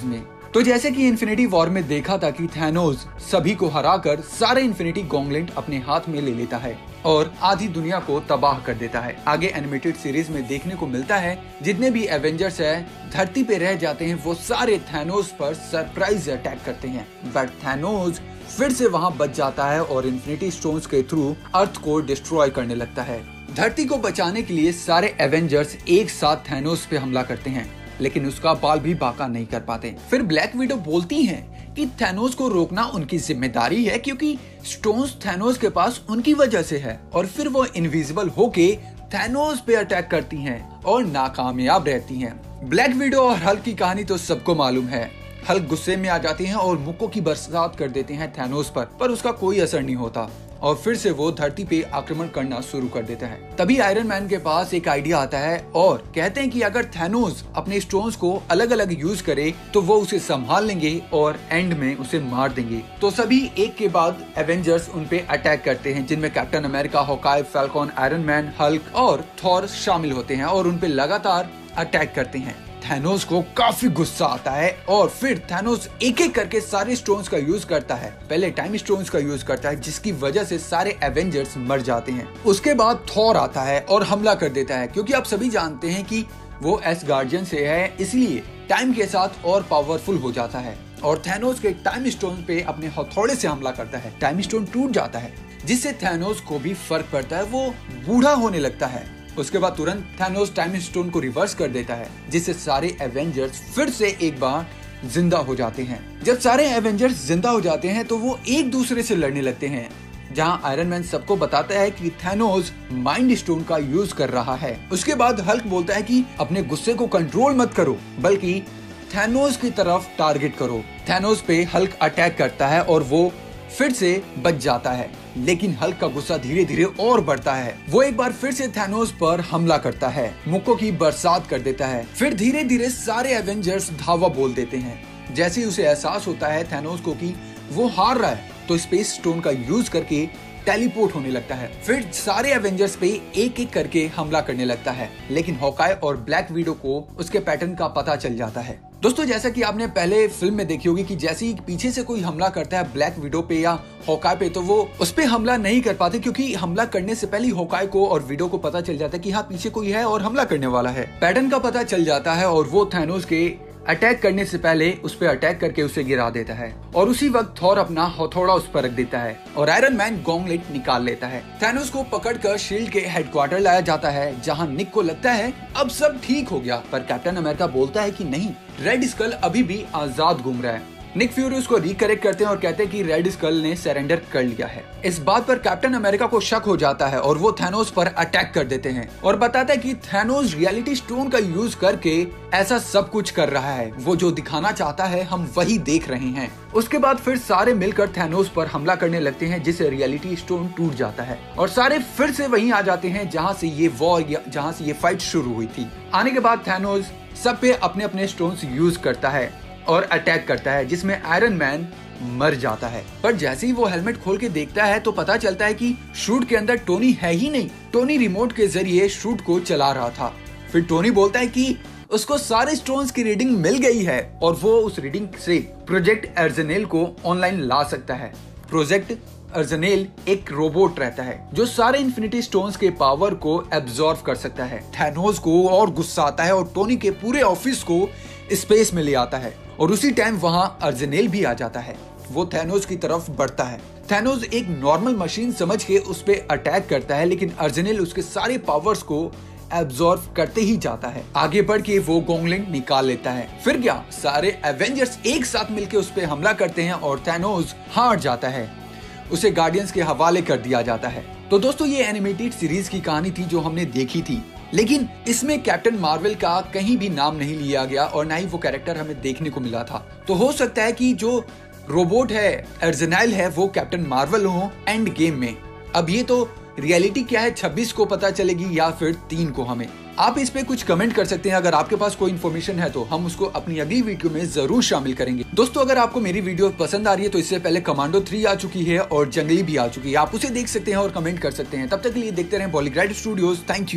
[SPEAKER 2] तो जैसे कि इन्फिनिटी वॉर में देखा था कि थैनोस सभी को हराकर सारे इन्फिनिटी गॉन्गलेट अपने हाथ में ले लेता है और आधी दुनिया को तबाह कर देता है। आगे एनिमेटेड सीरीज में देखने को मिलता है जितने भी एवेंजर्स है धरती पे रह जाते हैं वो सारे थैनोस पर सरप्राइज अटैक करते हैं, बट थैनोस फिर से वहां बच जाता है और इन्फिनिटी स्टोन्स के थ्रू अर्थ को डिस्ट्रॉय करने लगता है। धरती को बचाने के लिए सारे एवेंजर्स एक साथ थैनोस पे हमला करते हैं, लेकिन उसका बाल भी बांका नहीं कर पाते। फिर ब्लैक विडो बोलती हैं कि थैनोस को रोकना उनकी जिम्मेदारी है क्योंकि स्टोन्स थैनोस के पास उनकी वजह से है, और फिर वो इनविजिबल होके थैनोस पे अटैक करती हैं और नाकामयाब रहती हैं। ब्लैक विडो और हल्क की कहानी तो सबको मालूम है। हल्क गुस्से में आ जाती हैं और मुक्कों की बरसात कर देते हैं थैनोस पर उसका कोई असर नहीं होता और फिर से वो धरती पे आक्रमण करना शुरू कर देता है। तभी आयरन मैन के पास एक आइडिया आता है और कहते हैं कि अगर थैनोस अपने स्टोन्स को अलग अलग यूज करे तो वो उसे संभाल लेंगे और एंड में उसे मार देंगे। तो सभी एक के बाद एवेंजर्स उन पे अटैक करते हैं, जिनमें Captain America, Hawkeye, Falcon, Iron Man, Hulk और थॉर शामिल होते हैं और उन पे लगातार अटैक करते हैं। थैनोस को काफी गुस्सा आता है और फिर थैनोस एक एक करके सारे स्टोन्स का यूज करता है। पहले टाइम स्टोन्स का यूज करता है जिसकी वजह से सारे एवेंजर्स मर जाते हैं। उसके बाद थॉर आता है और हमला कर देता है क्योंकि आप सभी जानते हैं कि वो एसगार्डियन से है, इसलिए टाइम के साथ और पावरफुल हो जाता है और थैनोस के टाइम स्टोन पे अपने हथौड़े से हमला करता है। टाइम स्टोन टूट जाता है जिससे थैनोस को भी फर्क पड़ता है, वो बूढ़ा होने लगता है। उसके बाद तुरंत थैनोस टाइम स्टोन को रिवर्स कर देता है जिससे सारे एवेंजर्स फिर से एक बार जिंदा हो जाते हैं। जब सारे एवेंजर्स जिंदा हो जाते हैं तो वो एक दूसरे से लड़ने लगते हैं, जहां आयरन मैन सबको बताता है कि थैनोस माइंड स्टोन का यूज कर रहा है। उसके बाद हल्क बोलता है कि अपने गुस्से को कंट्रोल मत करो बल्कि थैनोस की तरफ टारगेट करो। थैनोस पे हल्क अटैक करता है और वो फिर से बच जाता है, लेकिन हल्क का गुस्सा धीरे धीरे और बढ़ता है। वो एक बार फिर से थैनोस पर हमला करता है, मुक्कों की बरसात कर देता है। फिर धीरे धीरे सारे एवेंजर्स धावा बोल देते हैं। जैसे ही उसे एहसास होता है थैनोस को कि वो हार रहा है तो स्पेस स्टोन का यूज करके टेलीपोर्ट होने लगता है। फिर सारे एवेंजर्स पे एक एक करके हमला करने लगता है, लेकिन हॉकाई और ब्लैक विडो को उसके पैटर्न का पता चल जाता है। दोस्तों, जैसा कि आपने पहले फिल्म में देखी होगी कि जैसे ही पीछे से कोई हमला करता है ब्लैक विडो पे या हॉकाई पे तो वो उस पे हमला नहीं कर पाते, क्योंकि हमला करने से पहले हॉकाई को और विडो को पता चल जाता है कि हाँ पीछे कोई है और हमला करने वाला है। पैटर्न का पता चल जाता है और वो थैनोस के अटैक करने से पहले उस पर अटैक करके उसे गिरा देता है और उसी वक्त थॉर अपना हथौड़ा उस पर रख देता है और आयरन मैन गॉन्गलेट निकाल लेता है। थैनोस को पकड़कर शील्ड के हेडक्वार्टर लाया जाता है, जहां निक को लगता है अब सब ठीक हो गया, पर कैप्टन अमेरिका बोलता है कि नहीं, रेड स्कल अभी भी आजाद घूम रहा है। निक फ्यूरी उसको रिकरेक्ट करते हैं और कहते हैं कि रेड स्कल ने सरेंडर कर लिया है। इस बात पर कैप्टन अमेरिका को शक हो जाता है और वो थैनोस पर अटैक कर देते हैं और बताता है कि थैनोस रियलिटी स्टोन का यूज करके ऐसा सब कुछ कर रहा है, वो जो दिखाना चाहता है हम वही देख रहे हैं। उसके बाद फिर सारे मिलकर थैनोस पर हमला करने लगते हैं, जिससे रियलिटी स्टोन टूट जाता है और सारे फिर से वहीं आ जाते हैं जहां से ये वॉर या जहां से ये फाइट शुरू हुई थी। आने के बाद थैनोस सब पे अपने अपने स्टोन्स यूज करता है और अटैक करता है, जिसमें आयरन मैन मर जाता है। पर जैसे ही वो हेलमेट खोल के देखता है तो पता चलता है कि शूट के अंदर टोनी है ही नहीं। टोनी रिमोट के जरिए शूट को चला रहा था। फिर टोनी बोलता है कि उसको सारे स्टोन्स की रीडिंग मिल गई है और वो उस रीडिंग से प्रोजेक्ट अर्जनेल को ऑनलाइन ला सकता है। प्रोजेक्ट अर्जनेल एक रोबोट रहता है जो सारे इन्फिनिटी स्टोन्स के पावर को एब्जॉर्ब कर सकता है। थैनोस को और गुस्सा आता है और टोनी के पूरे ऑफिस को स्पेस में ले आता है और उसी टाइम वहां अर्जनेल भी आ जाता है। वो थैनोस की तरफ बढ़ता है। थैनोस एक नॉर्मल मशीन समझ के उस पे अटैक करता है, लेकिन अर्जनेल उसके सारे पावर्स को एब्जॉर्ब करते ही जाता है। आगे बढ़ के वो गॉन्गलेट निकाल लेता है। फिर क्या, सारे एवेंजर्स एक साथ मिलकर उस पे हमला करते हैं और थैनोस हार जाता है। उसे गार्डियंस के हवाले कर दिया जाता है। तो दोस्तों, ये एनिमेटेड सीरीज की कहानी थी जो हमने देखी थी, लेकिन इसमें कैप्टन मार्वल का कहीं भी नाम नहीं लिया गया और ना ही वो कैरेक्टर हमें देखने को मिला था। तो हो सकता है कि जो रोबोट है, अर्जनेल है, वो कैप्टन मार्वल हो एंड गेम में। अब ये तो रियलिटी क्या है 26 को पता चलेगी या फिर 3 को। हमें आप इस पे कुछ कमेंट कर सकते हैं। अगर आपके पास कोई इन्फॉर्मेशन है तो हम उसको अपनी अगली वीडियो में जरूर शामिल करेंगे। दोस्तों, अगर आपको मेरी वीडियो पसंद आ रही है तो इससे पहले कमांडो 3 आ चुकी है और जंगली भी आ चुकी है, आप उसे देख सकते हैं और कमेंट कर सकते हैं। तब तक के लिए देखते रहें बॉलीग्राइड स्टूडियोज। Thank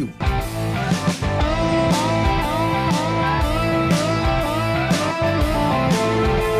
[SPEAKER 2] you.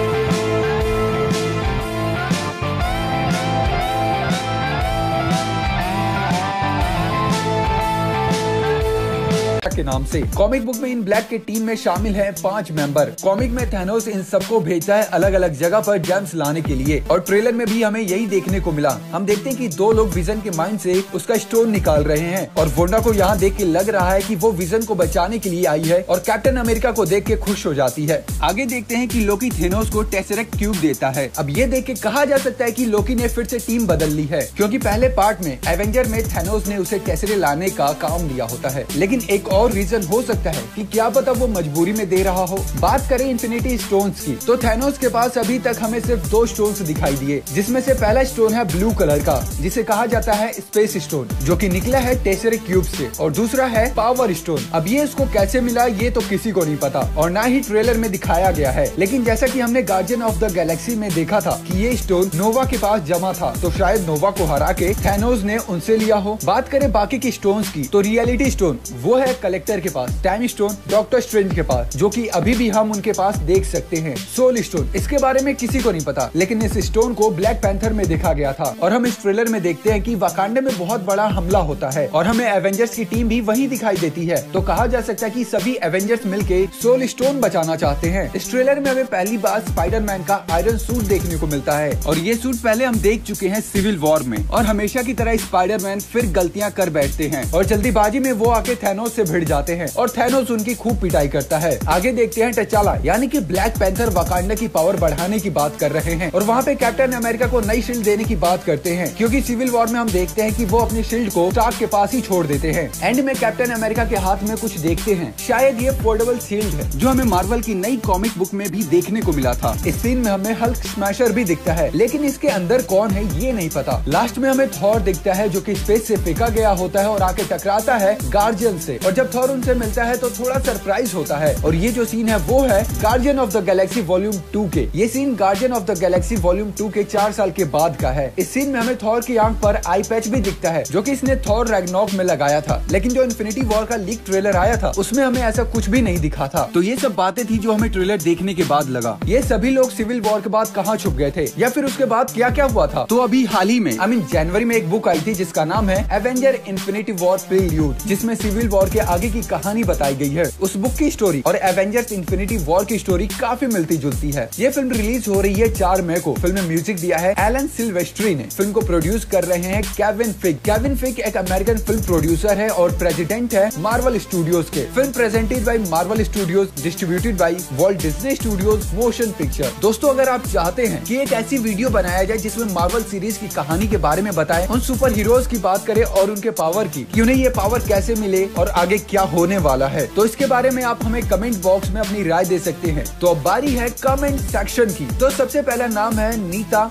[SPEAKER 2] के नाम से। कॉमिक बुक में इन ब्लैक के टीम में शामिल है 5 मेंबर। कॉमिक में थैनोस इन सबको भेजता है अलग अलग जगह पर जेम्स लाने के लिए, और ट्रेलर में भी हमें यही देखने को मिला। हम देखते हैं कि 2 लोग विजन के माइंड से उसका स्टोन निकाल रहे हैं, और वोंडा को यहाँ देख के लग रहा है कि वो विजन को बचाने के लिए आई है, और कैप्टन अमेरिका को देख के खुश हो जाती है। आगे देखते हैं कि लोकी थेनोस को टेसरेक्ट क्यूब देता है। अब ये देख के कहा जा सकता है कि लोकी ने फिर से टीम बदल ली है, क्योंकि पहले पार्ट में एवेंजर में थेनोस ने उसे टेसरे लाने का काम लिया होता है। लेकिन एक और रीजन हो सकता है कि क्या पता वो मजबूरी में दे रहा हो। बात करें इन्फिनिटी स्टोन्स की, तो थेनोस के पास अभी तक हमें सिर्फ 2 स्टोन्स दिखाई दिए, जिसमें से पहला स्टोन है ब्लू कलर का, जिसे कहा जाता है स्पेस स्टोन, जो कि निकला है टेसरेक्ट क्यूब से, और दूसरा है पावर स्टोन। अब ये इसको कैसे मिला ये तो किसी को नहीं पता, और ना ही ट्रेलर में दिखाया गया है। लेकिन जैसा कि हमने गार्डियन ऑफ द गैलेक्सी में देखा था कि ये स्टोन नोवा के पास जमा था, तो शायद नोवा को हरा के थैनोस ने उनसे लिया हो। बात करें बाकी की स्टोन्स की, तो रियलिटी स्टोन वो है कलेक्टर के पास, टाइम स्टोन डॉक्टर स्ट्रेंज के पास, जो कि अभी भी हम उनके पास देख सकते हैं। सोल स्टोन, इसके बारे में किसी को नहीं पता, लेकिन इस स्टोन को ब्लैक पैंथर में देखा गया था, और हम इस ट्रेलर में देखते हैं कि वाकांडा में बहुत बड़ा हमला होता है, और हमें एवेंजर्स की टीम भी वहीं दिखाई देती है। तो कहा जा सकता है कि सभी एवेंजर्स मिलके सोल स्टोन बचाना चाहते हैं। इस ट्रेलर में हमें पहली बार स्पाइडरमैन का आयरन सूट देखने को मिलता है, और ये सूट पहले हम देख चुके हैं सिविल वॉर में, और हमेशा की तरह स्पाइडरमैन फिर गलतियां कर बैठते हैं, और जल्दीबाजी में वो आके थैनोस से भिड़ जाते हैं, और थैनोस उनकी खूब पिटाई करता है। आगे देखते हैं टचाला यानी कि ब्लैक पैंथर वाकांडा की पावर बढ़ाने की बात कर रहे हैं, और वहाँ पे कैप्टन अमेरिका को नई शील्ड देने की बात करते हैं, क्योंकि सिविल वॉर में हम देखते हैं कि वो अपनी शील्ड को स्टार्क के पास ही छोड़ देते हैं। एंड में कैप्टन अमेरिका के हाथ में कुछ देखते हैं, शायद ये फोल्डेबल शील्ड है, जो हमें मार्वल की नई कॉमिक बुक में भी देखने को मिला था। इस सीन में हमें हल्क स्मैशर भी दिखता है, लेकिन इसके अंदर कौन है ये नहीं पता। लास्ट में हमें थॉर दिखता है, जो कि स्पेस से फेंका गया होता है और आके टकराता है गार्जियन से, और जब थॉर उनसे मिलता है तो थोड़ा सरप्राइज होता है। और ये जो सीन है वो है Guardian of the Galaxy volume 2 के। ये scene Guardian of the Galaxy volume 2 के 4 साल के बाद का है। इस सीन में हमें थॉर की आंख पर आई पैच भी दिखता है, जो कि इसने थॉर रैग्नारोक में लगाया था, लेकिन जो इन्फिनिटी वॉर का लीक ट्रेलर आया था उसमें हमें ऐसा कुछ भी नहीं दिखा था। तो ये सब बातें थी जो हमें ट्रेलर देखने के बाद लगा। ये सभी लोग सिविल वॉर के बाद कहाँ छुप गए थे, या फिर उसके बाद क्या क्या हुआ था। तो अभी हाल ही में जनवरी में एक बुक आई थी जिसका नाम है एवेंजर इन्फिनिटी वॉर प्रील्यूड, जिसमें सिविल वॉर के आगे की कहानी बताई गई है। उस बुक की स्टोरी और एवेंजर्स इन्फिनिटी वॉर की स्टोरी काफी मिलती जुलती है। ये फिल्म रिलीज हो रही है 4 मई को। फिल्म में म्यूजिक दिया है एलन सिल्वेस्ट्री ने। फिल्म को प्रोड्यूस कर रहे हैं केविन फिग। केविन फिग एक अमेरिकन फिल्म प्रोड्यूसर है और प्रेसिडेंट है मार्वल स्टूडियोज के। Film presented by Marvel Studios, distributed by Walt Disney Studios motion picture. दोस्तों, अगर आप चाहते हैं कि एक ऐसी वीडियो बनाया जाए जिसमें मार्वल सीरीज की कहानी के बारे में बताएं, उन सुपर हीरोज की बात करें और उनके पावर की, कि उन्हें ये पावर कैसे मिले और आगे क्या होने वाला है, तो इसके बारे में आप हमें कमेंट बॉक्स में अपनी राय दे सकते हैं। तो अब बारी है कमेंट सेक्शन की। तो सबसे पहला नाम है नीता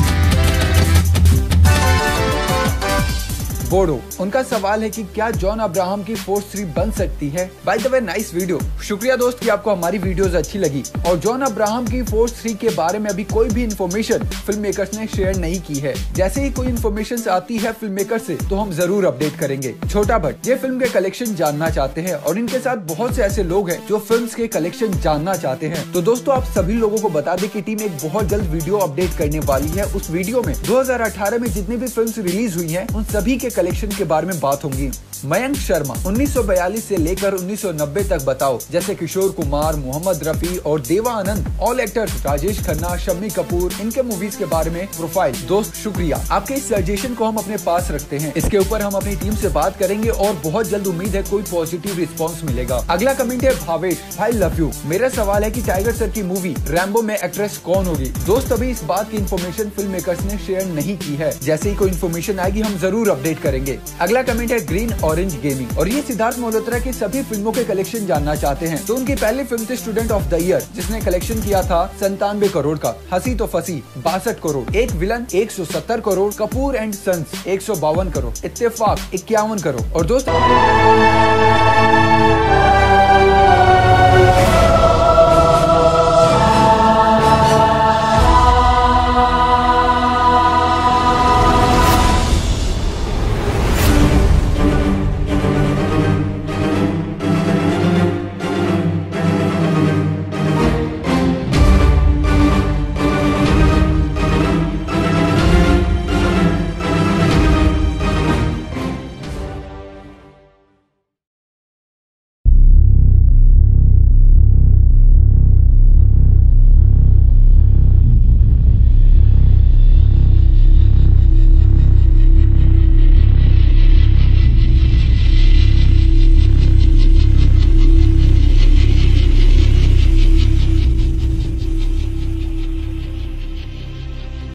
[SPEAKER 2] बोडो। उनका सवाल है कि क्या जॉन अब्राहम की फोर्स 3 बन सकती है। By the way nice video. शुक्रिया दोस्त कि आपको हमारी वीडियोस अच्छी लगी। और जॉन अब्राहम की फोर्स 3 के बारे में अभी कोई भी इन्फॉर्मेशन फिल्म मेकर्स ने शेयर नहीं की है। जैसे ही कोई इन्फॉर्मेशन आती है फिल्म मेकर से तो हम जरूर अपडेट करेंगे। छोटा भट्ट ये फिल्म के कलेक्शन जानना चाहते हैं और इनके साथ बहुत से ऐसे लोग हैं जो फिल्म के कलेक्शन जानना चाहते हैं। तो दोस्तों, आप सभी लोगों को बता दें कि टीम एक बहुत जल्द वीडियो अपडेट करने वाली है। उस वीडियो में 2018 में जितनी भी फिल्म रिलीज हुई है उन सभी के कलेक्शन के बारे में बात होंगी। मयंक शर्मा 1942 से लेकर 1990 तक बताओ, जैसे किशोर कुमार, मोहम्मद रफी और देवा आनंद, ऑल एक्टर्स, राजेश खन्ना, शम्मी कपूर, इनके मूवीज के बारे में प्रोफाइल। दोस्त शुक्रिया, आपके इस सजेशन को हम अपने पास रखते हैं। इसके ऊपर हम अपनी टीम से बात करेंगे और बहुत जल्द उम्मीद है कोई पॉजिटिव रिस्पॉन्स मिलेगा। अगला कमेंट है भावेश, भाई लव यू। मेरा सवाल है कि टाइगर सर की मूवी रैम्बो में एक्ट्रेस कौन होगी। दोस्त, अभी इस बात की इन्फॉर्मेशन फिल्म मेकर्स ने शेयर नहीं की है। जैसे ही कोई इन्फॉर्मेशन आएगी हम जरूर अपडेट करेंगे। अगला कमेंट है ग्रीन ऑरेंज गेमिंग, और ये सिद्धार्थ मल्होत्रा की सभी फिल्मों के कलेक्शन जानना चाहते हैं। तो उनकी पहली फिल्म थी स्टूडेंट ऑफ द ईयर, जिसने कलेक्शन किया था 97 करोड़ का। हंसी तो फंसी 62 करोड़, एक villain 170 crore, Kapoor and Sons 152 crore, Ittefaq 51 crore. और दोस्त